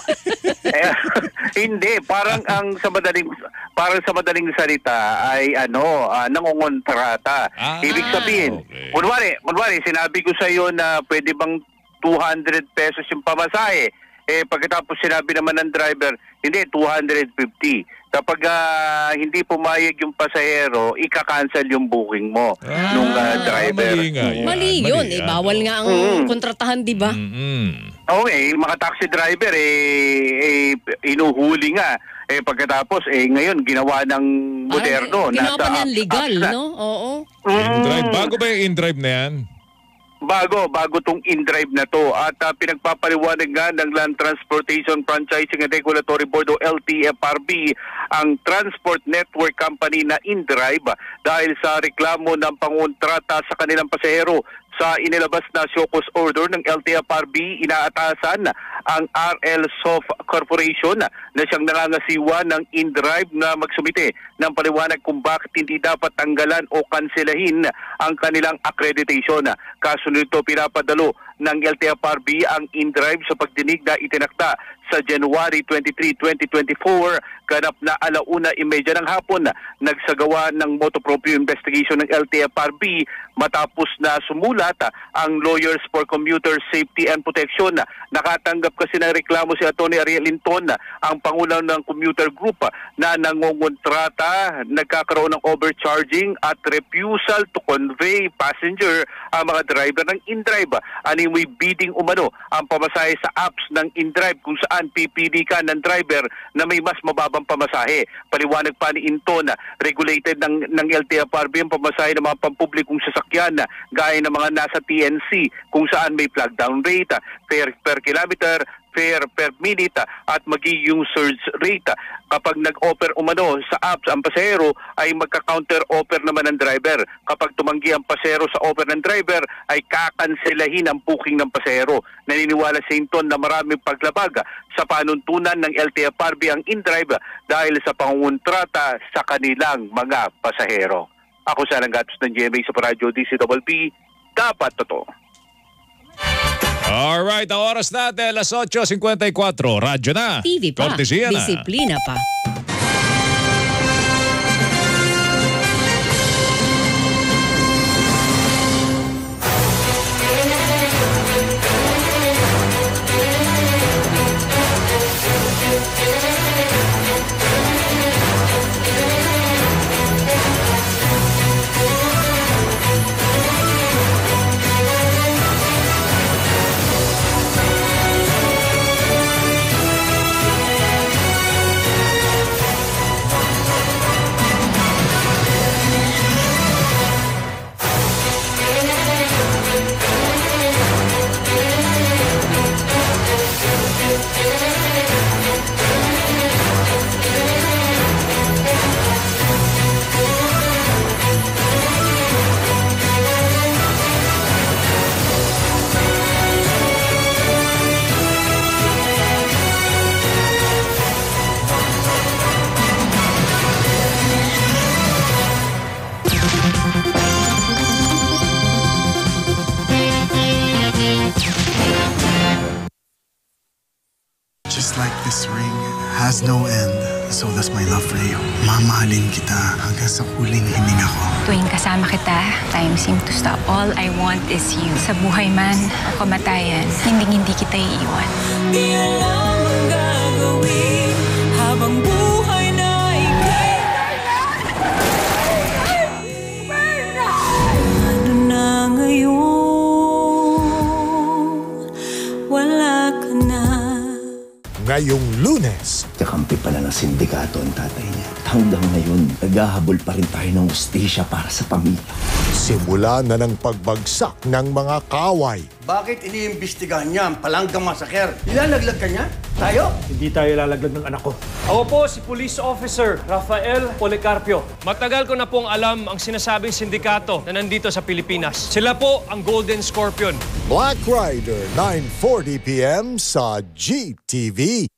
eh, hindi, parang ang sa madaling parang sa madaling salita ay ano, uh, nangongontrata. Ah, Ibig sabihin, okay. kunwari, kunwari sinabi ko sa iyo na pwede bang two hundred pesos yung pamasahe. Eh pagkatapos sinabi naman ng driver, hindi, two hundred fifty. Kapag uh, hindi pumayag yung pasahero, ika-cancel yung booking mo ah, nung uh, driver. Mali nga yan. Mali yun. Mali, eh, bawal nga ang mm. kontratahan, di ba? Mm-hmm. Okay, mga taxi driver, eh, eh inuhuli nga. Eh pagkatapos, eh ngayon, ginawa ng moderno. Ay, ginawa pa niyan nasa, legal, uh, no? Oo. In-drive. Bago ba yung in-drive na yan? Bago, bago tong in-drive na to. At uh, pinagpapaliwanag nga ng Land Transportation Franchising and Regulatory Board o L T F R B ang Transport Network Company na in-drive dahil sa reklamo ng pangontrata sa kanilang pasahero. Sa inilabas na show cause order ng L T F R B, inaatasan ang R L Soft Corporation na siyang nangangasiwa ng in-drive na magsumite ng paliwanag kung bakit hindi dapat tanggalan o kanselahin ang kanilang accreditation. Kasunod ito, pinapadalo ng L T F R B ang in-drive sa pagdinig na itinakda sa January twenty-third, twenty twenty-four, ganap na alauna imedya ng hapon. Nagsagawa ng motopropyo investigation ng L T F R B matapos na sumulat ang Lawyers for Commuter Safety and Protection. Nakatanggap kasi ng reklamo si Atty. Ariel Linton, ang pangulo ng commuter group, na nangongontrata, nagkakaroon ng overcharging at refusal to convey passenger ang mga driver ng in-drive. Animoy bidding umano ang pamasahe sa apps ng in-drive kung saan pipili ka ng driver na may mas mababang pamasahe. Paliwanag pa ni Inton, regulated ng, ng L T F R B ang pamasahe ng mga pampublikong sasakyan gaya ng mga nasa T N C kung saan may flag down rate, fare per kilometer, fare per minute at magiging surge rate. Kapag nag-offer umano sa apps ang pasahero ay magka-counter offer naman ng driver. Kapag tumanggi ang pasahero sa offer ng driver ay kakanselahin ang booking ng pasahero. Naniniwala si Hinton na maraming paglabag sa panuntunan ng L T F R B ang in-drive dahil sa panguntrata sa kanilang mga pasahero. Ako sa Langgatos ng G M A sa Radyo D C W B, dapat totoo. Alright, ang oras natin, alas eight fifty-four. Radyo na. T V pa. Kortesiya na. Disiplina pa. Just like this ring has no end, so does my love for you. Mamahalin kita hanggang sa huling hininga ko. Tuwing kasama kita, time seems to stop. All I want is you. Sa buhay man o kamatayan, hindi-hindi kita iiwan. Di alam ang gagawin habang buhay na ikay. Ano na ngayon? Wala ka na. Ngayong Lunes. Kakampi pala ng sindikato ang tatay niya. Hanggang ngayon, naghahabol pa rin tayo ng ustisya para sa pamilya. Simula na ng pagbagsak ng mga kaway. Bakit iniimbestigahan niya ang palanggang masaker? Ilalaglag ka niya? Tayo? Hindi tayo lalaglag ng anak ko. Ako po si Police Officer Rafael Policarpio. Matagal ko na pong alam ang sinasabing sindikato na nandito sa Pilipinas. Sila po ang Golden Scorpion. Black Rider, nine forty p m sa G T V.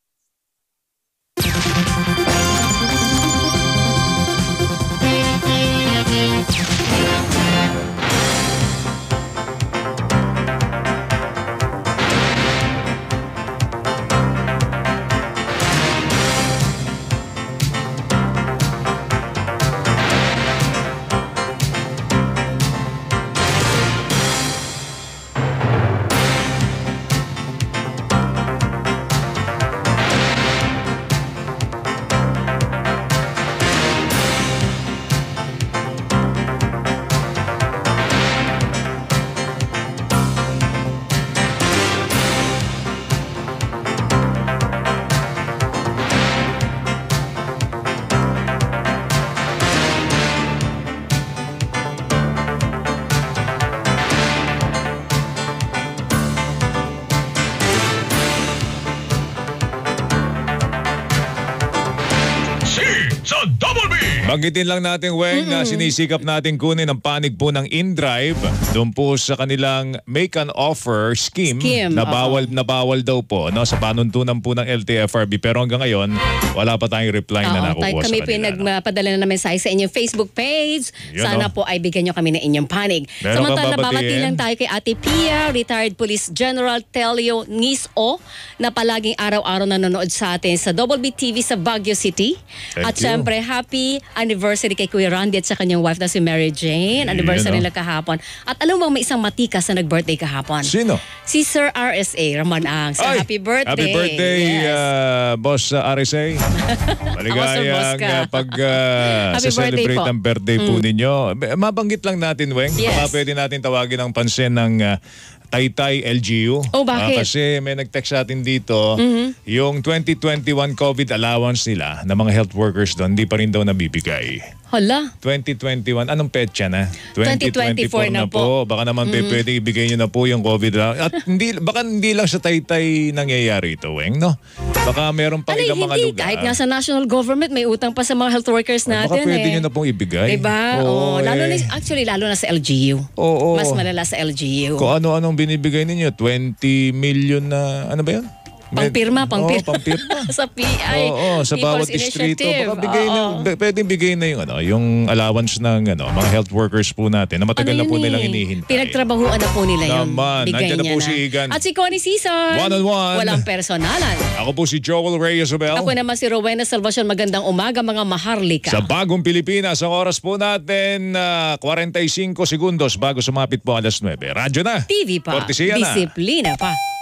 Banggitin lang natin, Weng, na sinisikap natin kunin ang panig po ng InDrive doon po sa kanilang make an offer scheme, Scheme, na bawal na bawal daw po no, sa panuntunan po ng L T F R B. Pero hanggang ngayon, wala pa tayong reply na Oo, nakukuha kami sa po kanila. nagpadala na mensahe sa inyong Facebook page. Yun, Sana no? po ay bigyan nyo kami ng inyong panig. Meron Samantala, kang babatiin? babati lang tayo kay Ate Pia, retired Police General Telio Niso, na palaging araw-araw nanonood sa atin sa Double B T V sa Baguio City. Thank At you. syempre, happy anniversary kay Kuya Randy at sa kanyang wife na si Mary Jane. Anniversary Yun, no? nila kahapon. At alam mo, may isang matikas na nag-birthday kahapon. Sino? Si Sir R S A, Ramon Ang. So, Ay, happy birthday. Happy birthday, Yes. uh, Boss uh, R S A. Ako, Sir Maligayang Boss ka. uh, pag uh, Happy sa celebrate birthday po. ang birthday po Mm. ninyo. B- Mabanggit lang natin, Weng. Yes. Baka pwede natin tawagin ang pansin ng uh, Taytay L G U. Oh, bakit? Ah, kasi may nag-text sa atin dito, Mhm. yung twenty twenty-one COVID allowance nila ng mga health workers doon, di pa rin daw nabibigay. Hala. twenty twenty-one, anong petsa na? twenty twenty-four na po. Baka naman pe- Mhm. pwede ibigay nyo na po yung COVID. At hindi, baka hindi lang sa Taytay nangyayari ito, Weng, no? Baka meron pa Ano, ilang mga hindi. lugar. Kahit nga sa national government, may utang pa sa mga health workers Baka natin. pwede eh. nyo na pong ibigay. Diba? Oo, Oo, lalo eh. na, actually, lalo na sa L G U. Oo. Mas malala sa L G U. Kung ano-anong binibigay ninyo, twenty million na, ano ba yun? Pangpirma, pangpirma. Oo, pangpirma. sa P I. Oo, sa bawat People's distrito. Initiative. Baka bigay na, Oo. b- pwedeng bigay na yung, ano, yung allowance ng ano, mga health workers po natin na matagal Ano na po yun nilang eh? hinihintay. Pinagtrabahuan na po nila yun. Naman. Bigay Nandiyan na niya po si Igan. At si Connie Season. One on one. Walang personalan. Ako po si Joel Reyes Abel. Ako naman si Rowena Salvacion. Magandang umaga, mga maharlika. Sa Bagong Pilipinas, ang oras po natin, uh, forty-five segundos bago sumapit po alas nuwebe. Radyo na. T V pa. Kortesiya na. Disiplina pa.